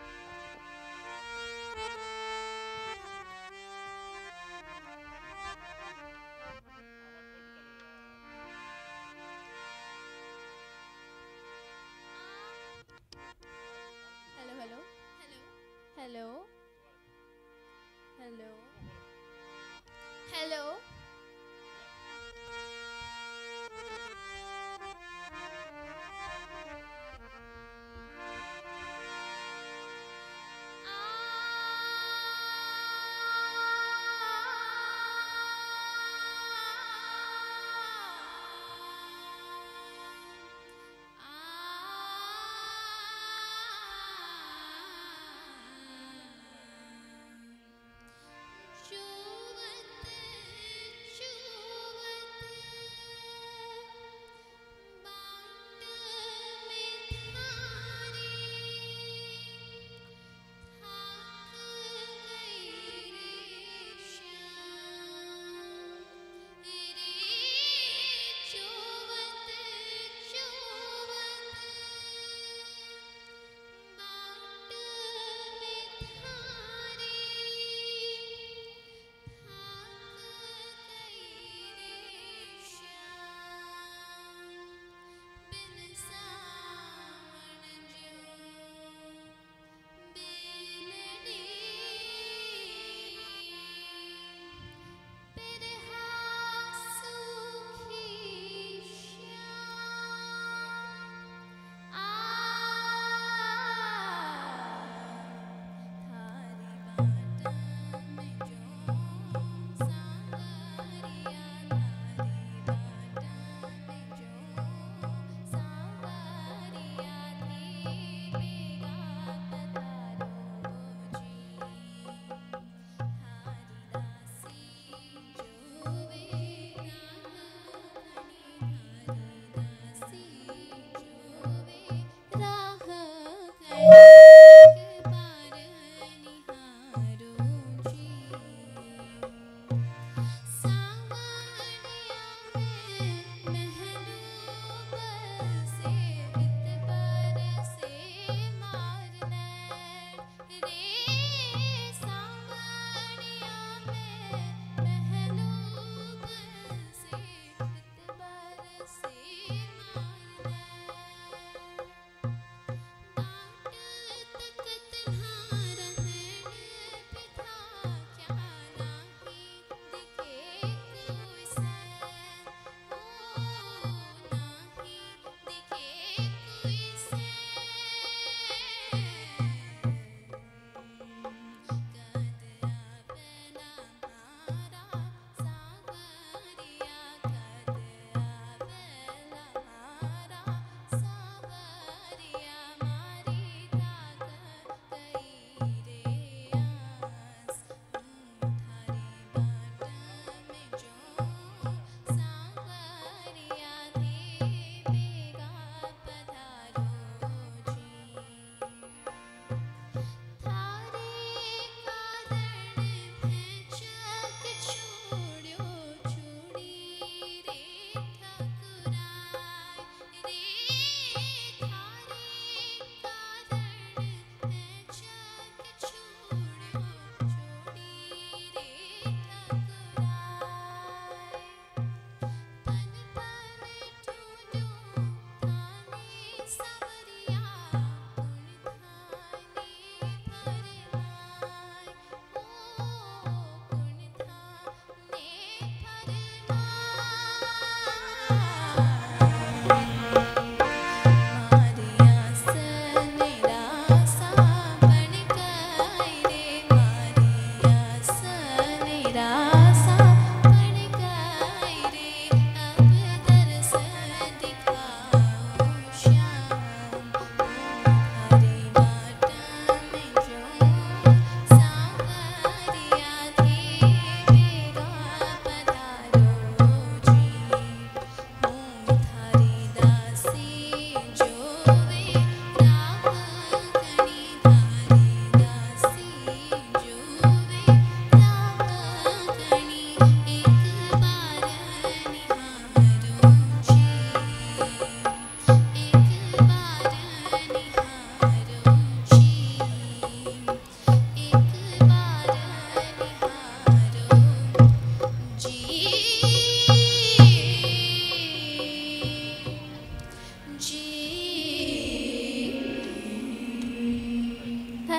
[SPEAKER 12] Hello. Hello. Hello.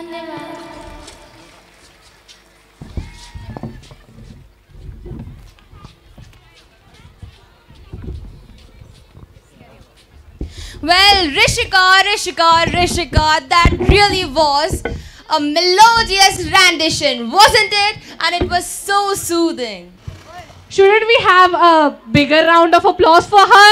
[SPEAKER 12] धन्यवाद।
[SPEAKER 10] Well, Rishika, that really was a melodious rendition, wasn't it? And it was so soothing.
[SPEAKER 9] Shouldn't we have a bigger round of applause for her?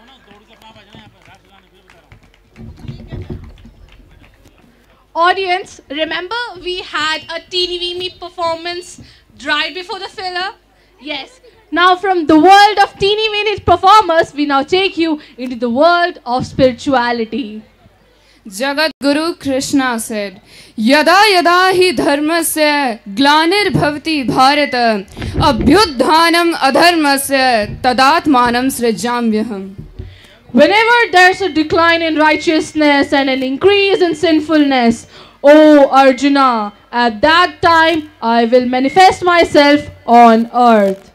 [SPEAKER 9] Audience, remember we had a teeny weeny performance right before the filler? Yes. Now from the world of teeny weeny performers, we now take you into the world of spirituality.
[SPEAKER 11] Jagat Guru Krishna said, Yada yada hi dharmasya glanirбhavati bharata abhyudhanam adharmasya tadatmanam srijamyaham.
[SPEAKER 9] Whenever there's a decline in righteousness and an increase in sinfulness, O Arjuna, at that time I will manifest myself on earth.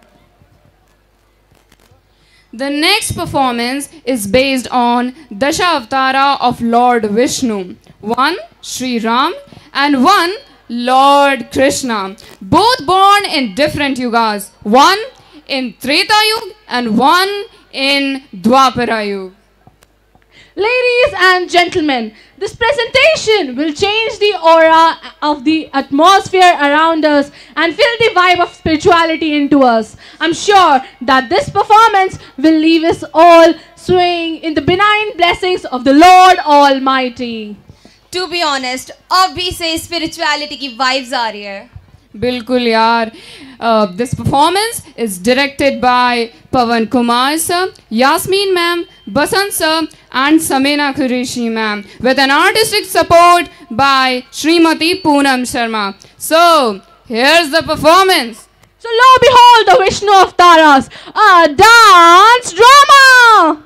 [SPEAKER 11] The next performance is based on Dasha Avatara of Lord Vishnu. One Shri Ram and one Lord Krishna. Both born in different yugas. One in Treta Yuga and one in Dwapara Yuga.
[SPEAKER 9] Ladies and gentlemen, this presentation will change the aura of the atmosphere around us and fill the vibe of spirituality into us. I'm sure that this performance will leave us all swaying in the benign blessings of the Lord Almighty.
[SPEAKER 10] To be honest, abhi se spirituality ki vibes aa rahi hai.
[SPEAKER 11] Bilkul yaar. This performance is directed by Pawan Kumar sir, Yasmin ma'am, Basant sir and Samena Qureshi ma'am with an artistic support by Srimati Poonam Sharma. So, here's the performance.
[SPEAKER 9] So lo behold the Vishnu Avataras, a dance drama!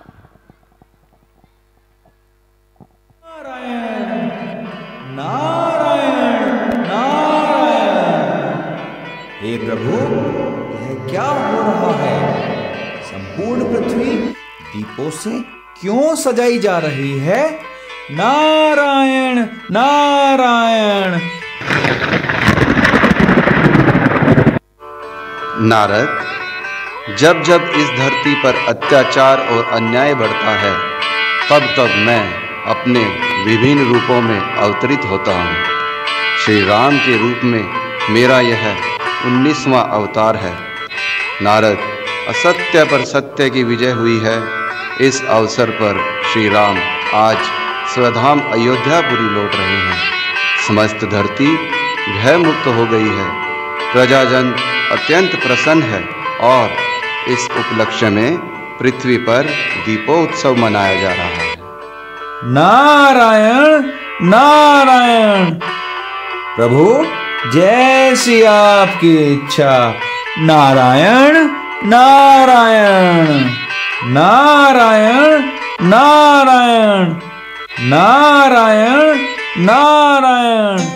[SPEAKER 17] हे प्रभु, यह क्या हो रहा है? संपूर्ण पृथ्वी दीपों से क्यों सजाई जा रही है? नारायण नारायण।
[SPEAKER 18] नारद, जब जब इस धरती पर अत्याचार और अन्याय बढ़ता है, तब तब मैं अपने विभिन्न रूपों में अवतरित होता हूँ। श्री राम के रूप में मेरा यह 19वां अवतार है। नारद, असत्य पर सत्य की विजय हुई है। इस अवसर पर श्री राम आज स्वधाम अयोध्यापुरी लौट रहे हैं। समस्त धरती भय मुक्त हो गई है। प्रजाजन अत्यंत प्रसन्न है और इस उपलक्ष्य में पृथ्वी पर दीपोत्सव मनाया जा रहा है।
[SPEAKER 17] नारायण नारायण। प्रभु, जैसी आपकी इच्छा। नारायण नारायण नारायण नारायण नारायण नारायण।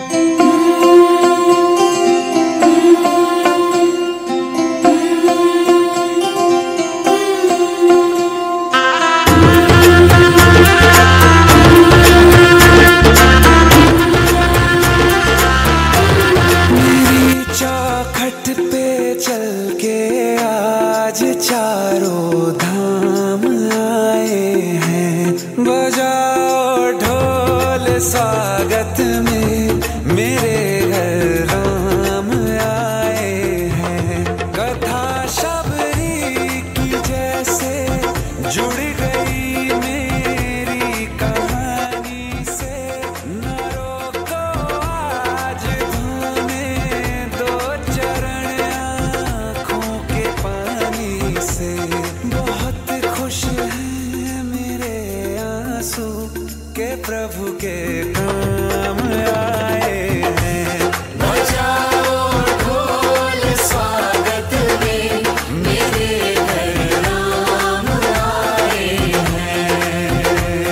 [SPEAKER 15] चारों धाम आए हैं, बजाओ ढोल स्वागत में, मेरे घर राम आए हैं। कथा शबरी की जैसे जुड़ गई मेरी कहानी से, न रोको आज धोने दो चरण आँखों के पानी से। बहुत खुश हैं मेरे आंसू के प्रभु के काम आए हैं। बजाओ ढोल स्वागत में, मेरे घर राम आए हैं।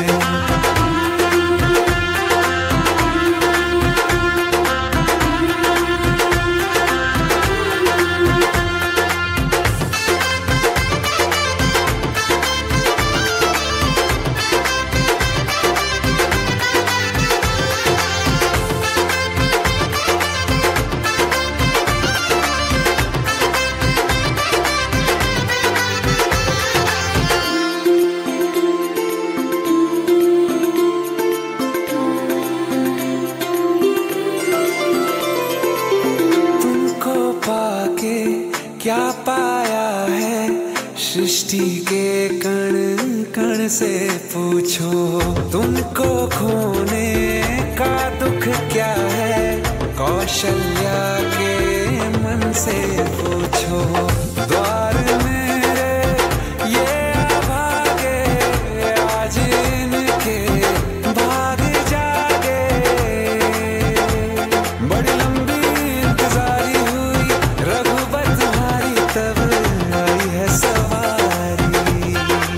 [SPEAKER 19] सृष्टि के कण कण से पूछो, तुमको खोने का दुख क्या है, कौशल्या के मन से पूछो। द्वार मेरे ये अभागे, आज इनके भाग जागे। बड़ी लंबी इंतजारी हुई रघुबर तुम्हारी, तब आई है सवारी।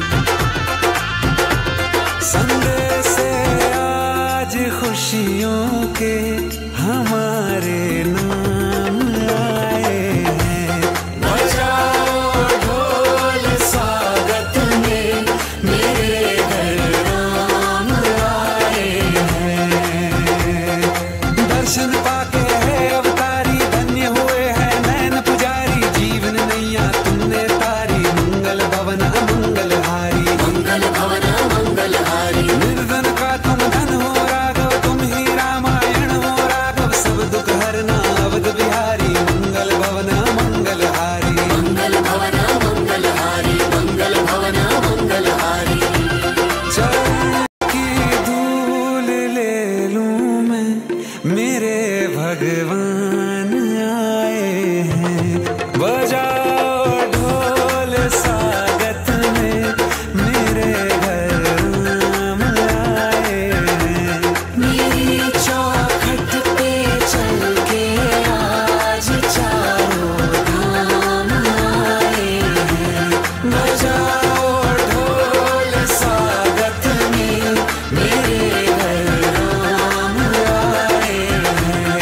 [SPEAKER 19] संदेश से आज खुशियों के हमारे नाम आए हैं। बजाओ ढोल स्वागत में, मेरे घर राम आए हैं। दर्शन पाके है अवतारी, धन्य हुए हैं नैन पुजारी। जीवन नैया तुमने तारी, मंगल भवन अमंगल हारी। मंगल भवन अमंगल हारी। निर्धन का तुम धन हो राघव, तुम ही रामायण हो राघव। सब दुख हरना अवध बिहारी, मंगल भवन मंगल हारी। मंगल भवन मंगल हारी, मंगल भवन मंगल हारी। चरण की धूल ले लूं मैं, मेरे भगवान आए हैं। बजाओ ढोल स्वागत में, मेरे घर राम आए हैं। मेरी चौखट पे चल के आज चारों धाम आए हैं। बजाओ ढोल स्वागत में, मेरे घर राम आए हैं।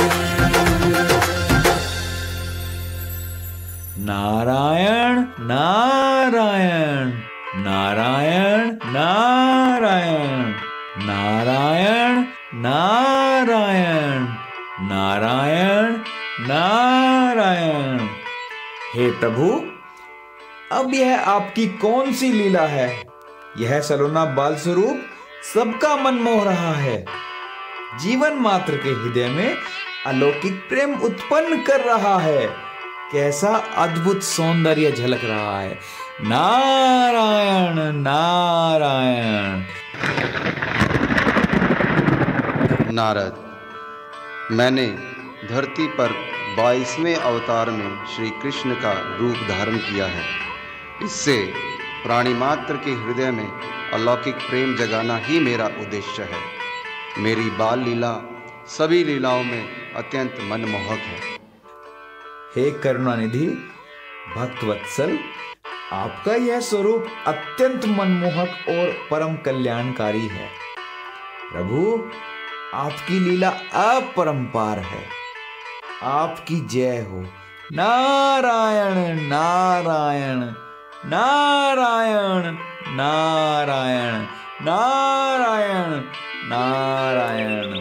[SPEAKER 17] नारायण नारायण नारायण नारायण नारायण नारायण नारायण नारायण। हे प्रभु, अब यह आपकी कौन सी लीला है? यह सलोना बाल स्वरूप सबका मन मोह रहा है, जीवन मात्र के हृदय में अलौकिक प्रेम उत्पन्न कर रहा है। कैसा अद्भुत सौंदर्य झलक रहा है। नारायण नारायण।
[SPEAKER 18] नारद, मैंने धरती पर 22वें अवतार में श्री कृष्ण का रूप धारण किया है। इससे प्राणी मात्र के हृदय में अलौकिक प्रेम जगाना ही मेरा उद्देश्य है। मेरी बाल लीला सभी लीलाओं में अत्यंत मनमोहक है।
[SPEAKER 17] हे करुणानिधि भक्तवत्सल, आपका यह स्वरूप अत्यंत मनमोहक और परम कल्याणकारी है। प्रभु, आपकी लीला अपरंपार है। आपकी जय हो। नारायण नारायण नारायण नारायण नारायण नारायण।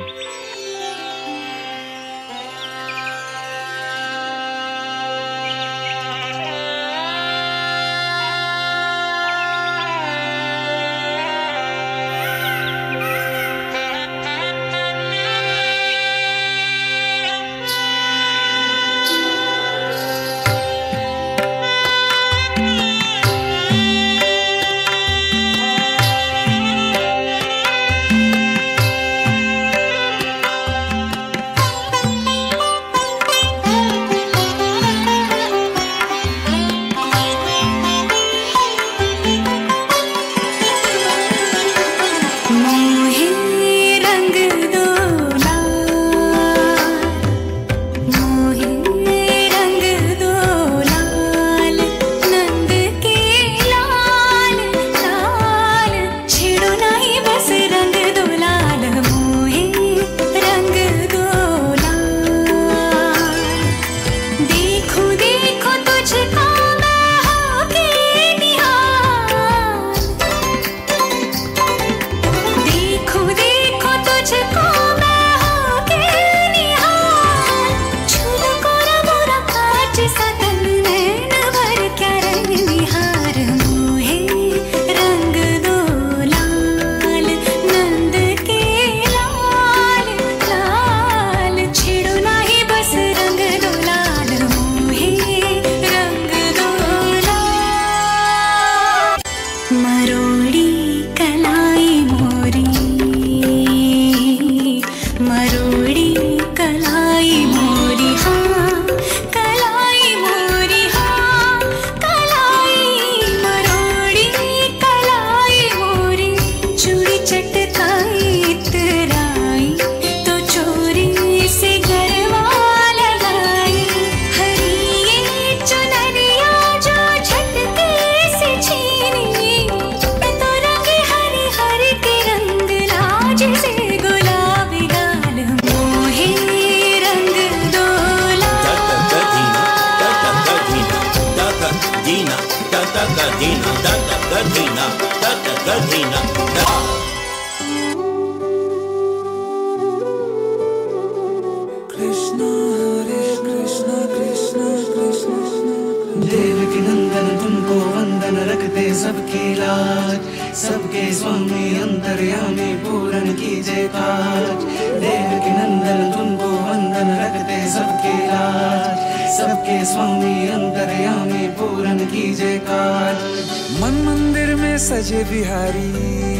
[SPEAKER 19] स्वामी अंतर्यामी पूरन कीजिए काज, देवकी नंदन तुमको वंदन रखते सबके लाज, सबके स्वामी अंतर्यामी पूरन कीजिए काज। मन मंदिर में सजे बिहारी,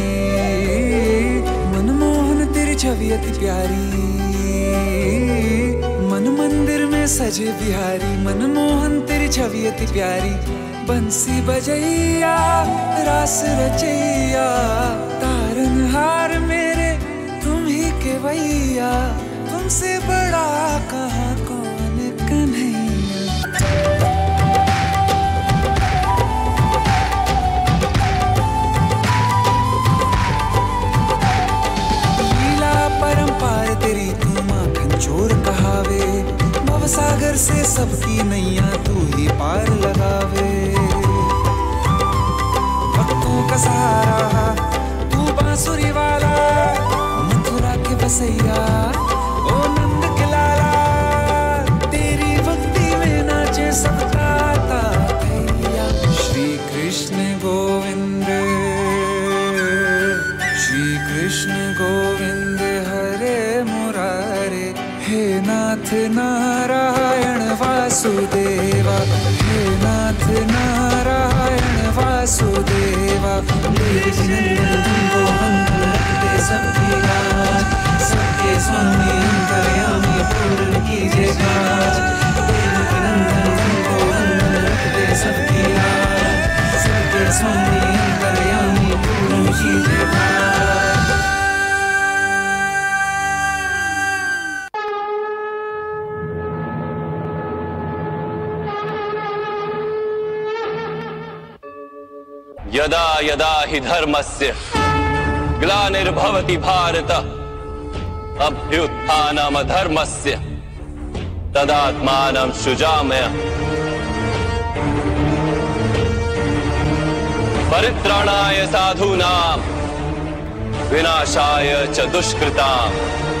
[SPEAKER 19] मनमोहन तेरी छवि अति प्यारी, मन मंदिर में सजे बिहारी, मनमोहन तेरी छवि अति प्यारी। बंसी बजैया रास रचैया, तारनहार मेरे तुम ही के भैया, तुमसे बड़ा कहाँ कौन कन्हैया। लीला परंपार तेरी तू माखन चोर कहावे, भवसागर से सबकी नैया तू ही पार लगावे। भक्तों का सहारा तू बांसुरी वाला, मथुरा के बसैया ओ नंद के लाला, तेरी भक्ति में नाचे सबका भैया। श्री कृष्ण गोविंद, श्री कृष्ण गोविंद हरे मुरारे, हे नाथ नारायण वासुदेवा, हे नाथ नारायण वासुदेवा। देवकी नंदन तुमको वंदन रखते सबकी लाज, सबके स्वामी अंतर्यामी पूर्ण कीजिए काज, देवकी नंदन तुमको वंदन रखते सबकी लाज, सबके स्वामी अंतर्यामी पूर्ण कीजिए काज।
[SPEAKER 20] यदा यदा हि धर्मस्य ग्लानिर्भवति भारत, अभ्युत्थानमधर्मस्य तदात्मानं सृजाम्यहम्। परित्राणाय साधूनां विनाशाय च दुष्कृतां,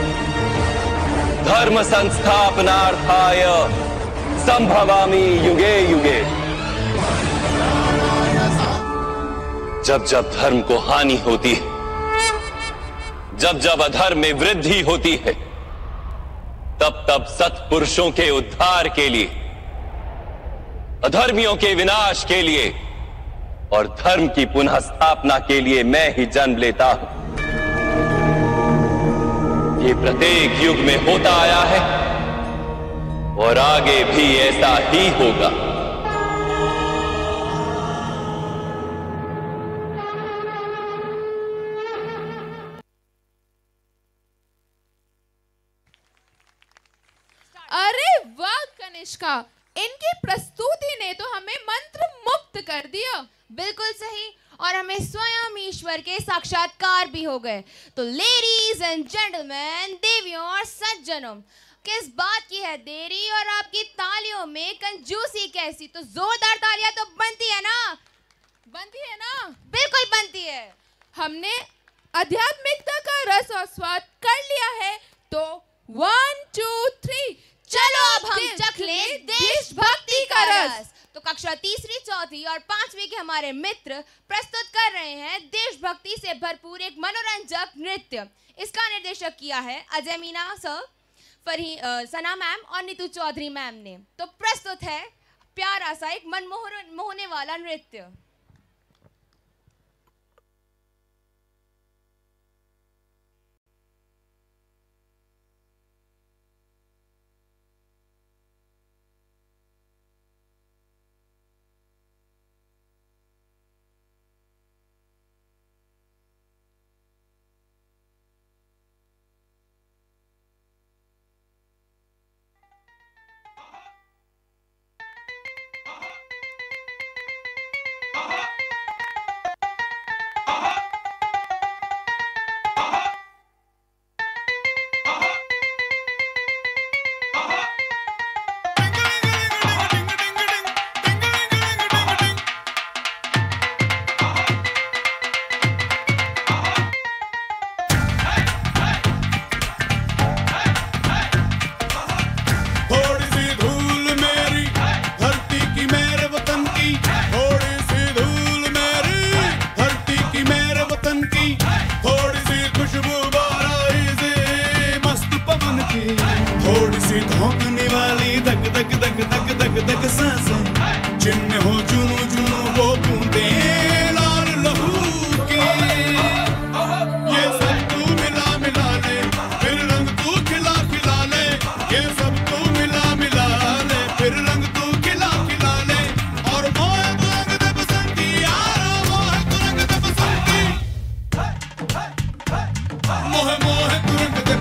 [SPEAKER 20] धर्म संस्थापनार्थाय संभवामि युगे युगे। जब जब धर्म को हानि होती है, जब जब अधर्म में वृद्धि होती है, तब तब सत्पुरुषों के उद्धार के लिए, अधर्मियों के विनाश के लिए और धर्म की पुनः स्थापना के लिए मैं ही जन्म लेता हूं। ये प्रत्येक युग में होता आया है और आगे भी ऐसा ही होगा।
[SPEAKER 12] अरे वाह कनिष्का, इनकी प्रस्तुति ने तो हमें मंत्र मुक्त कर दिया।
[SPEAKER 10] बिल्कुल सही, और हमें स्वयं ईश्वर के साक्षात्कार भी हो गए। तो लेडीज एंड जेंटलमैन, देवियों और सज्जनों, किस बात की है देरी और आपकी तालियों में कंजूसी कैसी? तो जोरदार तालियां तो बनती है ना?
[SPEAKER 12] बनती है ना?
[SPEAKER 10] बिल्कुल बनती है।
[SPEAKER 12] हमने आध्यात्मिकता का रस और स्वाद कर लिया है, तो 1 2 3
[SPEAKER 10] चलो अब हम चख लें देशभक्ति का रस। तो कक्षा तीसरी, चौथी और पांचवी के हमारे मित्र प्रस्तुत कर रहे हैं देशभक्ति से भरपूर एक मनोरंजक नृत्य। इसका निर्देशन किया है अजय मीना सर, सना मैम और नीतू चौधरी मैम ने। तो प्रस्तुत है प्यारा सा एक मनमोहने वाला नृत्य।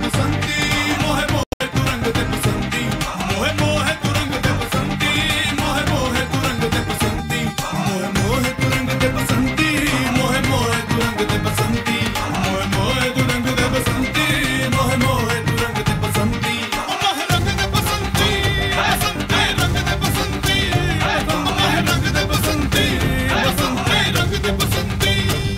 [SPEAKER 21] बसंती मोहे मोहे तू रंग दे बसंती मोहे मोहे तू रंग दे बसंती मोहे मोहे तू रंग दे बसंती मोहे मोहे तू रंग दे बसंती मोहे मोहे तू रंग दे बसंती मोहे मोहे तू रंग दे बसंती मोहे मोहे तू रंग दे बसंती मोहे रंग दे बसंती बसंती रंग दे बसंती मोहे रंग दे बसंती बसंती रंग दे बसंती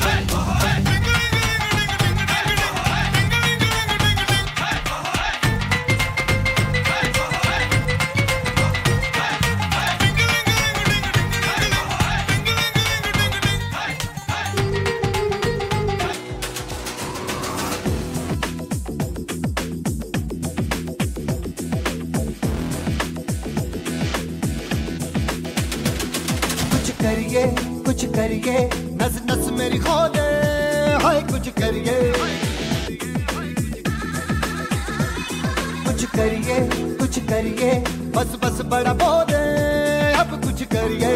[SPEAKER 22] कुछ करिए नस नस मेरी खो दे हाय कुछ करिए बस बस बड़ा बो दे अब कुछ करिए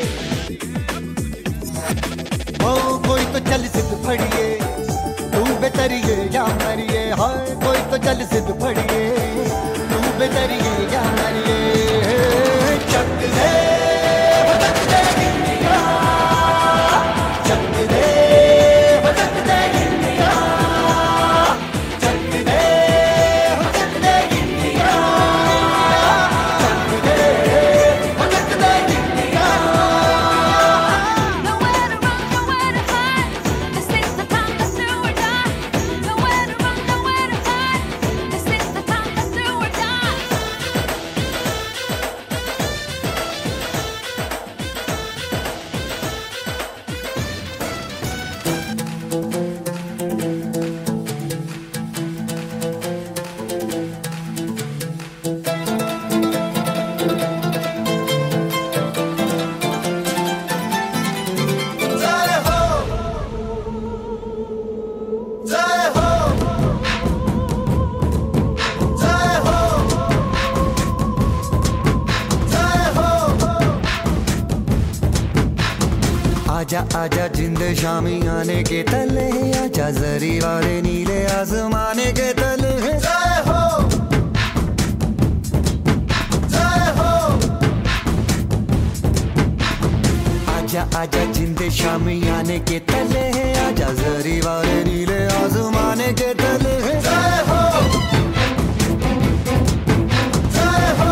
[SPEAKER 22] ओ कोई तो चल सिद्ध फड़िए तू बेतरिए या मरिए हाय कोई तो चल सिद्ध फड़िए तू बेतरिए या मरिए चक दे आजा आजा जिंद शामी आने के तले आजा जरी वाले नीले आसमाने के तले जय हो जय हो आजा आजा जिंद शामी आने के तले आजा जरी वाले नीले आसमाने के तले जय हो जय हो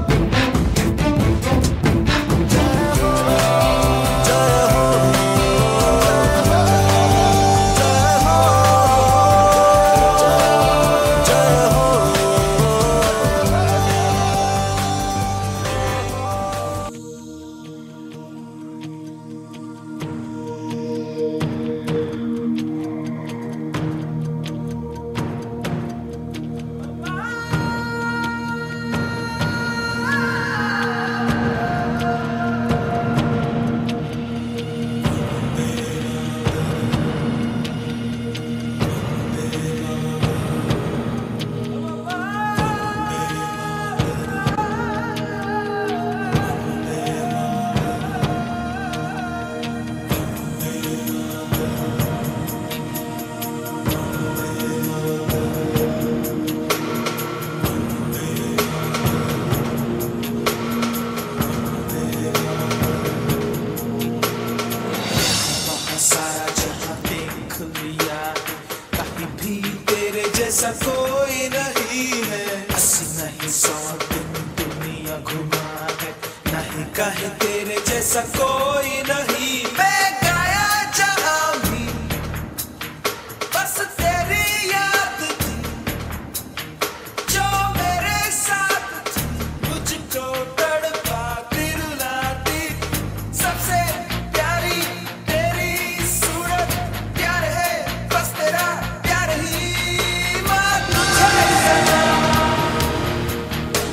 [SPEAKER 19] जैसा कोई नहीं है 80 नहीं 100 दिन दुनिया घुमा है नहीं कहे तेरे जैसा कोई नहीं मैं गाया जहां भी बस तेरी याद थी जो मेरे साथ थी मुझको तड़पाती रुलाती सबसे प्यारी तेरी सूरत प्यार है बस तेरा प्यार ही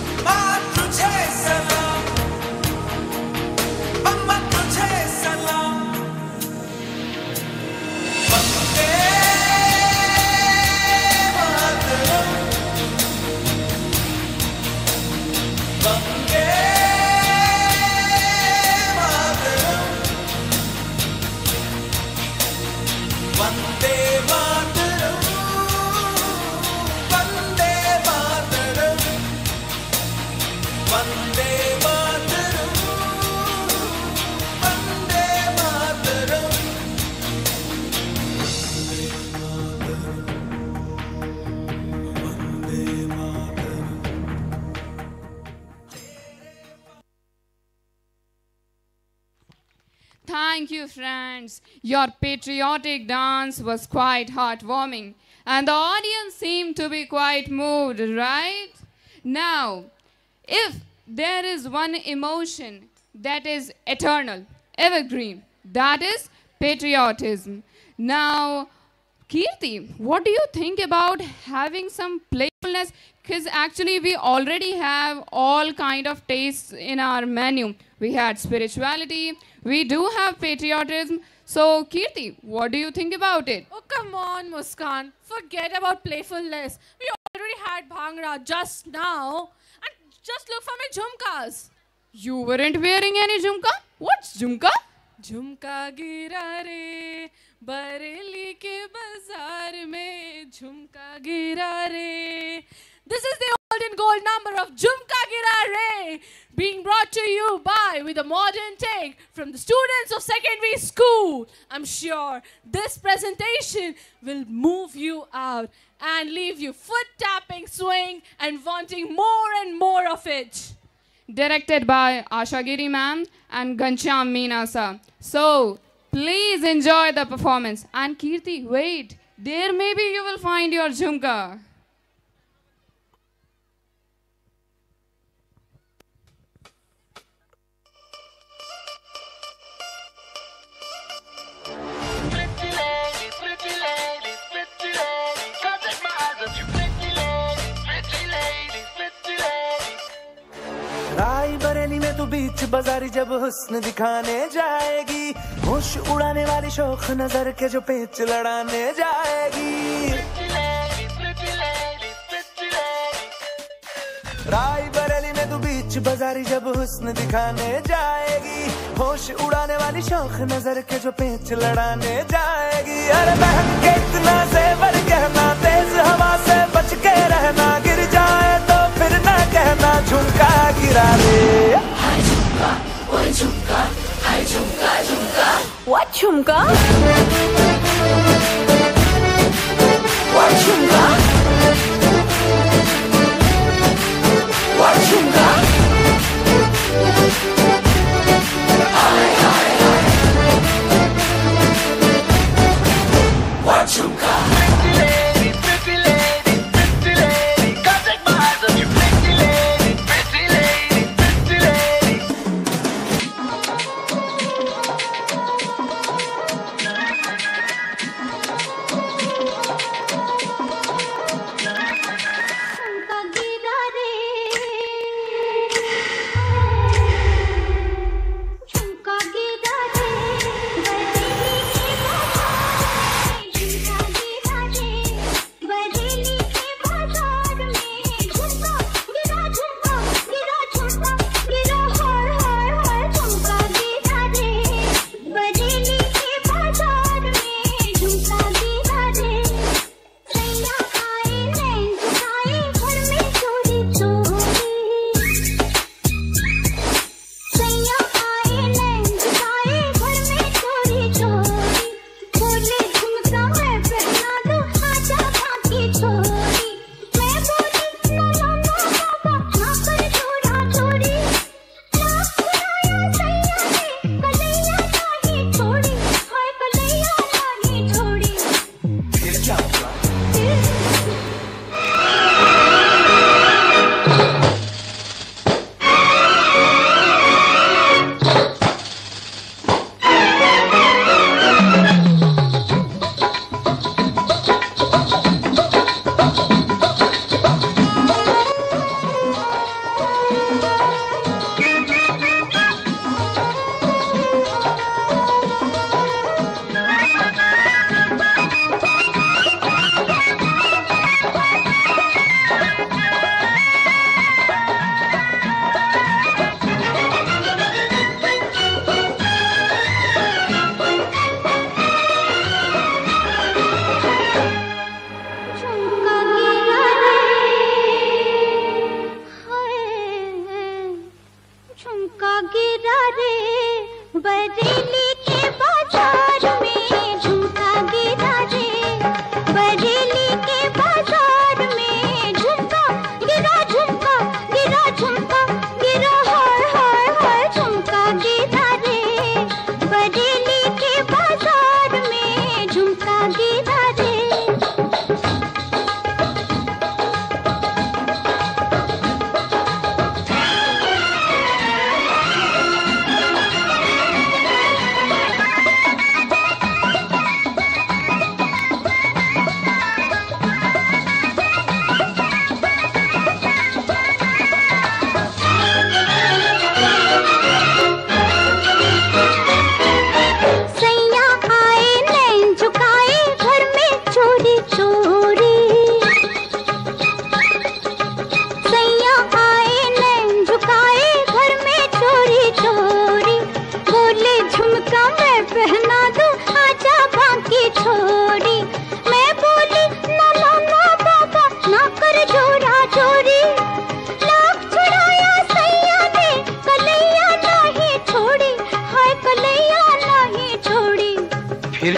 [SPEAKER 19] तुझे सलाम अम्मा तुझे सलाम
[SPEAKER 11] Thank you, friends. Your patriotic dance was quite heartwarming, and the audience seemed to be quite moved, right? Now, if there is one emotion that is eternal, evergreen, that is patriotism. Now, Kirti, what do you think about having some playfulness? Because actually we already have all kind of tastes in our menu. We had spirituality, we do have patriotism. So Kirti, what do you think about it?
[SPEAKER 9] Oh, come on, Muskan. Forget about playfulness. We already had Bhangra just now. And just look for my jhumkas.
[SPEAKER 11] You weren't wearing any jhumka? What's jhumka?
[SPEAKER 9] झुमका गिरा रे बरेली के बाजार में झुमका गिरा रे. This is the old and gold number of Jhumka Gira Re, being brought to you by with a modern take from the students of secondary school. I'm sure this presentation will move you out and leave you foot tapping, swaying and wanting more and more of it.
[SPEAKER 11] Directed by Asha Giri ma'am and Ghanshyam Meena sir. So, please enjoy the performance. And Kirti, wait, there maybe you will find your jhumka.
[SPEAKER 2] Raebareli में तू बीच बाजारी जब हुस्न दिखाने जाएगी, होश उड़ाने वाली शौक नजर के जो पेच लड़ाने जाएगी. रायबरेली में तू बीच बाजारी जब हुस्न दिखाने जाएगी, होश उड़ाने वाली शौक नजर के जो पेच लड़ाने जाएगी. अरे बहन के इतना जेवर कहना, तेज हवा से बच के रहना, गिर जाए तो फिर ना कहना झुमका गिरा रे. हाय झुमका, ओए झुमका, हाय झुमका झुमका. What झुमका? What झुमका? What झुमका? हाय हाय हाय. What झुमका?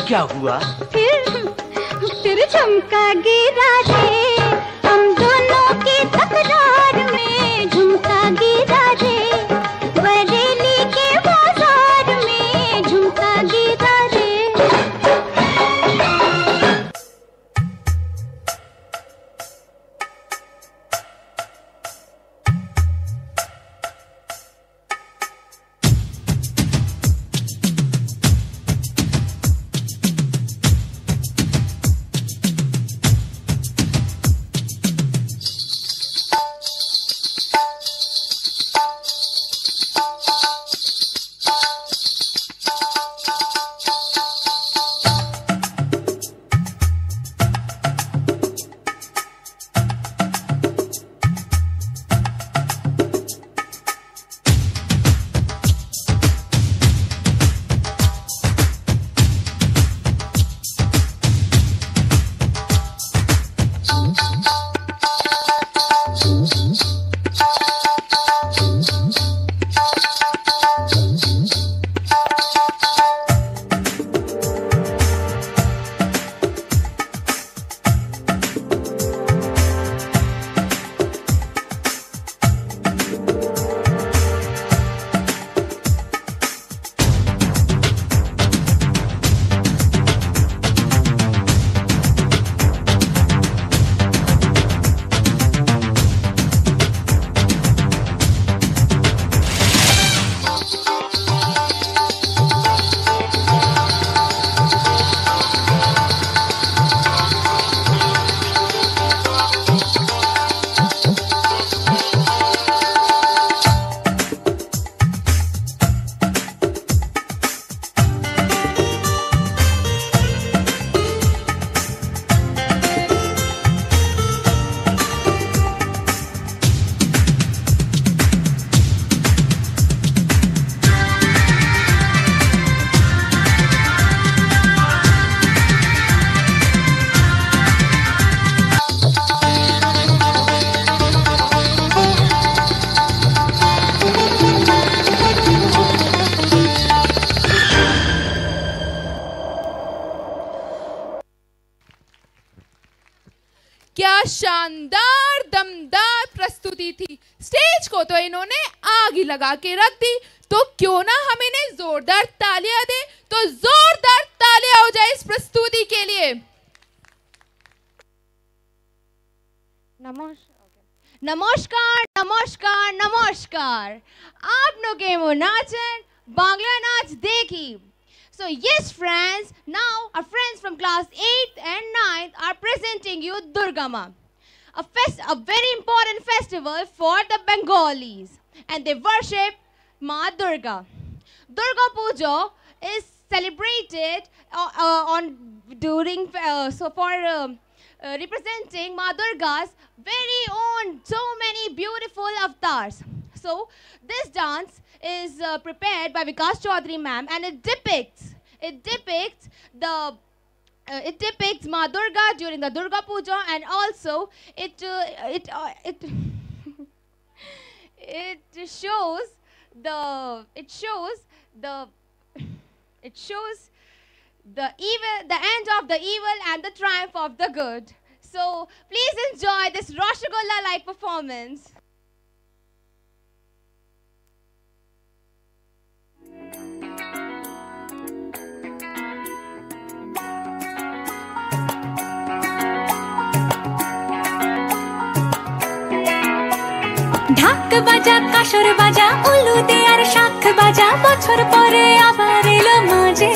[SPEAKER 4] क्या हुआ?
[SPEAKER 13] फिर झुमका गिरा रे, हम दोनों की तकरार में झुमका गिरा रे, बरेली के बाजार में झुमका गिरा रे।
[SPEAKER 12] क्या शानदार दमदार प्रस्तुति थी। स्टेज को तो इन्होंने आग ही लगा के रख दी, तो क्यों ना हम इन्हें जोरदार तालियां दें। तो जोरदार तालियां हो जाए इस प्रस्तुति के लिए।
[SPEAKER 10] नमस्कार नमस्कार नमस्कार। आपने के वो नाचन बांग्ला नाच देखी। So yes friends, now our friends from class 8th and 9th are presenting you Durga Ma, a very important festival for the Bengalis, and they worship Ma Durga. Durga Puja is celebrated representing Ma Durga's very own so many beautiful avatars. So this dance is prepared by Vikas Chaudhary ma'am, and it depicts Ma Durga during the Durga Puja, and also it shows the end of the evil and the triumph of the good. So please enjoy this Rasgulla like performance.
[SPEAKER 13] ঢাক বাজা কাসর বাজা উলুদে আর শাখ বাজা বছর পরে আবার এলো মাঝে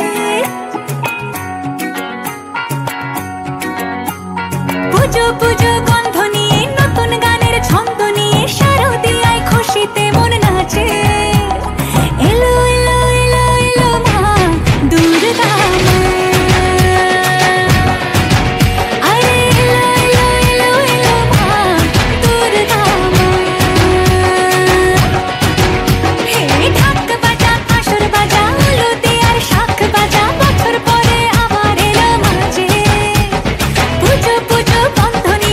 [SPEAKER 13] পুজো পুজো গন্ধ নিয়ে নতুন গানের ছন্দ নিয়ে শারদিয়ায় খুশিতে মন নাচে এলো এলো এলো এলো মা দুর্গা মা আরে এলো এলো এলো এলো মা দুর্গা মা হে ঢাক বাজা কাসর বাজা উলুদে আর শাখ বাজা বছর পরে আবার এলো মাঝে পুজো পুজো বন্ধনী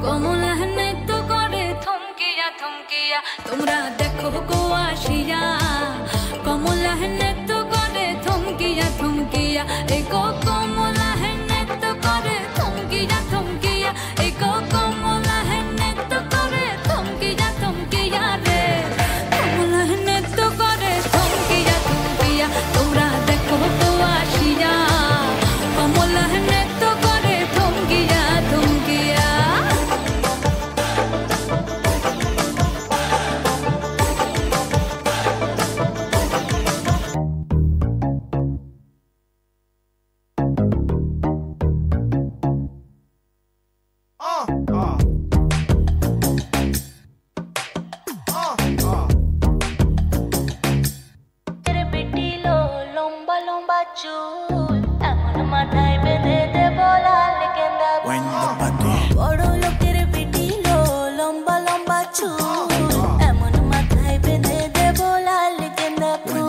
[SPEAKER 13] কমলা নৃত্য করে থমকিয়া থমকিয়া তোমরা দেখো গো আসিয়া কমলা নৃত্য করে থমকিয়া থমকিয়া এই গো কমলা নৃত্য করে থমকিয়া থমকিয়া এই গো কমলা নৃত্য করে থমকিয়া থমকিয়া রে কমলা নৃত্য করে থমকিয়া থমকিয়া তোমরা দেখো গো আসিয়া কমলা নৃত্য করে থমকিয়া থমকিয়া
[SPEAKER 4] পিটিলো লম্বা লম্বা চুল এমন মাথায় বেঁধে দেব লাল গেঁদা বড় লোকের পিটিলো লম্বা লম্বা চুল এমন মাথায় বেঁধে দেব লাল গেঁদা ফুল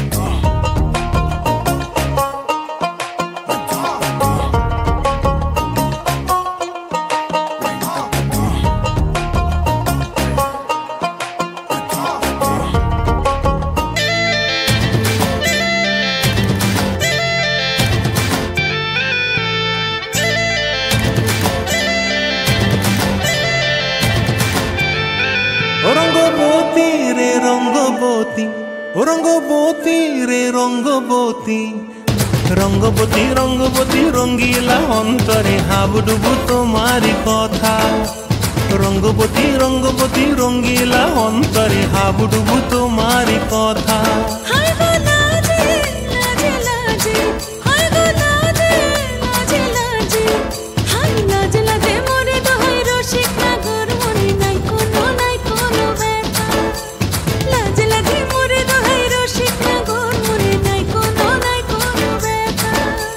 [SPEAKER 5] রঙ্গবতী রে রঙ্গবতী ও রঙ্গবতী রে রঙ্গবতী রঙ্গবতী রঙ্গবতী রঙ্গিলা অন্তরে হাবুডুবু তোমারি কথা রঙ্গবতী রঙ্গবতী রঙ্গিলা অন্তরে হাবুডুবু তোমারি কথা
[SPEAKER 13] হায় গো লাজে লাজে লাজে হায় গো লাজে লাজে লাজে হায় লাজে লাজে মোরে দোহাই রসিক নাগর মনে নাই কোনো ব্যথা লাজে লাজে মোরে দোহাই রসিক নাগর মনে নাই কোনো ব্যথা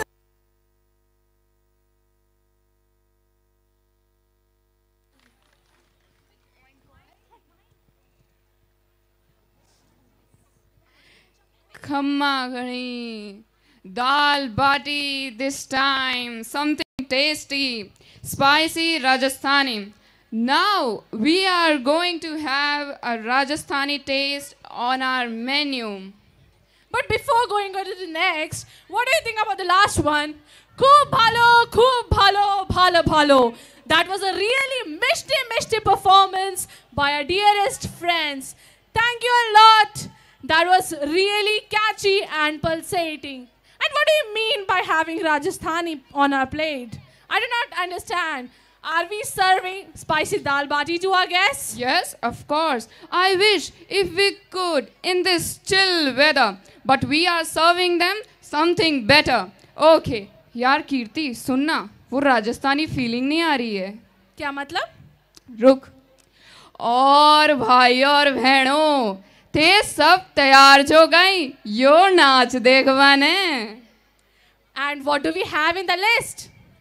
[SPEAKER 11] Khamma ghani, dal bati this time, something tasty, spicy Rajasthani. Now we are going to have a Rajasthani taste on our menu.
[SPEAKER 9] But before going on to the next, what do you think about the last one? Khub bhalo, bhalo. That was a really mishti performance by our dearest friends. Thank you a lot. That was really catchy and pulsating. And what do you mean by having Rajasthani on our plate? I do not understand. Are we serving spicy dal bati to our guests?
[SPEAKER 11] Yes, of course. I wish if we could in this chill weather, but we are serving them something better. Okay, यार कीर्ति सुनना, वो Rajasthani feeling नहीं आ रही है.
[SPEAKER 9] क्या मतलब?
[SPEAKER 11] रुक. और भाई और बहनों, ते सब तैयार जो गई, यो नाच देखवाने.
[SPEAKER 9] And what do we have in the list?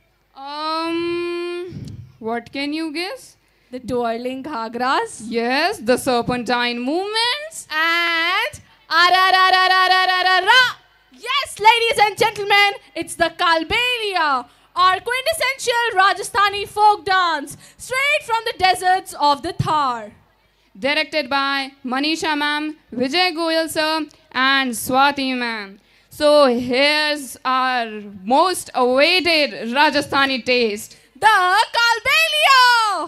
[SPEAKER 11] What can you guess?
[SPEAKER 9] The twirling ghagras.
[SPEAKER 11] Yes, the serpentine movements.
[SPEAKER 9] And ararararararara. Yes, ladies and gentlemen, it's the Kalbelia, our quintessential Rajasthani folk dance, straight from the deserts of the Thar.
[SPEAKER 11] Directed by Manisha ma'am, Vijay Goyal sir, and Swati ma'am. So here's our most awaited Rajasthani taste.
[SPEAKER 9] The Kalbelia!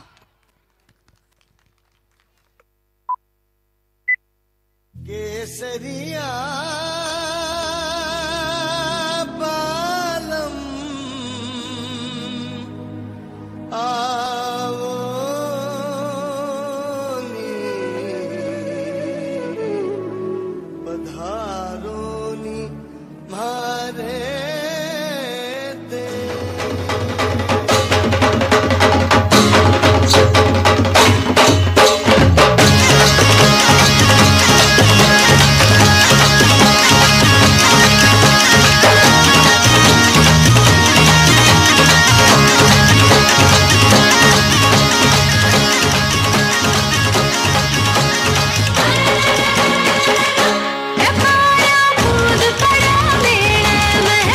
[SPEAKER 22] केसरिया बालम आवो नी पधारो नी मारे
[SPEAKER 13] पड़ा मेरा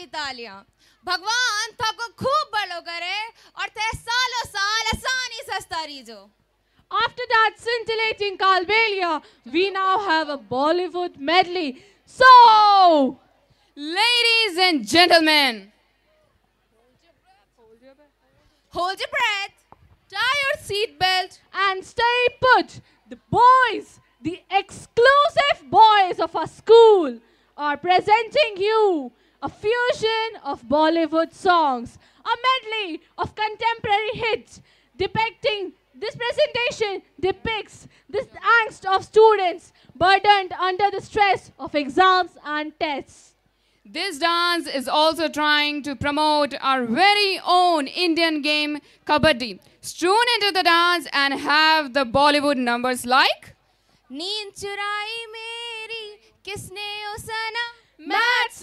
[SPEAKER 10] वाली तालियां। भगवान थाको खूब बड़ो करे और थे सालों साल आसानी सस्ता रीजो।
[SPEAKER 9] After that scintillating Kalbelia, we now have a Bollywood medley. So, ladies and gentlemen,
[SPEAKER 10] hold your breath,
[SPEAKER 9] tie your seatbelt, and stay put. The boys, the exclusive boys of our school, are presenting you a fusion of Bollywood songs, a medley of contemporary hits depicting. This presentation depicts the angst of students burdened under the stress of exams and tests. This dance is also trying to promote our very own Indian game, Kabaddi. Strewn into the dance and have the Bollywood numbers like
[SPEAKER 10] नींद चुराई मेरी किसने ओ सना
[SPEAKER 9] Maths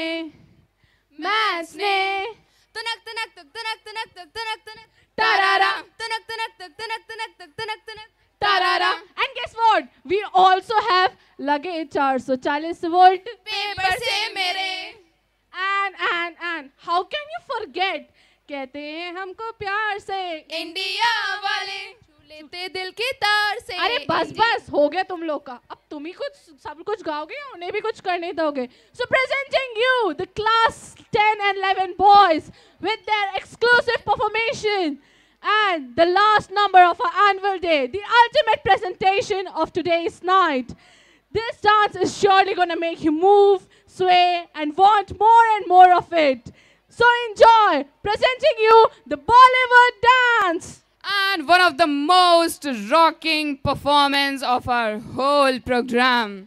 [SPEAKER 9] ne
[SPEAKER 10] तनक तनक तक तनक तनक तक तनक तनक
[SPEAKER 9] tarara
[SPEAKER 10] तनक तनक तक तनक तनक तक तनक तनक
[SPEAKER 9] tarara. And guess what? We also have लगे 440 volt
[SPEAKER 10] पेपर से मेरे।
[SPEAKER 9] and how can you forget? कहते हैं हमको प्यार से
[SPEAKER 10] इंडिया वाले लेते दिल के तार से।
[SPEAKER 9] अरे बस हो गया तुम लोग का। अब तुम ही कुछ सब कुछ गाओगे या उन्हें भी कुछ करने दोगे? So presenting you the class 10 and 11 boys with their exclusive performance and the last number of our annual day, the ultimate presentation of today's night. This dance is surely going to make you move, sway and want more and more of it. So enjoy presenting you the Bollywood dance. And one of the most rocking performance of our whole program.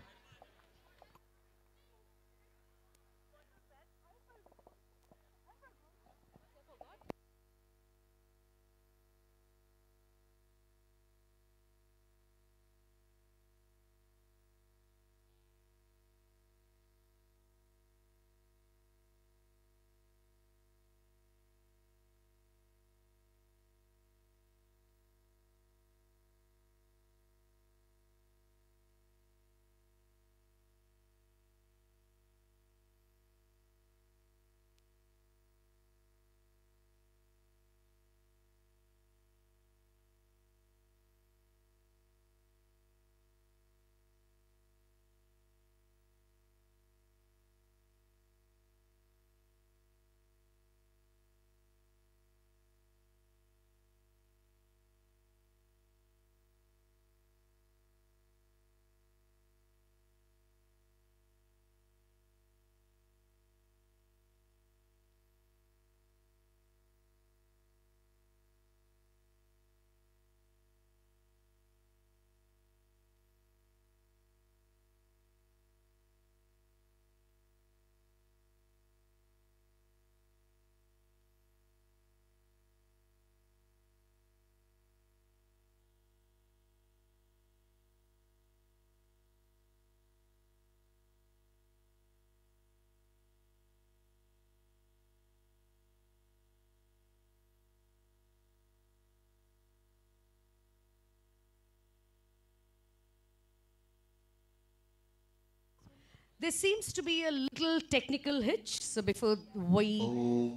[SPEAKER 6] There seems to be a little technical hitch. So before we...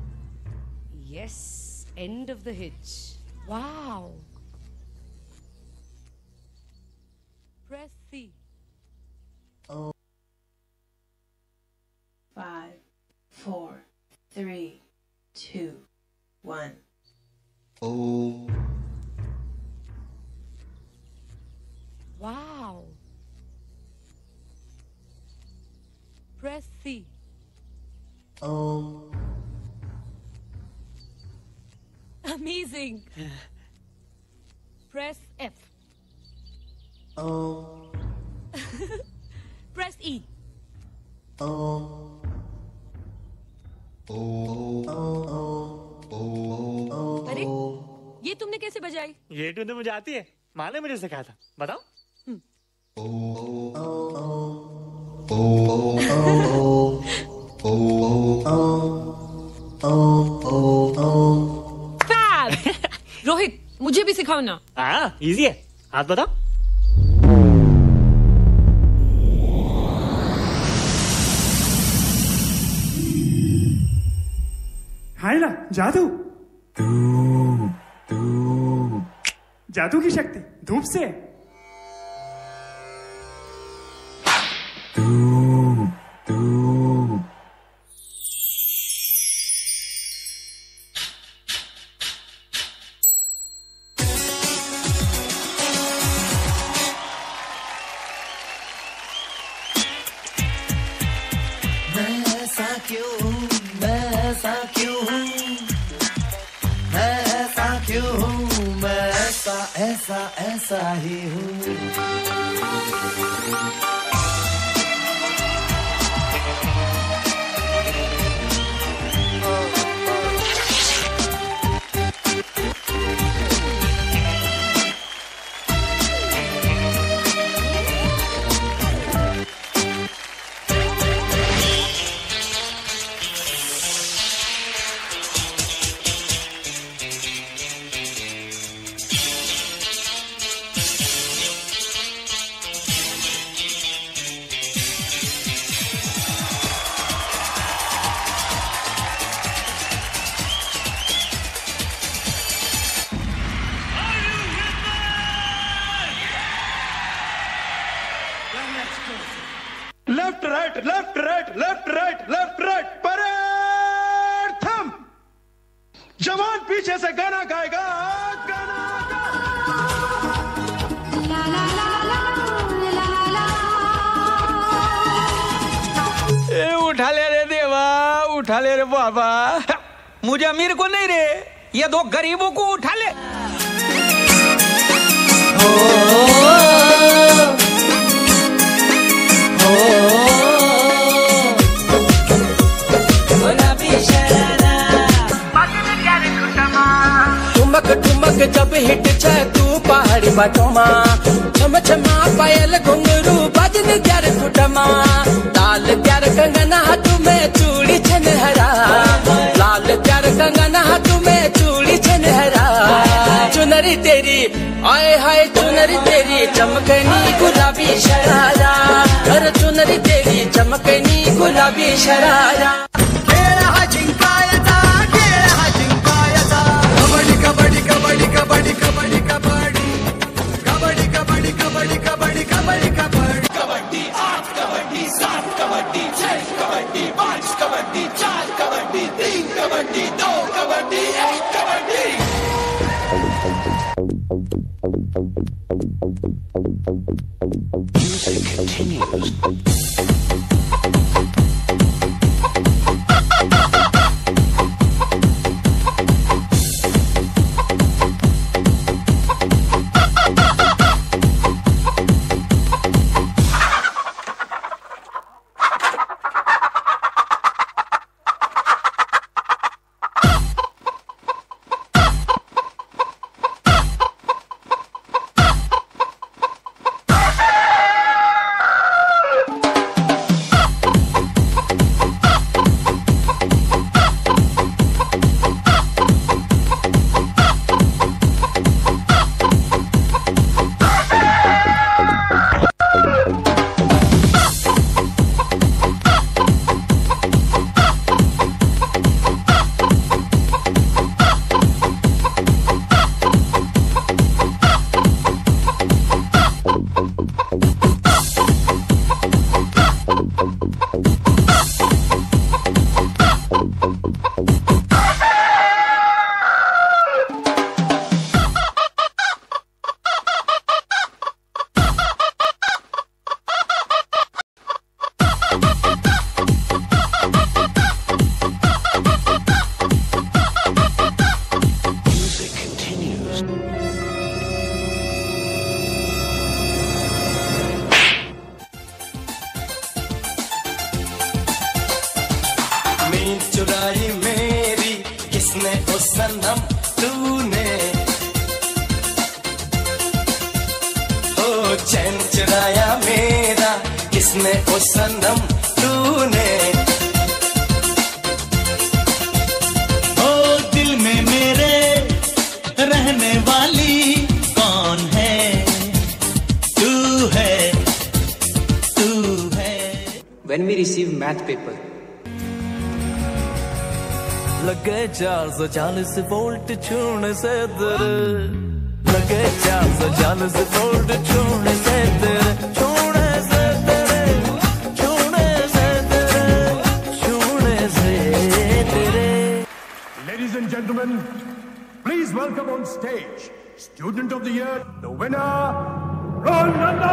[SPEAKER 6] Yes, end of the hitch. Wow. Press C.
[SPEAKER 7] 5, 4, 3, 2, 1.
[SPEAKER 6] Wow. Press C. Amazing. Press F. Press E. अरे ये तुमने कैसे बजाई?
[SPEAKER 8] ये tune तो मुझे आती है, माँ ने मुझे सिखाया था। बताओ।
[SPEAKER 6] Fab! रोहित, मुझे भी सिखाओ ना।
[SPEAKER 8] हाँ, इजी है। हाथ बताओ।
[SPEAKER 1] हाय ना जादू जादू की शक्ति धूप से है।
[SPEAKER 2] ऐसा ही हूँ।
[SPEAKER 21] Left right left right left right left right parade थम। जवान पीछे से गाना गाएगा। गाना
[SPEAKER 17] ए उठा ले रे देवा, उठा ले रे बाबा। मुझे अमीर को नहीं रे, ये दो गरीबों को उठा ले।
[SPEAKER 2] ठुमक ठुमक जब हिट जाए तू पहाड़ी बाटोमा, छम छमा पायल घुंघरू बजन ग्यार खुटमा, लाल प्यार कंगना हाथ में चूड़ी छनहरा, लाल प्यार कंगना हाथ में चूड़ी छनहरा, चुनरी तेरी आए हाय चुनरी तेरी चमकनी गुलाबी शरारा, अरे चुनरी तेरी चमकनी गुलाबी शरारा। कबड्डी कबड्डी कबड्डी कबड्डी कबड्डी कबड्डी कबड्डी कबड्डी कबड्डी कबड्डी कबड्डी कबड्डी 8 कबड्डी 7 कबड्डी 6 कबड्डी 5 कबड्डी 4 कबड्डी 3 कबड्डी 2 कबड्डी 1 कबड्डी। Music continues. चुराई मेरी किसने ओ सनम तूने, ओ चैन चुराया मेरा किसने ओ सनम तूने,
[SPEAKER 3] ओ दिल में मेरे रहने वाली कौन है, तू है, तू है।
[SPEAKER 23] When we receive math paper,
[SPEAKER 2] लगे 440 वोल्ट छूने से तेरे, लगे 440 वोल्ट छूने से तेरे, छूने से तेरे, छूने से तेरे, छूने से तेरे।
[SPEAKER 21] Ladies and gentlemen, please welcome on stage, Student of the Year, the winner, Rolanda!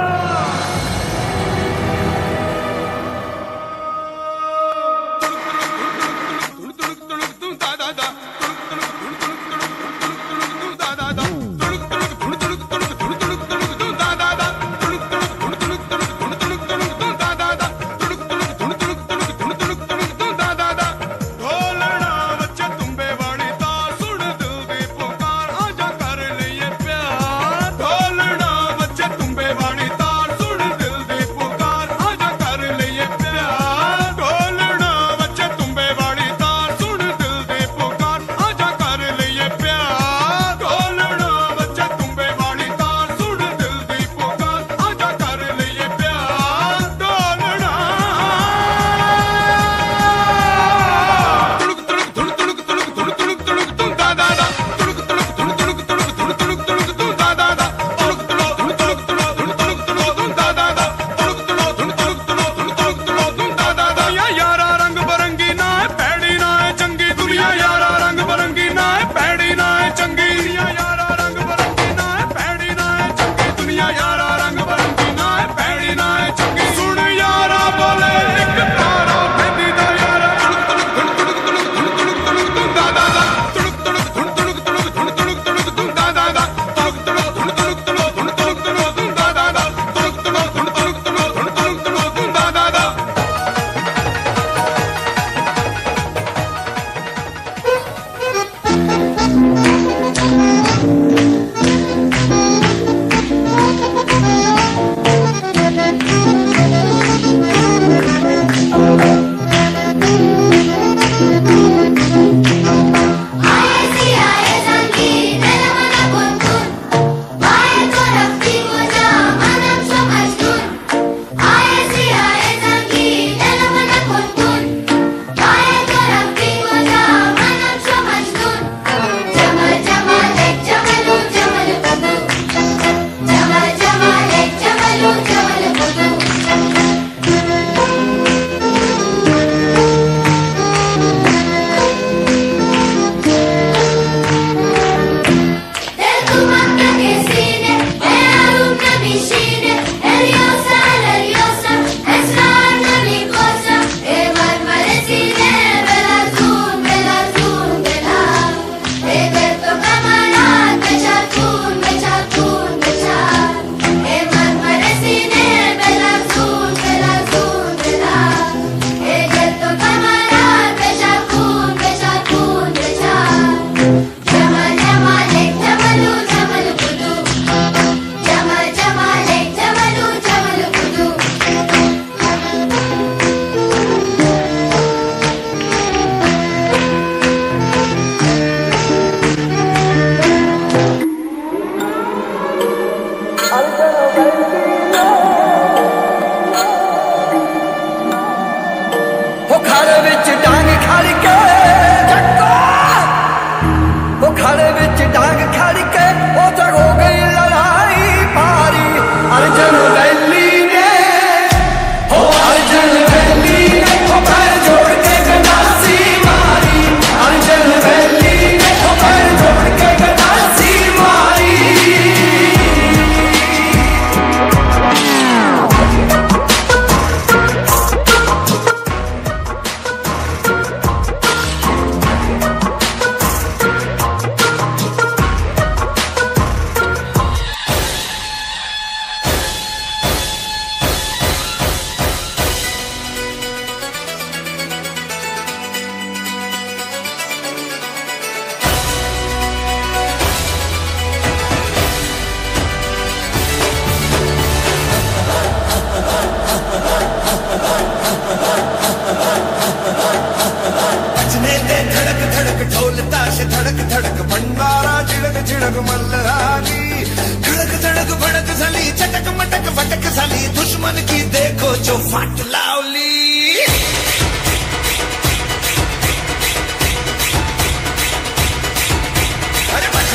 [SPEAKER 2] झिड़क Malhari धड़क धड़क भड़क सली चटक मटक फटक सली दुश्मन की देखो जो फट लावली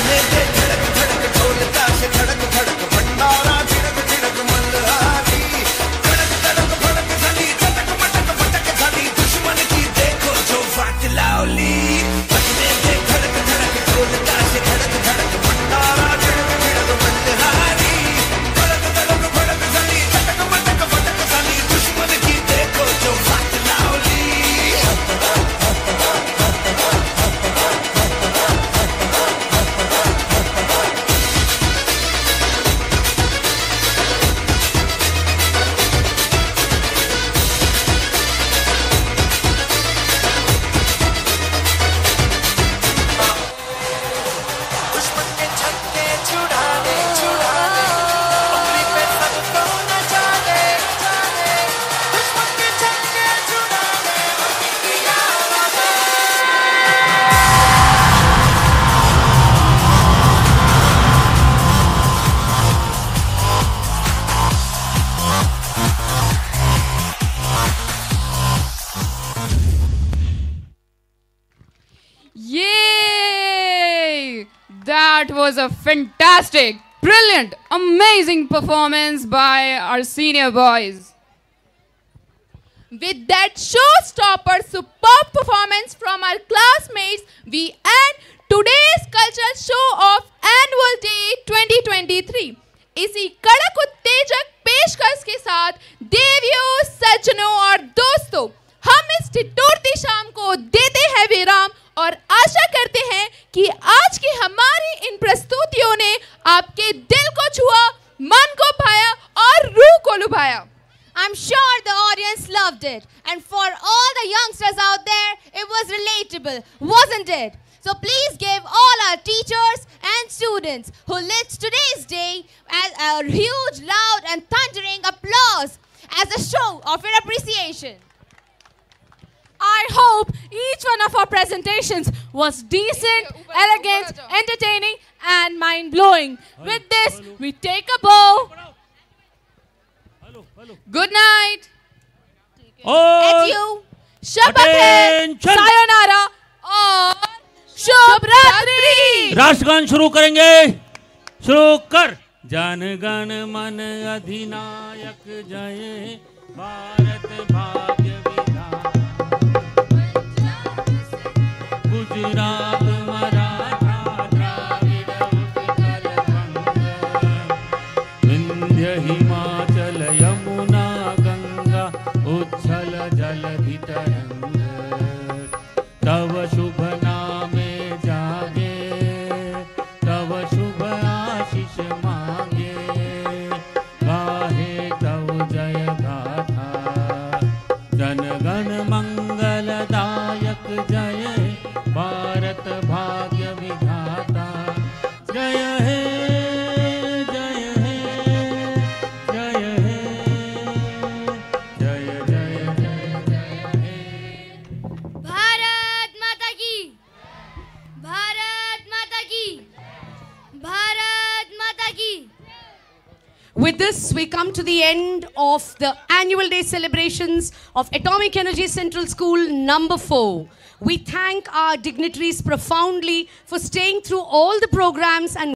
[SPEAKER 2] बजने दे धड़क धड़क ढोलका से धड़क धड़क भंडारा छिड़क छिड़क मल्हारी धड़क धड़क भड़क झली चटक मटक फटक झली दुश्मन की देखो जो वाट लाओली बजने दे धड़क धड़क ढोलका से धड़क धड़क भंडारा छिड़क छिड़क मल्हारी धड़क धड़क भड़क झली चटक मटक फटक झली दुश्मन की देखो जो वाट लाओली दुश्मन के छक्के छुड़ाने छुड़ाने उंगली पे सबको नचाने नचाने दुश्मन के छक्के छुड़ाने उंगली आवाज़
[SPEAKER 11] Yay! That was a fantastic, brilliant, amazing performance by our senior boys.
[SPEAKER 12] With that showstopper superb performance from our classmates, we end today's cultural show of Annual Day 2023. इसी कड़क उत्तेजक पेशकश के साथ देवियों, सज्जनों और दोस्तों, हम इस ठिठुरती शाम को देते हैं विराम और आशा करते हैं कि आज की हमारी इन प्रस्तुतियों ने आपके दिल को छुआ, मन को भाया और रूह को लुभाया.
[SPEAKER 10] I'm sure the audience loved it. And for all the youngsters out there, it was relatable, wasn't it? So please give all our teachers and students who lit today's day a huge, loud and thundering applause as a show of your appreciation.
[SPEAKER 9] I hope each one of our presentations was decent, elegant, entertaining and mind-blowing. With this, we take a bow.
[SPEAKER 11] Good night.
[SPEAKER 10] Adieu.
[SPEAKER 12] Shabbat
[SPEAKER 9] Sayonara और शुभ रात्रि.
[SPEAKER 14] राष्ट्रगान शुरू करेंगे. शुरू कर. जन गण मन अधिनायक जय भारत भाग्य गुजरात मराठा द्राविड़ उत्कल बंग विंध्य हिमाचल यमुना गंगा उच्छल जलधि तरंग तव शुभ नामे जागे तव शुभ आशीष मांगे गाहे तव जय गाथा जन गण मंगलदायक जय भारत भाग्य विधाता जय हे जय हे जय हे जय जय जय जय हे.
[SPEAKER 10] भारत माता की, भारत माता की, भारत माता की.
[SPEAKER 6] With this, we come to the end of the annual day celebrations of Atomic Energy Central School number 4. We thank our dignitaries profoundly for staying through all the programs and